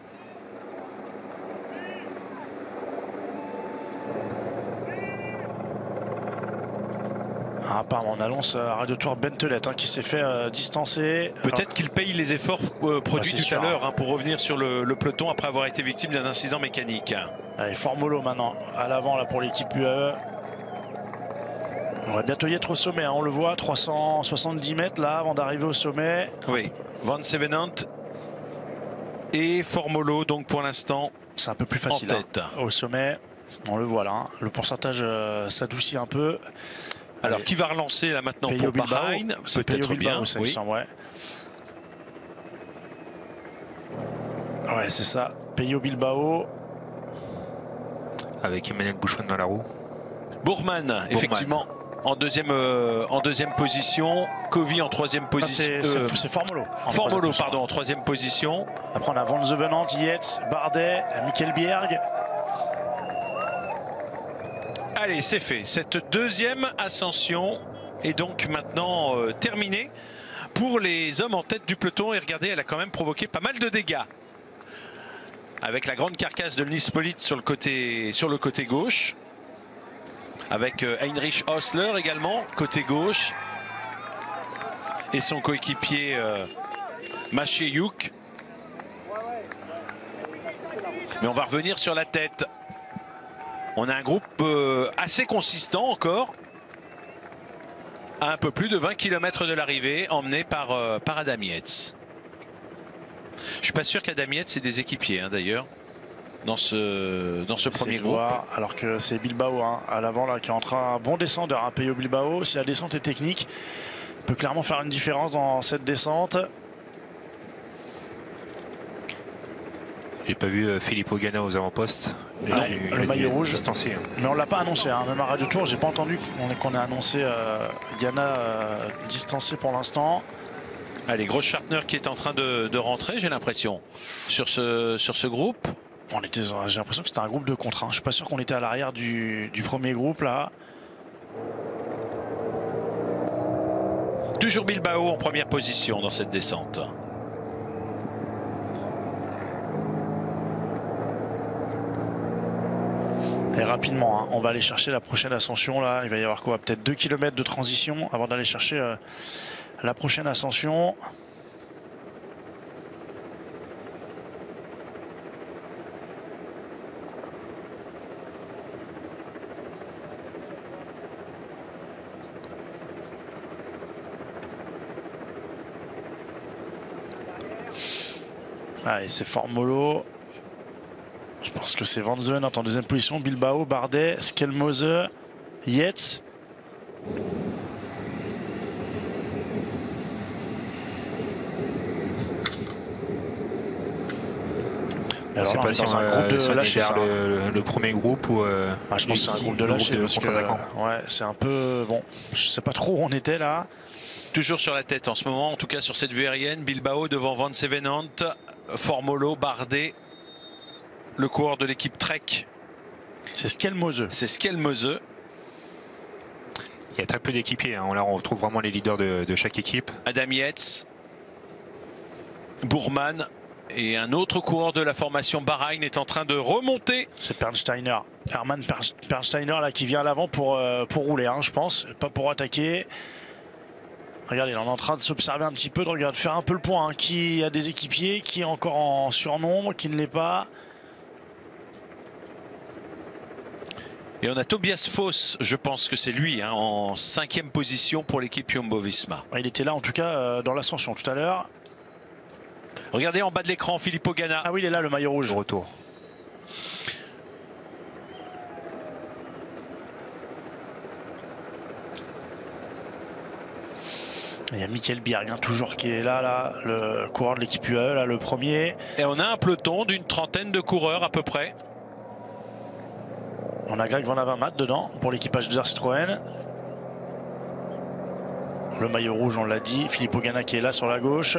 Speaker 2: Apparemment, on annonce à Radio Tour Bentelet qui s'est fait distancer.
Speaker 8: Peut-être qu'il paye les efforts produits tout à l'heure pour revenir sur le peloton après avoir été victime d'un incident mécanique.
Speaker 2: Allez, Formolo maintenant à l'avant là pour l'équipe UAE. On va bientôt y être au sommet, on le voit, 370 mètres là avant d'arriver au sommet.
Speaker 8: Oui, Van Zevenant et Formolo donc pour l'instant.
Speaker 2: C'est un peu plus facile au sommet. On le voit là, le pourcentage s'adoucit un peu.
Speaker 8: Alors, qui va relancer là maintenant pour Bahreïn? Peut-être bien.
Speaker 2: Oui. Ouais, c'est ça. Peyo Bilbao.
Speaker 3: Avec Emmanuel Bouchon dans la roue.
Speaker 8: Bourman, effectivement, en deuxième position. Covey en 3e position.
Speaker 2: C'est Formolo.
Speaker 8: Formolo, pardon, en 3e position.
Speaker 2: Après, on a Van Zevenen, Yates, Bardet, Mikkel Bjerg.
Speaker 8: Allez, c'est fait. Cette deuxième ascension est donc maintenant terminée pour les hommes en tête du peloton. Et regardez, elle a quand même provoqué pas mal de dégâts. Avec la grande carcasse de Nils Politt sur le côté gauche. Avec Heinrich Hausler également, côté gauche. Et son coéquipier Maciejczuk. Mais on va revenir sur la tête. On a un groupe assez consistant encore, à un peu plus de 20 km de l'arrivée, emmené par Adam Yates. Je ne suis pas sûr qu'Adam Yates ait des équipiers d'ailleurs, dans ce premier groupe.
Speaker 2: Alors que c'est Bilbao à l'avant là qui est en train, un bon descendeur, Peyo Bilbao. Si la descente est technique, il peut clairement faire une différence dans cette descente.
Speaker 3: J'ai pas vu Filippo Ganna aux avant-postes.
Speaker 2: Le maillot rouge. Distancé. Mais on l'a pas annoncé. Même à Radio Tour, j'ai pas entendu qu'on ait annoncé Ganna distancé pour l'instant.
Speaker 8: Allez, Gros Schartner qui est en train de rentrer, j'ai l'impression, sur ce groupe.
Speaker 2: J'ai l'impression que c'était un groupe de contre. Je suis pas sûr qu'on était à l'arrière du premier groupe là.
Speaker 8: Toujours Bilbao en première position dans cette descente.
Speaker 2: Et rapidement, on va aller chercher la prochaine ascension là. Il va y avoir quoi? Peut-être 2 km de transition avant d'aller chercher la prochaine ascension. Allez, c'est Formolo. Je pense que c'est Van Zevenen en deuxième position. Bilbao, Bardet, Skelmose, Yates.
Speaker 3: C'est pas si on est derrière le premier groupe ou
Speaker 2: je pense que c'est un groupe de lâcher. Ouais, c'est un peu bon. Je sais pas trop où on était là.
Speaker 8: Toujours sur la tête en ce moment, en tout cas sur cette vue aérienne. Bilbao devant Van Zevenant, Formolo, Bardet. Le coureur de l'équipe Trek.
Speaker 2: C'est Skelmose.
Speaker 8: C'est Skelmose.
Speaker 3: Il y a très peu d'équipiers. Là, on retrouve vraiment les leaders de chaque équipe.
Speaker 8: Adam Yates. Bourman. Et un autre coureur de la formation Bahreïn est en train de remonter.
Speaker 2: C'est Pernsteiner. Hermann Pernsteiner là, qui vient à l'avant pour rouler, hein, je pense, pas pour attaquer. Regardez, on est en train de s'observer un petit peu, de faire un peu le point. Hein. Qui a des équipiers, qui est encore en surnombre, qui ne l'est pas.
Speaker 8: Et on a Tobias Foss, je pense que c'est lui, hein, en 5e position pour l'équipe Jumbo-Visma.
Speaker 2: Il était là en tout cas dans l'ascension tout à l'heure.
Speaker 8: Regardez en bas de l'écran, Filippo Ganna.
Speaker 2: Ah oui, il est là, le maillot rouge.
Speaker 3: De retour.
Speaker 2: Il y a Michael Bierg, hein, toujours qui est là, le coureur de l'équipe UAE, là, le premier.
Speaker 8: Et on a un peloton d'une trentaine de coureurs à peu près.
Speaker 2: On a Greg Van Avermaet dedans pour l'équipage de Citroën. Le maillot rouge, on l'a dit. Filippo Ganna qui est là sur la gauche.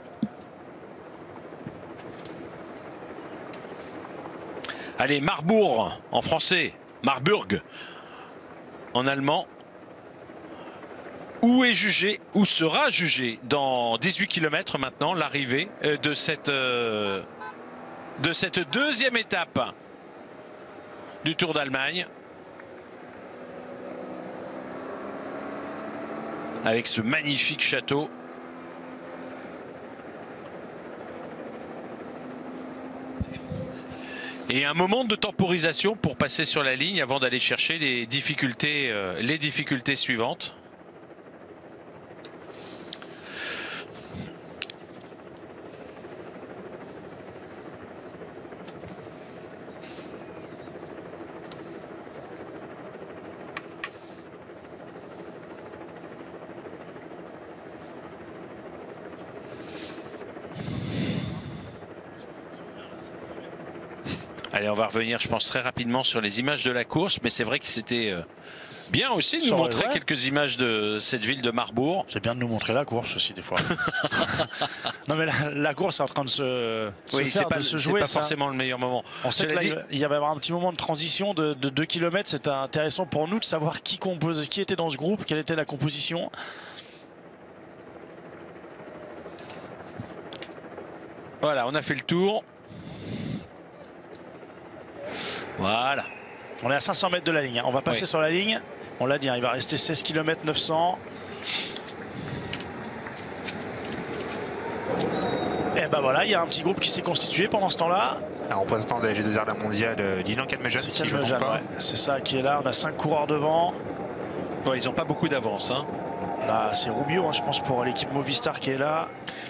Speaker 8: Allez, Marbourg en français, Marburg en allemand. Où est jugé, où sera jugé dans 18 km maintenant l'arrivée de cette deuxième étape du Tour d'Allemagne. Avec ce magnifique château. Et un moment de temporisation pour passer sur la ligne avant d'aller chercher les difficultés suivantes. Allez, on va revenir, je pense, très rapidement sur les images de la course, mais c'est vrai que c'était bien aussi de nous montrer quelques images de cette ville de Marbourg.
Speaker 2: C'est bien de nous montrer la course aussi, des fois. Non, mais la course est en train de se
Speaker 8: jouer. C'est pas
Speaker 2: ça.
Speaker 8: forcément le meilleur moment.
Speaker 2: On sait qu'il y avait un petit moment de transition de 2 km. C'était intéressant pour nous de savoir qui était dans ce groupe, quelle était la composition.
Speaker 8: Voilà, on a fait le tour. Voilà.
Speaker 2: On est à 500 mètres de la ligne. On va passer sur la ligne. On l'a dit, il va rester 16 km 900. Et ben voilà, il y a un petit groupe qui s'est constitué pendant ce temps-là.
Speaker 3: Un représentant de la G2R, la mondiale, Dylan Calmejean, si je ne me trompe pas.
Speaker 2: C'est ça qui est là. On a 5 coureurs devant.
Speaker 8: Ouais, ils n'ont pas beaucoup d'avance. Hein.
Speaker 2: Là, c'est Rubio, hein, je pense, pour l'équipe Movistar qui est là.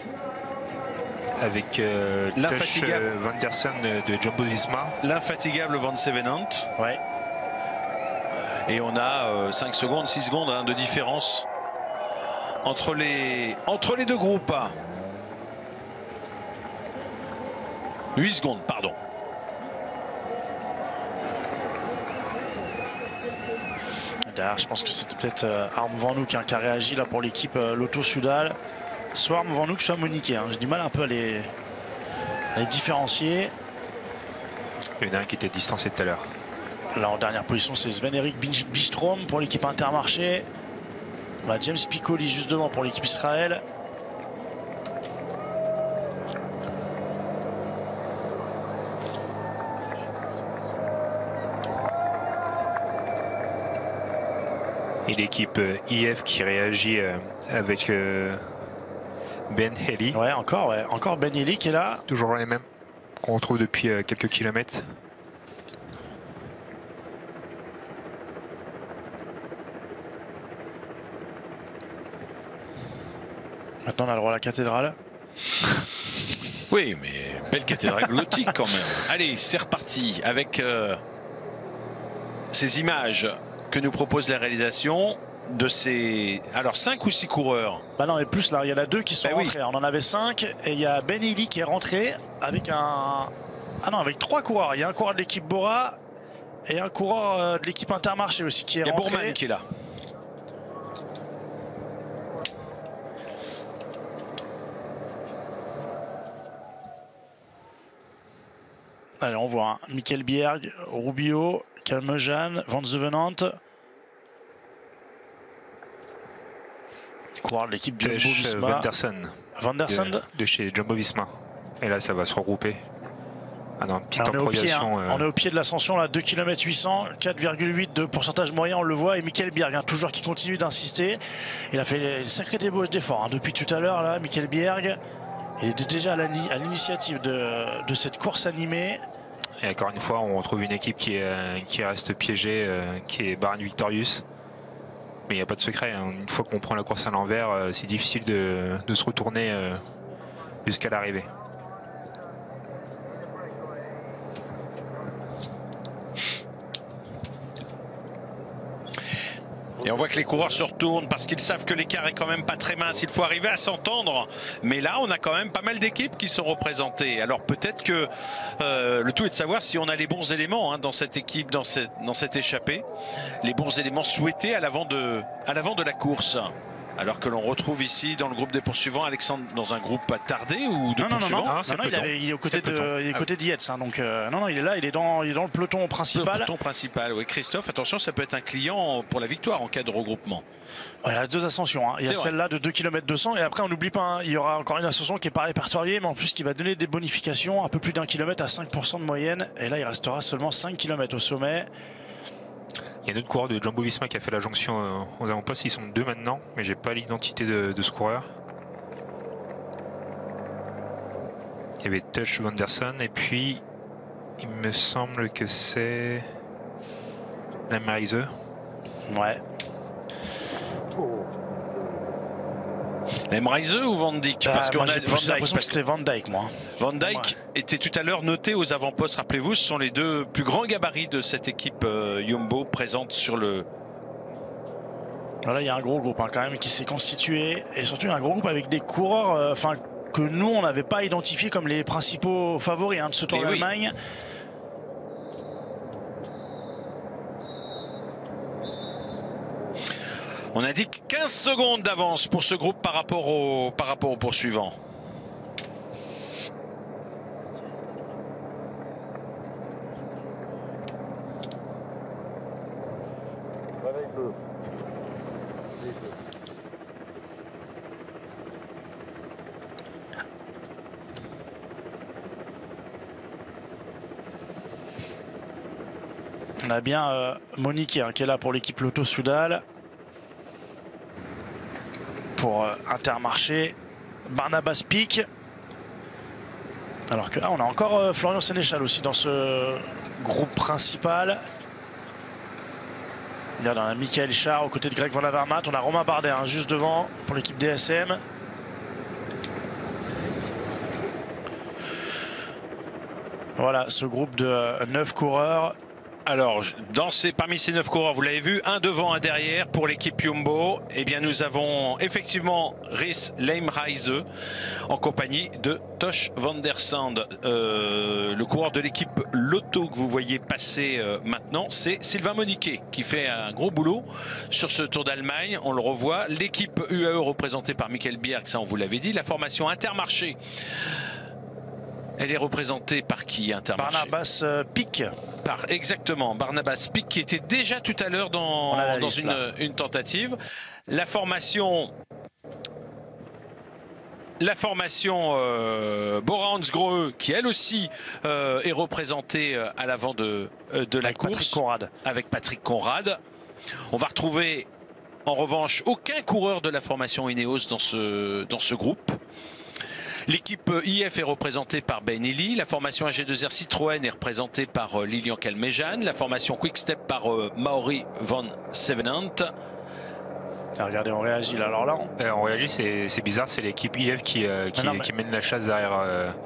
Speaker 3: Avec l'infatigable Vanderson de Jumbo-Visma.
Speaker 8: L'infatigable Van Sevenant.
Speaker 2: Ouais.
Speaker 8: Et on a 5 secondes, 6 secondes hein, de différence entre les deux groupes. 8 secondes, pardon.
Speaker 2: Derrière, je pense que c'était peut-être Harm Van Hoek qui a réagi là pour l'équipe Lotto Soudal. Soit Harm Van Hoek, soit Monique. Hein. J'ai du mal un peu à les différencier.
Speaker 3: Il y en a un qui était distancé tout à l'heure.
Speaker 2: Là en dernière position, c'est Sven-Erik Bistrom pour l'équipe Intermarché. On a James Piccoli juste devant pour l'équipe Israël.
Speaker 3: Et l'équipe IF qui réagit avec Ben Heli.
Speaker 2: Ouais, encore Ben Heli qui est là.
Speaker 3: Toujours les mêmes qu'on retrouve depuis quelques kilomètres.
Speaker 2: Maintenant on a le droit à la cathédrale.
Speaker 8: Oui, mais belle cathédrale gothique quand même. Allez, c'est reparti avec ces images que nous propose la réalisation de ces... Alors 5 ou 6 coureurs.
Speaker 2: Bah non, mais plus là, il y en a 2 qui sont rentrés. On en avait 5 et il y a Ben Heli qui est rentré avec avec 3 coureurs. Il y a un coureur de l'équipe Bora et un coureur de l'équipe Intermarché aussi qui est rentré.
Speaker 8: Il y a Bourman qui est là.
Speaker 2: Allez, on voit Michael Bierg, Rubio, Calmejean, Van Zevenant. Coureur de l'équipe Jumbo-Visma.
Speaker 3: Vanderson
Speaker 2: Vanderson
Speaker 3: de chez Jumbo-Visma. Et là, ça va se regrouper. Ah non, petite
Speaker 2: on est au pied,
Speaker 3: progression.
Speaker 2: on est au pied de l'ascension, là, 2 km 800, 4,8 de pourcentage moyen, on le voit. Et Mikkel Bjerg, toujours qui continue d'insister. Il a fait une sacrée débauche d'efforts depuis tout à l'heure, là, Mikkel Bjerg. Il est déjà à l'initiative de cette course animée.
Speaker 3: Et encore une fois, on retrouve une équipe qui reste piégée, qui est Bahrain Victorious. Mais il n'y a pas de secret. Hein. Une fois qu'on prend la course à l'envers, c'est difficile de se retourner jusqu'à l'arrivée.
Speaker 8: Et on voit que les coureurs se retournent parce qu'ils savent que l'écart est quand même pas très mince. Il faut arriver à s'entendre. Mais là, on a quand même pas mal d'équipes qui sont représentées. Alors peut-être que le tout est de savoir si on a les bons éléments dans cette équipe, dans cette échappée. Les bons éléments souhaités à l'avant de la course. Alors que l'on retrouve ici dans le groupe des poursuivants Alexandre dans un groupe attardé ou de poursuivants.
Speaker 2: Il est aux côtés d'Yates. Donc non, il est là, il est dans le peloton principal.
Speaker 8: Le peloton principal, oui. Christophe, attention, ça peut être un client pour la victoire en cas de regroupement.
Speaker 2: Ouais, il reste 2 ascensions. Il y a celle-là de 2 km 200 et après on n'oublie pas, il y aura encore une ascension qui n'est pas répertoriée, mais en plus qui va donner des bonifications, un peu plus d'1 kilomètre à 5% de moyenne. Et là, il restera seulement 5 km au sommet.
Speaker 3: Il y a un autre coureur de Jumbo Visma qui a fait la jonction aux avant-postes. Ils sont 2 maintenant, mais j'ai pas l'identité de ce coureur. Il y avait Tush Vanderson et puis il me semble que c'est Lemreise.
Speaker 2: Ouais.
Speaker 8: Lemreise ou Van Dijk? Parce qu'on a
Speaker 2: l'impression que c'était Van Dijk, moi.
Speaker 8: Van Dijk était tout à l'heure noté aux avant-postes. Rappelez-vous, ce sont les 2 plus grands gabarits de cette équipe Jumbo présente sur le.
Speaker 2: Voilà, il y a un gros groupe quand même qui s'est constitué et surtout un gros groupe avec des coureurs, que nous on n'avait pas identifiés comme les principaux favoris de ce Tour d'Allemagne. Oui.
Speaker 8: On a dit 15 secondes d'avance pour ce groupe par rapport aux poursuivants.
Speaker 2: On a bien Monique qui est là pour l'équipe Lotto Soudal. Pour Intermarché, Barnabas Pic. Alors que là, on a encore Florian Sénéchal aussi dans ce groupe principal. On a Michael Char aux côtés de Greg Van Avermaet. On a Romain Bardet juste devant pour l'équipe DSM. Voilà, ce groupe de 9 coureurs.
Speaker 8: Alors, parmi ces 9 coureurs, vous l'avez vu, un devant, un derrière pour l'équipe Jumbo. Eh bien, nous avons effectivement Rhys Lemreise en compagnie de Tosh Van Der Sande. Le coureur de l'équipe Lotto que vous voyez passer maintenant, c'est Sylvain Moniquet qui fait un gros boulot sur ce Tour d'Allemagne. On le revoit. L'équipe UAE représentée par Mikkel Bjerg, ça on vous l'avait dit. La formation Intermarché. Elle est représentée par qui, Intermarché?
Speaker 2: Barnabas Pic.
Speaker 8: Exactement, Barnabas Pic qui était déjà tout à l'heure dans une tentative. La formation Bora Hansgrohe qui elle aussi est représentée à l'avant de la course avec Patrick Conrad. On va retrouver en revanche aucun coureur de la formation Ineos dans ce groupe. L'équipe IF est représentée par Ben Eli. La formation AG2R Citroën est représentée par Lilian Calmejean. La formation Quick-Step par Mauri Van Sevenant.
Speaker 2: Regardez, on réagit là. Alors là,
Speaker 3: on réagit, c'est bizarre. C'est l'équipe IF qui mène la chasse derrière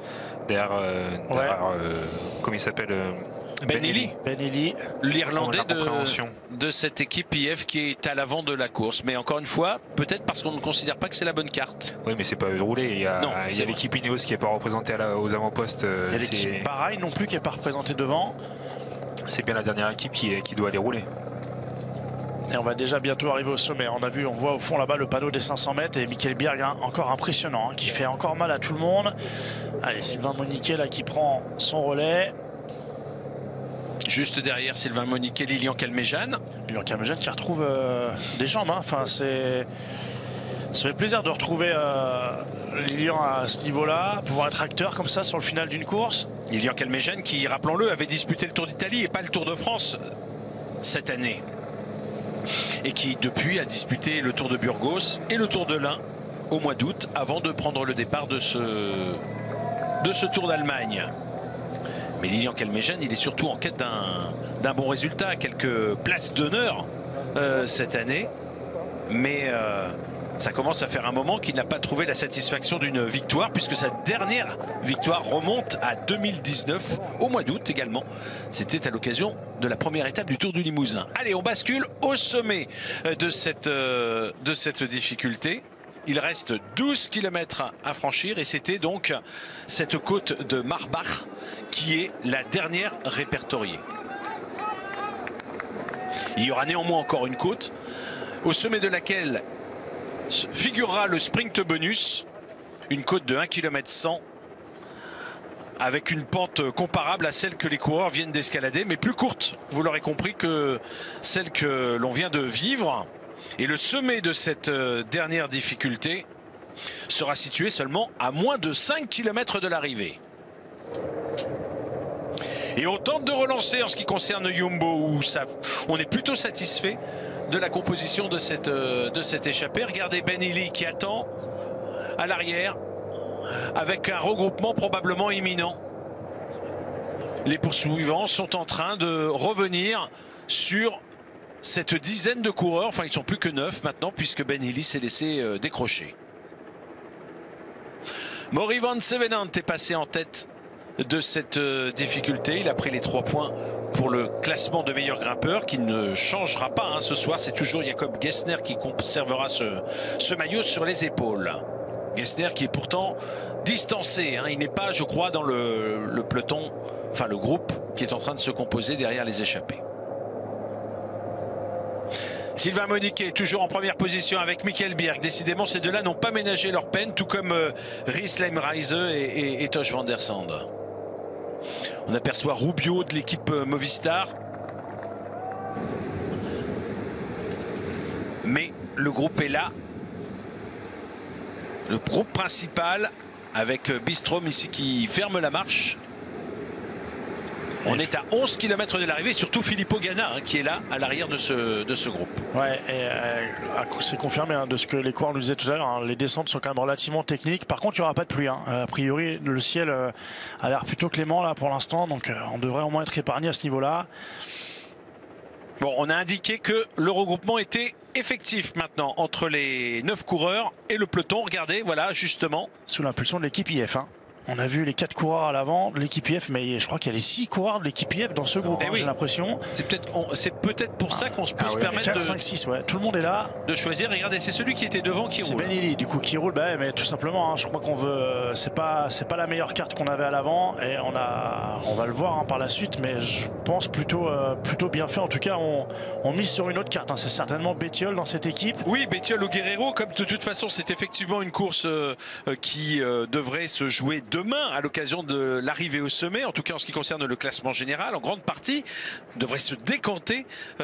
Speaker 3: comment il s'appelle
Speaker 8: Ben Eli, l'Irlandais de cette équipe IF qui est à l'avant de la course. Mais encore une fois, peut-être parce qu'on ne considère pas que c'est la bonne carte.
Speaker 3: Oui, mais c'est pas roulé. Il y a l'équipe Ineos qui n'est pas représentée aux avant-postes.
Speaker 2: Il y a l'équipe pareil non plus qui n'est pas représentée devant.
Speaker 3: C'est bien la dernière équipe qui doit aller rouler.
Speaker 2: Et on va déjà bientôt arriver au sommet. On voit au fond là-bas le panneau des 500 mètres et Mikkel Bjerg, encore impressionnant, qui fait encore mal à tout le monde. Allez, Sylvain Moniquet là qui prend son relais.
Speaker 8: Juste derrière Sylvain Moniquet, Lilian Calmejean.
Speaker 2: Lilian Calmejean qui retrouve des jambes. Enfin, Ça fait plaisir de retrouver Lilian à ce niveau-là, pouvoir être acteur comme ça sur le final d'une course.
Speaker 8: Lilian Calmegen qui, rappelons-le, avait disputé le Tour d'Italie et pas le Tour de France cette année. Et qui depuis a disputé le Tour de Burgos et le Tour de l'Ain au mois d'août avant de prendre le départ de ce Tour d'Allemagne. Mais Lilian Calmegen, il est surtout en quête d'un bon résultat, quelques places d'honneur cette année. Mais ça commence à faire un moment qu'il n'a pas trouvé la satisfaction d'une victoire, puisque sa dernière victoire remonte à 2019, au mois d'août également. C'était à l'occasion de la première étape du Tour du Limousin. Allez, on bascule au sommet de cette difficulté. Il reste 12 km à franchir et c'était donc cette côte de Marbach qui est la dernière répertoriée. Il y aura néanmoins encore une côte au sommet de laquelle figurera le sprint bonus, une côte de 1 km 100 avec une pente comparable à celle que les coureurs viennent d'escalader, mais plus courte, vous l'aurez compris, que celle que l'on vient de vivre. Et le sommet de cette dernière difficulté sera situé seulement à moins de 5 km de l'arrivée. Et on tente de relancer en ce qui concerne Jumbo, où on est plutôt satisfait de la composition de cette échappée. Regardez Ben Illy qui attend à l'arrière avec un regroupement probablement imminent. Les poursuivants sont en train de revenir sur cette dizaine de coureurs. Enfin, ils ne sont plus que 9 maintenant puisque Ben Illy s'est laissé décrocher. Maury Van Sevenant est passé en tête de cette difficulté. Il a pris les 3 points pour le classement de meilleur grimpeur qui ne changera pas ce soir. C'est toujours Jakob Gessner qui conservera ce maillot sur les épaules. Gessner qui est pourtant distancé. Il n'est pas, je crois, dans le peloton, enfin le groupe qui est en train de se composer derrière les échappés. Sylvain Moniquet est toujours en première position avec Mikkel Bjerg. Décidément, ces deux-là n'ont pas ménagé leur peine, tout comme Ries Leemreize et Tosh van der Sande. On aperçoit Rubio de l'équipe Movistar. Mais le groupe est là. Le groupe principal avec Bistrom ici qui ferme la marche. On est à 11 km de l'arrivée, surtout Filippo Ganna qui est là à l'arrière de ce groupe.
Speaker 2: Ouais, et c'est confirmé de ce que les coureurs nous disaient tout à l'heure. Les descentes sont quand même relativement techniques. Par contre, il n'y aura pas de pluie. A priori, le ciel a l'air plutôt clément là pour l'instant, donc on devrait au moins être épargné à ce niveau-là.
Speaker 8: Bon, on a indiqué que le regroupement était effectif maintenant entre les 9 coureurs et le peloton. Regardez, voilà, justement.
Speaker 2: Sous l'impulsion de l'équipe IF. On a vu les 4 coureurs à l'avant de l'équipe IF, mais je crois qu'il y a les 6 coureurs de l'équipe IF dans ce groupe,
Speaker 8: oui.
Speaker 2: J'ai l'impression.
Speaker 8: C'est peut-être pour ça qu'on peut se permettre
Speaker 2: 4, 5, 6, ouais. Tout le monde est là.
Speaker 8: De choisir. Regardez, c'est celui qui était devant qui roule.
Speaker 2: C'est Ben Illy, du coup, qui roule. Mais tout simplement, je crois qu'on veut. C'est pas la meilleure carte qu'on avait à l'avant, et on va le voir par la suite, mais je pense plutôt bien fait. En tout cas, on mise sur une autre carte. C'est certainement Bettiol dans cette équipe.
Speaker 8: Oui, Bettiol ou Guerrero, comme de toute façon, c'est effectivement une course qui devrait se jouer demain à l'occasion de l'arrivée au sommet, en tout cas en ce qui concerne le classement général, en grande partie devrait se décanter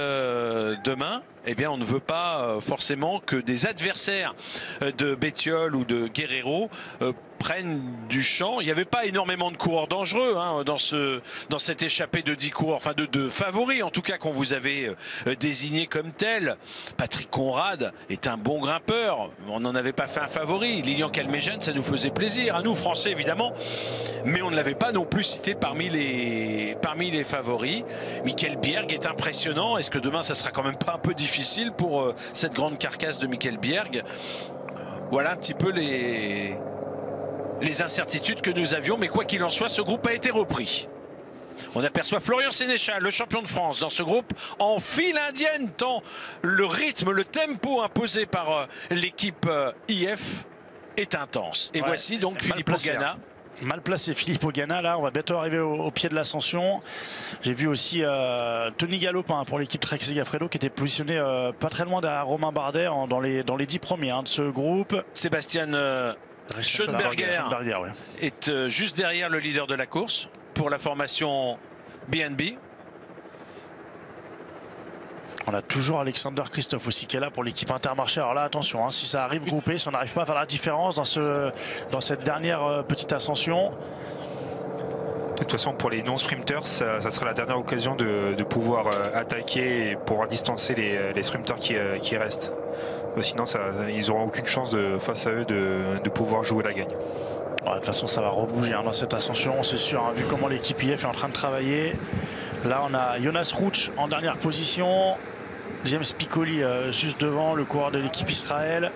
Speaker 8: demain. Eh bien, on ne veut pas forcément que des adversaires de Bettiol ou de Guerrero prennent du champ. Il n'y avait pas énormément de coureurs dangereux dans cette échappée de 10 coureurs, enfin de favoris en tout cas qu'on vous avait désigné comme tel. Patrick Conrad est un bon grimpeur, on n'en avait pas fait un favori. Lilian Calmegen, ça nous faisait plaisir, à nous Français évidemment, mais on ne l'avait pas non plus cité parmi les favoris. Mikkel Bjerg est impressionnant. Est-ce que demain ça sera quand même pas un peu difficile pour cette grande carcasse de Mikkel Bjerg? Voilà un petit peu les incertitudes que nous avions, mais quoi qu'il en soit, ce groupe a été repris. On aperçoit Florian Sénéchal, le champion de France, dans ce groupe en file indienne, tant le rythme, le tempo imposé par l'équipe IF est intense. Et voici donc Filippo Ganna.
Speaker 2: Mal placé Filippo Ganna, là on va bientôt arriver au pied de l'ascension. J'ai vu aussi Tony Galopin pour l'équipe Trek Segafredo qui était positionné pas très loin derrière Romain Bardet dans les 10 premiers de ce groupe.
Speaker 8: Sébastien Schoenberger est juste derrière le leader de la course pour la formation BNB.
Speaker 2: On a toujours Alexander Christophe aussi qui est là pour l'équipe Intermarché. Alors là, attention, hein, si ça arrive groupé, si on n'arrive pas à faire la différence dans cette dernière petite ascension.
Speaker 3: De toute façon, pour les non-sprinters, ça sera la dernière occasion de pouvoir attaquer et pouvoir distancer les sprinters qui restent. Sinon, ils n'auront aucune chance face à eux de pouvoir jouer la gagne.
Speaker 2: Ouais, de toute façon, ça va rebouger hein, dans cette ascension, c'est sûr. Hein, vu comment l'équipe IF est en train de travailler. Là, on a Jonas Ruch en dernière position. James Piccoli juste devant, le coureur de l'équipe Israël.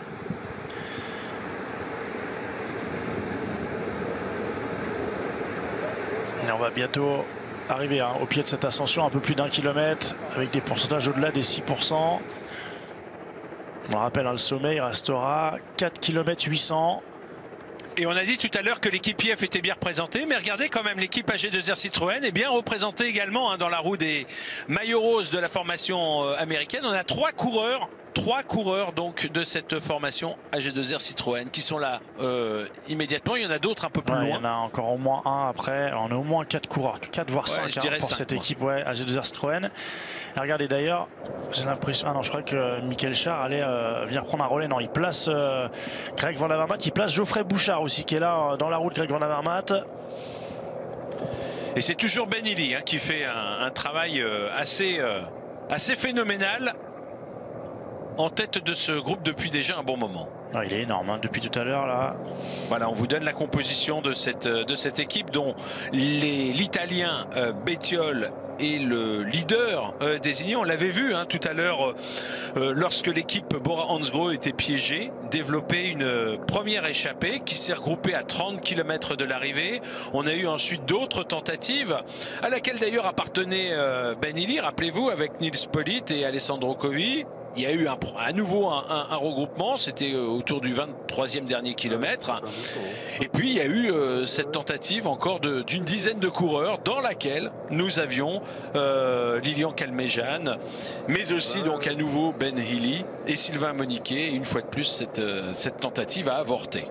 Speaker 2: Et on va bientôt arriver hein, au pied de cette ascension, un peu plus d'1 kilomètre, avec des pourcentages au-delà des 6%. On le rappelle, hein, le sommet, il restera 4 km 800.
Speaker 8: Et on a dit tout à l'heure que l'équipe IF était bien représentée, mais regardez quand même, l'équipe AG2R Citroën est bien représentée également hein, dans la roue des maillots roses de la formation américaine. On a 3 coureurs donc de cette formation AG2R Citroën qui sont là immédiatement. Il y en a d'autres un peu plus loin.
Speaker 2: Il y en a encore au moins un après. On a au moins 4 coureurs, 4 voire 5 hein, pour
Speaker 8: 5,
Speaker 2: cette équipe AG2R Citroën. Et regardez d'ailleurs, j'ai l'impression. Ah non, je crois que Michael Char allait venir prendre un relais. Non, il place Greg Van Avermaet. Il place Geoffrey Bouchard aussi qui est là dans la roue de Greg Van Avermaet.
Speaker 8: Et c'est toujours Ben Hilly hein, qui fait un travail assez phénoménal en tête de ce groupe depuis déjà un bon moment.
Speaker 2: Ah, il est énorme hein, depuis tout à l'heure là.
Speaker 8: Voilà, on vous donne la composition de cette équipe dont l'Italien Bettiol est le leader désigné. On l'avait vu hein, tout à l'heure lorsque l'équipe Bora-Hansgrohe était piégée, développer une première échappée qui s'est regroupée à 30 km de l'arrivée. On a eu ensuite d'autres tentatives à laquelle d'ailleurs appartenait Ben Hilly, rappelez-vous, avec Nils Politt et Alessandro Covi. Il y a eu à nouveau un regroupement, c'était autour du 23e dernier kilomètre. Et puis il y a eu cette tentative encore d'une dizaine de coureurs dans laquelle nous avions Lilian Calmejane, mais aussi donc à nouveau Ben Hilly et Sylvain Moniquet. Et une fois de plus, cette tentative a avorté.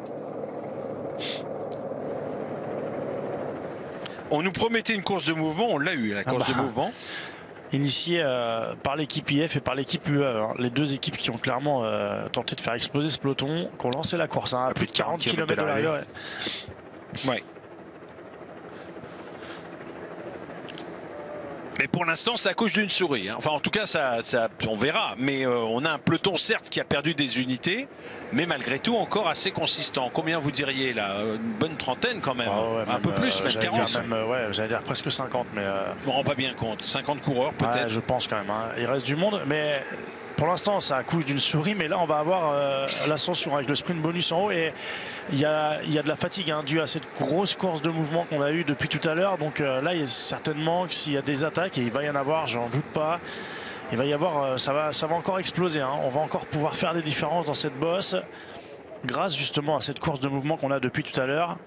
Speaker 8: On nous promettait une course de mouvement, on l'a eu, la course de mouvement.
Speaker 2: Initié par l'équipe IF et par l'équipe UE, hein, les deux équipes qui ont clairement tenté de faire exploser ce peloton, qui ont lancé la course hein, à plus de 40 km de l'arrivée.
Speaker 8: Ouais. Mais pour l'instant, ça accouche d'une souris. Hein. Enfin, en tout cas, on verra. Mais on a un peloton, certes, qui a perdu des unités, mais malgré tout, encore assez consistant. Combien vous diriez là? Une bonne trentaine quand même.
Speaker 2: Ouais,
Speaker 8: un peu plus, même 40.
Speaker 2: Ouais, j'allais dire presque 50. Mais
Speaker 8: je me rends pas bien compte. 50 coureurs peut-être.
Speaker 2: Ouais, je pense quand même. Hein. Il reste du monde. Mais pour l'instant, ça accouche d'une souris. Mais là, on va avoir l'ascension avec le sprint bonus en haut. Et il y a de la fatigue hein, due à cette grosse course de mouvement qu'on a eue depuis tout à l'heure. Donc là, il y a certainement que s'il y a des attaques, et il va y en avoir, j'en doute pas, il va y avoir, ça va encore exploser. Hein. On va encore pouvoir faire des différences dans cette bosse grâce justement à cette course de mouvement qu'on a depuis tout à l'heure.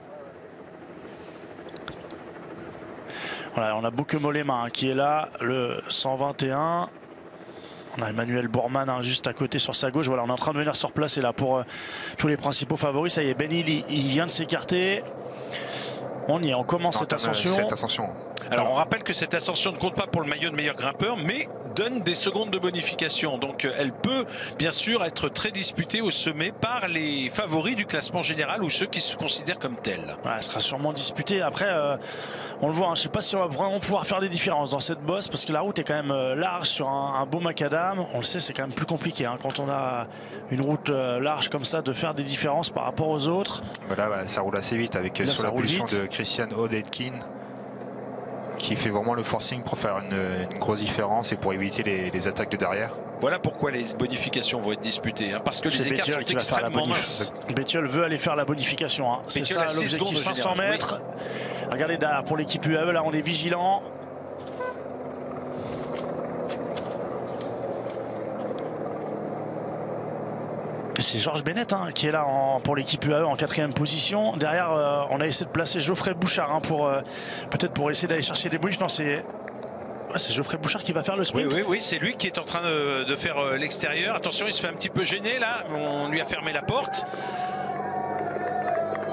Speaker 2: Voilà, on a Bokemolema hein, qui est là, le 121. On a Emmanuel Bourman hein, juste à côté sur sa gauche. Voilà, on est en train de venir se replacer là pour tous les principaux favoris. Ça y est, Ben Hilly, il vient de s'écarter. On y est, on commence cette ascension.
Speaker 8: Alors on rappelle que cette ascension ne compte pas pour le maillot de meilleur grimpeur, mais donne des secondes de bonification. Donc elle peut bien sûr être très disputée au sommet par les favoris du classement général ou ceux qui se considèrent comme tels.
Speaker 2: Ouais, elle sera sûrement disputée. Après, on le voit, hein, je ne sais pas si on va vraiment pouvoir faire des différences dans cette bosse parce que la route est quand même large sur un beau macadam. On le sait, c'est quand même plus compliqué hein, quand on a une route large comme ça de faire des différences par rapport aux autres.
Speaker 3: Voilà, ça roule assez vite avec sur la position de Christian Odetkin, qui fait vraiment le forcing pour faire une grosse différence et pour éviter les attaques de derrière.
Speaker 8: Voilà pourquoi les bonifications vont être disputées, hein, parce que les écarts sont extrêmement minces.
Speaker 2: Bettiol veut aller faire la bonification. Hein. C'est ça l'objectif, 500 mètres. Oui. Regardez derrière pour l'équipe UAE, là on est vigilant. C'est Georges Bennett hein, qui est là pour l'équipe UAE en 4e position. Derrière, on a essayé de placer Geoffrey Bouchard hein, peut-être pour essayer d'aller chercher des bonus. Non, c'est Geoffrey Bouchard qui va faire le sprint.
Speaker 8: Oui, c'est lui qui est en train de faire l'extérieur. Attention, il se fait un petit peu gêner là. On lui a fermé la porte.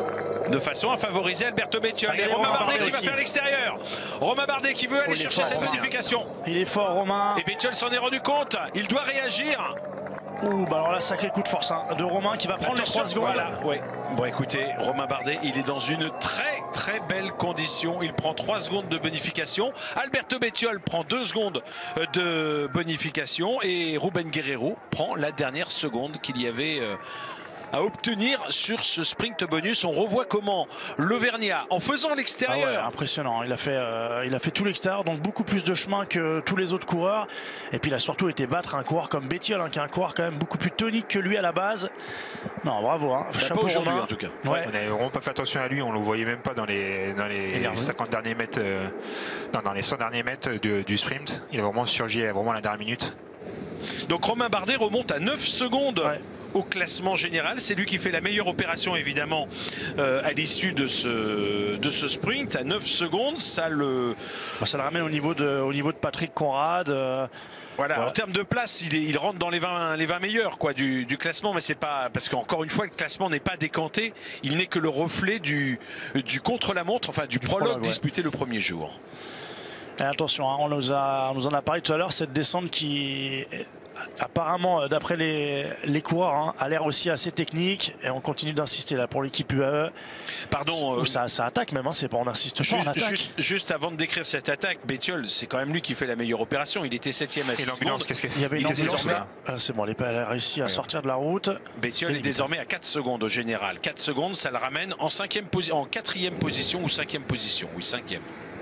Speaker 8: de façon à favoriser Alberto Bettiol. Et Romain Bardet qui va faire l'extérieur. Romain Bardet qui veut aller chercher cette bonification.
Speaker 2: Il est fort, Romain.
Speaker 8: Et Bettiol s'en est rendu compte. Il doit réagir.
Speaker 2: Ouh, bah alors là, sacré coup de force hein, de Romain qui va prendre les 3 secondes.
Speaker 8: Voilà, ouais. Bon, écoutez, Romain Bardet, il est dans une très belle condition. Il prend 3 secondes de bonification. Alberto Bettiol prend 2 secondes de bonification. Et Ruben Guerrero prend la dernière seconde qu'il y avait à obtenir sur ce sprint bonus. On revoit comment l'Auvergnat, en faisant l'extérieur.
Speaker 2: Ah ouais, impressionnant, il a fait tout l'extérieur, donc beaucoup plus de chemin que tous les autres coureurs. Et puis il a surtout été battre un coureur comme Bettiol, hein, qui est un coureur quand même beaucoup plus tonique que lui à la base. Non, bravo, hein.
Speaker 8: Chapeau pas aujourd'hui en tout cas.
Speaker 3: Ouais. On n'avait vraiment pas fait attention à lui, on ne le voyait même pas dans les 50 derniers mètres, dans les 100 derniers mètres du sprint. Il a vraiment surgi à la dernière minute.
Speaker 8: Donc Romain Bardet remonte à 9 secondes. Ouais. Au classement général, c'est lui qui fait la meilleure opération évidemment à l'issue de ce sprint à 9 secondes. Ça le
Speaker 2: ramène au niveau de Patrick Conrad.
Speaker 8: Voilà, en termes de place, il rentre dans les 20 meilleurs quoi, du classement, mais c'est pas parce qu'encore une fois le classement n'est pas décanté, il n'est que le reflet du contre-la-montre, enfin du prologue disputé le premier jour.
Speaker 2: Et attention, hein, on nous en a parlé tout à l'heure, cette descente qui apparemment, d'après les coureurs, hein, a l'air aussi assez technique. Et on continue d'insister là pour l'équipe UAE.
Speaker 8: Pardon.
Speaker 2: Ça attaque même, hein, c'est pas on insiste pas, on attaque.
Speaker 8: Juste avant de décrire cette attaque, Bettiol, c'est quand même lui qui fait la meilleure opération. Il était 7e à 6 secondes.
Speaker 3: Qu'est-ce qu'il
Speaker 2: y avait une ambulance
Speaker 8: là.
Speaker 2: C'est bon, elle a réussi à sortir de la route.
Speaker 8: Bettiol est désormais à 4 secondes au général. 4 secondes, ça le ramène en 4e position ou 5e position. Oui, 5e.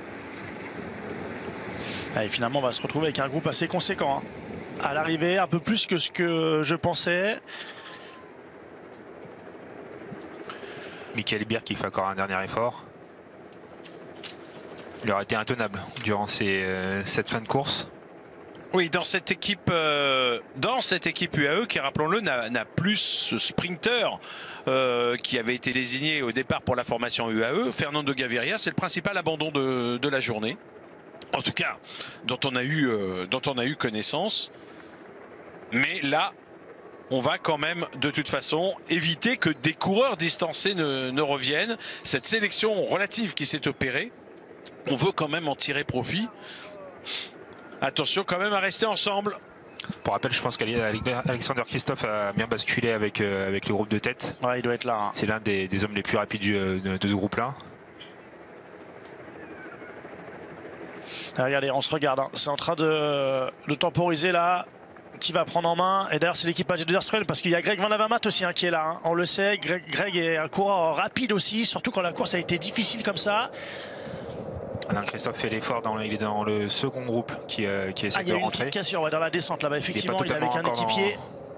Speaker 2: Et finalement, on va se retrouver avec un groupe assez conséquent. Hein. À l'arrivée, un peu plus que ce que je pensais.
Speaker 3: Michael Hibert qui fait encore un dernier effort. Il aurait été intenable durant cette fin de course.
Speaker 8: Oui, dans cette équipe UAE qui, rappelons-le, n'a plus ce sprinter qui avait été désigné au départ pour la formation UAE. Fernando Gaviria, c'est le principal abandon de la journée. En tout cas, dont on a eu connaissance. Mais là, on va quand même, de toute façon, éviter que des coureurs distancés ne reviennent. Cette sélection relative qui s'est opérée, on veut quand même en tirer profit. Attention quand même à rester ensemble.
Speaker 3: Pour rappel, je pense qu'Alexander Christophe a bien basculé avec le groupe de tête.
Speaker 2: Ouais, il doit être là. Hein.
Speaker 3: C'est l'un des hommes les plus rapides de ce groupe-là.
Speaker 2: Regardez, on se regarde. Hein. C'est en train de temporiser là. Qui va prendre en main. Et d'ailleurs, c'est l'équipe AG2R Citroën parce qu'il y a Greg Van Avermaet aussi hein, qui est là. Hein. On le sait, Greg est un coureur rapide aussi, surtout quand la course a été difficile comme ça.
Speaker 3: Alain Christophe fait l'effort, il est dans le second groupe qui essaie de rentrer.
Speaker 2: Il y a une petite cassure dans la descente là-bas. Effectivement, il est avec un équipier.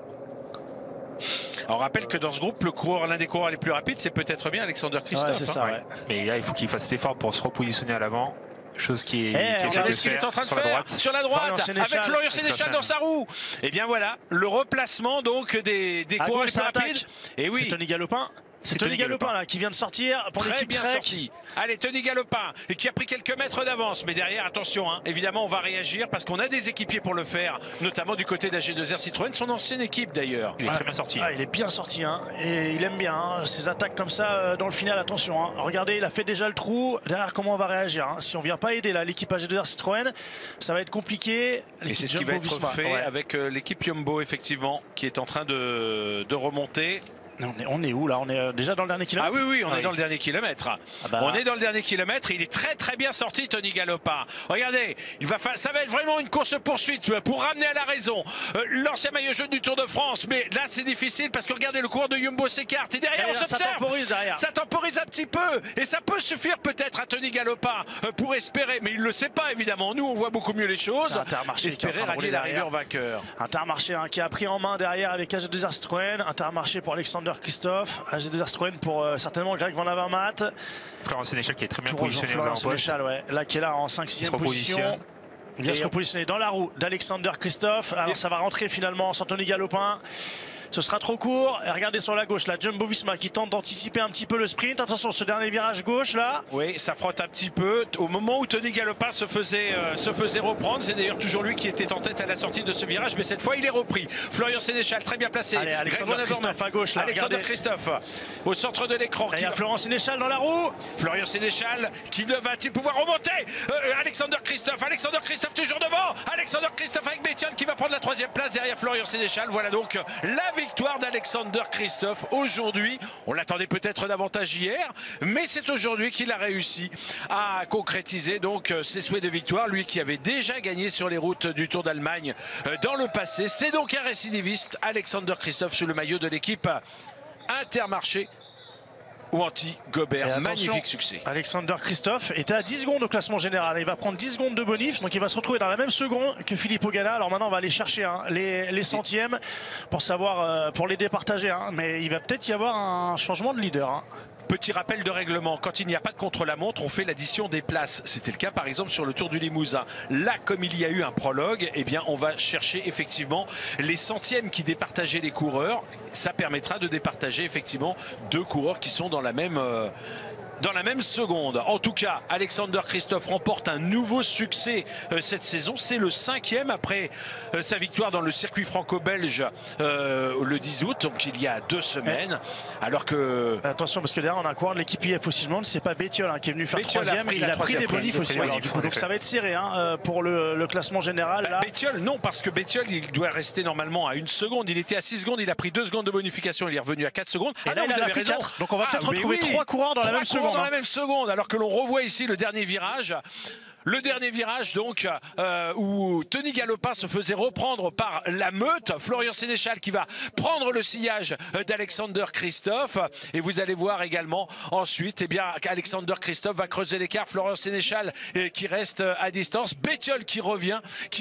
Speaker 8: On rappelle que dans ce groupe, l'un des coureurs les plus rapides, c'est peut-être bien Alexander Christophe.
Speaker 2: Ouais, c'est ça, ouais.
Speaker 3: Mais là, il faut qu'il fasse l'effort pour se repositionner à l'avant. Chose qui
Speaker 8: regardez ce qu'il est en train de faire sur la droite avec Florian Sénéchal dans sa roue. Et bien voilà, le replacement donc des coureurs les plus rapides.
Speaker 2: Et oui, c'est Tony Galopin. C'est Tony Galopin là, qui vient de sortir pour l'équipe
Speaker 8: bien sorti. Allez, Tony Galopin qui a pris quelques mètres d'avance. Mais derrière, attention, hein, évidemment, on va réagir parce qu'on a des équipiers pour le faire, notamment du côté d'AG2R Citroën, son ancienne équipe d'ailleurs.
Speaker 3: Il est très bien sorti.
Speaker 2: Il est bien sorti hein, et il aime bien hein, ces attaques comme ça dans le final. Attention, hein. Regardez, il a fait déjà le trou. Derrière, comment on va réagir hein. Si on vient pas aider l'équipe AG2R Citroën, ça va être compliqué.
Speaker 8: Et c'est ce qui va être fait avec l'équipe Jumbo, effectivement, qui est en train de remonter.
Speaker 2: On est où là? On est déjà dans le dernier kilomètre?
Speaker 8: Ah oui, on est dans le dernier kilomètre. On est dans le dernier kilomètre et il est très bien sorti, Tony Galopin. Regardez, ça va être vraiment une course-poursuite pour ramener à la raison l'ancien maillot jaune du Tour de France. Mais là, c'est difficile parce que regardez, le coureur de Jumbo s'écarte et derrière, on s'observe. Ça temporise un petit peu et ça peut suffire peut-être à Tony Galopin pour espérer. Mais il ne le sait pas, évidemment. Nous, on voit beaucoup mieux les choses. Espérer rallier l'arrivée en vainqueur.
Speaker 2: Intermarché hein, qui a pris en main derrière avec AG2R Citroën. Intermarché pour Alexander Christophe, AG2R Citroën pour certainement Greg Van Avermaet.
Speaker 3: Florian Sénéchal qui est très bien positionné
Speaker 2: aux avant-postes. Là qui est là en 5-6e position. Il vient se repositionner dans la roue d'Alexander Christophe. Alors ça va rentrer finalement sur Tony Galopin. Ce sera trop court. Et regardez sur la gauche, la Jumbo-Visma qui tente d'anticiper un petit peu le sprint. Attention, ce dernier virage gauche là.
Speaker 8: Oui, ça frotte un petit peu. Au moment où Tony Galopin se faisait reprendre, c'est d'ailleurs toujours lui qui était en tête à la sortie de ce virage, mais cette fois il est repris. Florian Sénéchal, très bien placé.
Speaker 2: Allez, Alexander Christophe à gauche là.
Speaker 8: Alexander Christophe au centre de l'écran.
Speaker 2: Il y a Florent Sénéchal dans la roue.
Speaker 8: Florian Sénéchal qui va-t-il pouvoir remonter? Alexander Christophe toujours devant. Alexander Christophe avec Bettiol qui va prendre la 3e place derrière Florian Sénéchal. Voilà donc la victoire d'Alexander Christophe aujourd'hui. On l'attendait peut-être davantage hier, mais c'est aujourd'hui qu'il a réussi à concrétiser donc ses souhaits de victoire. Lui qui avait déjà gagné sur les routes du Tour d'Allemagne dans le passé. C'est donc un récidiviste, Alexander Christophe, sous le maillot de l'équipe Intermarché ou anti-Gobert. Magnifique succès.
Speaker 2: Alexander Christophe était à 10 secondes au classement général. Il va prendre 10 secondes de bonif, donc il va se retrouver dans la même seconde que Filippo Ganna. Alors maintenant, on va aller chercher les centièmes pour savoir, pour les départager. Mais il va peut-être y avoir un changement de leader.
Speaker 8: Petit rappel de règlement, quand il n'y a pas de contre-la-montre, on fait l'addition des places. C'était le cas par exemple sur le Tour du Limousin. Là, comme il y a eu un prologue, eh bien, on va chercher effectivement les centièmes qui départageaient les coureurs. Ça permettra de départager effectivement 2 coureurs qui sont dans la même seconde. En tout cas, Alexander Christophe remporte un nouveau succès cette saison. C'est le 5e après sa victoire dans le circuit franco-belge le 10 août, donc il y a 2 semaines. Alors que...
Speaker 2: Attention, parce que derrière, on a un coureur de l'équipe IF aussi Monde, c'est pas Bettiol qui est venu faire 3e. Il a pris des bonifs aussi. Donc ça va être serré pour le classement général. Là.
Speaker 8: Bettiol, non, parce que Bettiol, il doit rester normalement à 1 seconde. Il était à 6 secondes, il a pris 2 secondes de bonification, il est revenu à 4 secondes.
Speaker 2: Et là, vous avez raison. 4. Donc on va peut-être retrouver 3 coureurs dans la même seconde.
Speaker 8: Dans la même seconde, alors que l'on revoit ici le dernier virage. Le dernier virage donc où Tony Galopin se faisait reprendre par la meute. Florian Sénéchal qui va prendre le sillage d'Alexander Christophe. Et vous allez voir également ensuite qu'Alexander Christophe va creuser l'écart. Florian Sénéchal qui reste à distance. Bettiol qui revient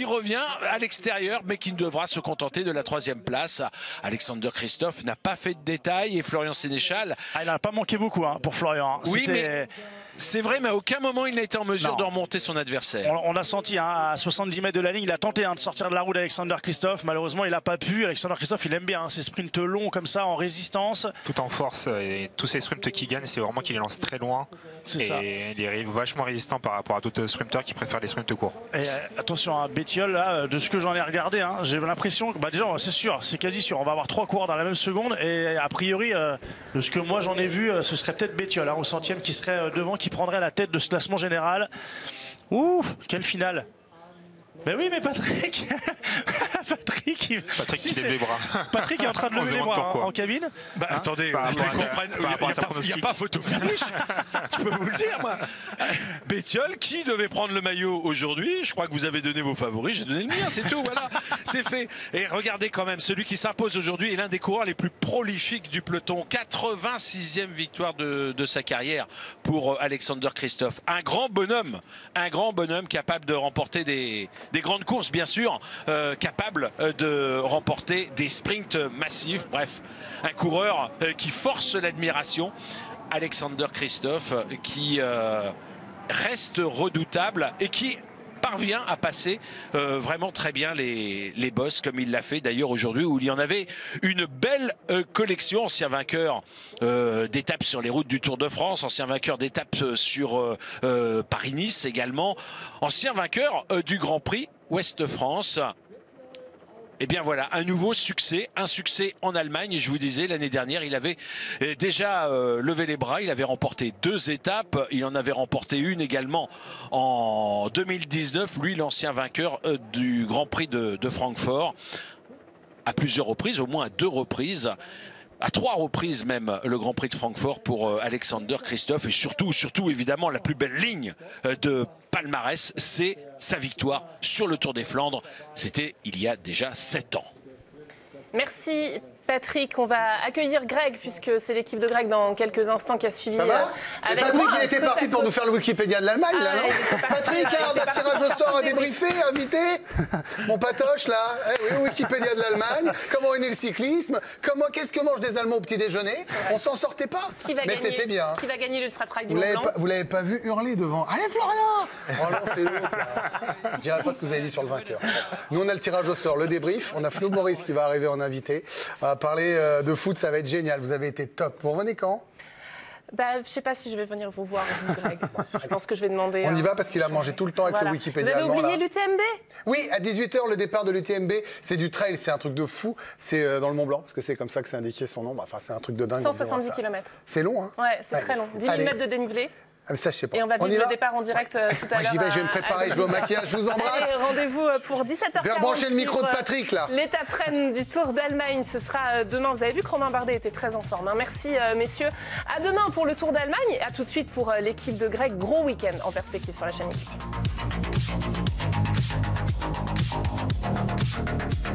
Speaker 8: à l'extérieur mais qui ne devra se contenter de la 3e place. Alexander Christophe n'a pas fait de détails et Florian Sénéchal...
Speaker 2: il n'a pas manqué beaucoup pour Florian.
Speaker 8: Oui, mais... C'est vrai, mais à aucun moment il n'a été en mesure de remonter son adversaire.
Speaker 2: On a senti à 70 mètres de la ligne, il a tenté de sortir de la roue d'Alexander Christophe. Malheureusement, il n'a pas pu. Alexander Christophe, il aime bien ces sprints longs comme ça, en résistance.
Speaker 3: Tout en force. Et tous ces sprints qu'il gagne, c'est vraiment qu'il les lance très loin.
Speaker 2: C'est ça.
Speaker 3: Et il est vachement résistant par rapport à d'autres sprinteurs qui préfèrent les sprints courts.
Speaker 2: Et attention à Bettiol, là, de ce que j'en ai regardé, j'ai l'impression que déjà, c'est sûr, c'est quasi sûr. On va avoir 3 coureurs dans la même seconde. Et a priori, de ce que moi j'en ai vu, ce serait peut-être Bettiol au 100e qui serait devant, qui prendrait la tête de ce classement général. Ouh, quelle finale! Ben oui, mais Patrick Patrick qui lève les bras. Patrick est en train de lever les bras en cabine.
Speaker 8: Attendez, il n'y a pas photo finish. Je peux vous le dire, moi. Bettiol, qui devait prendre le maillot aujourd'hui? Je crois que vous avez donné vos favoris, j'ai donné le mien, c'est tout, voilà, c'est fait. Et regardez quand même, celui qui s'impose aujourd'hui est l'un des coureurs les plus prolifiques du peloton. 86e victoire de sa carrière pour Alexander Christophe. Un grand bonhomme capable de remporter des grandes courses, bien sûr, capable de remporter des sprints massifs. Bref, un coureur qui force l'admiration. Alexander Christophe qui reste redoutable et qui parvient à passer vraiment très bien les bosses, comme il l'a fait d'ailleurs aujourd'hui, où il y en avait une belle collection. Ancien vainqueur d'étapes sur les routes du Tour de France, ancien vainqueur d'étapes sur Paris-Nice également, ancien vainqueur du Grand Prix Ouest-France. Et bien voilà, un nouveau succès, un succès en Allemagne. Je vous disais, l'année dernière, il avait déjà levé les bras. Il avait remporté 2 étapes. Il en avait remporté une également en 2019. Lui, l'ancien vainqueur du Grand Prix de Francfort. À plusieurs reprises, au moins à 2 reprises. À 3 reprises même, le Grand Prix de Francfort pour Alexander Christophe. Et surtout, évidemment, la plus belle ligne de palmarès, c'est sa victoire sur le Tour des Flandres. C'était il y a déjà 7 ans.
Speaker 1: Merci Patrick. On va accueillir Greg, puisque c'est l'équipe de Greg dans quelques instants qui a suivi.
Speaker 13: Ça va
Speaker 1: avec
Speaker 13: Patrick,
Speaker 1: moi,
Speaker 13: il était parti pour nous faire le Wikipédia de l'Allemagne, là, non Patrick, on a tirage au sort à débriefer, invité. Mon patoche, là. Oui, Wikipédia de l'Allemagne. Comment est né le cyclisme? Qu'est-ce que mangent les Allemands au petit déjeuner? On s'en sortait pas. Mais c'était bien.
Speaker 1: Qui va gagner l'Ultra Trail du Mont Blanc?
Speaker 13: Vous l'avez pas vu hurler devant? Allez, Florian! Oh non, c'est l'autre, là. Je dirais pas ce que vous avez dit sur le vainqueur. Nous, on a le tirage au sort, le débrief. On a Flo Maurice qui va arriver en invité. va parler de foot, ça va être génial. Vous avez été top. Vous revenez quand ?
Speaker 1: Je ne sais pas si je vais venir vous voir, vous, Greg. Je pense que je vais demander...
Speaker 13: On y va parce qu'il a mangé tout le temps avec le Wikipédia allemand.
Speaker 1: Vous avez oublié l'UTMB ?
Speaker 13: Oui, à 18h, le départ de l'UTMB. C'est du trail, c'est un truc de fou. C'est dans le Mont Blanc, parce que c'est comme ça que c'est indiqué son nom. Enfin, c'est un truc de dingue.
Speaker 1: 170 km.
Speaker 13: C'est long, hein ?
Speaker 1: Ouais, c'est très long. 10 000 mètres de dénivelé.
Speaker 13: Ah, mais ça, je sais pas.
Speaker 1: Et on va vivre le départ en direct tout à l'heure.
Speaker 13: J'y vais, je vais me préparer, je vais au maquillage, je vous embrasse.
Speaker 1: Rendez-vous pour 17h40.
Speaker 13: Je vais rebrancher le micro de Patrick, là.
Speaker 1: L'étape reine du Tour d'Allemagne, ce sera demain. Vous avez vu que Romain Bardet était très en forme. Merci, messieurs. À demain pour le Tour d'Allemagne. Et à tout de suite pour l'équipe de Greg. Gros week-end en perspective sur la chaîne Équipe.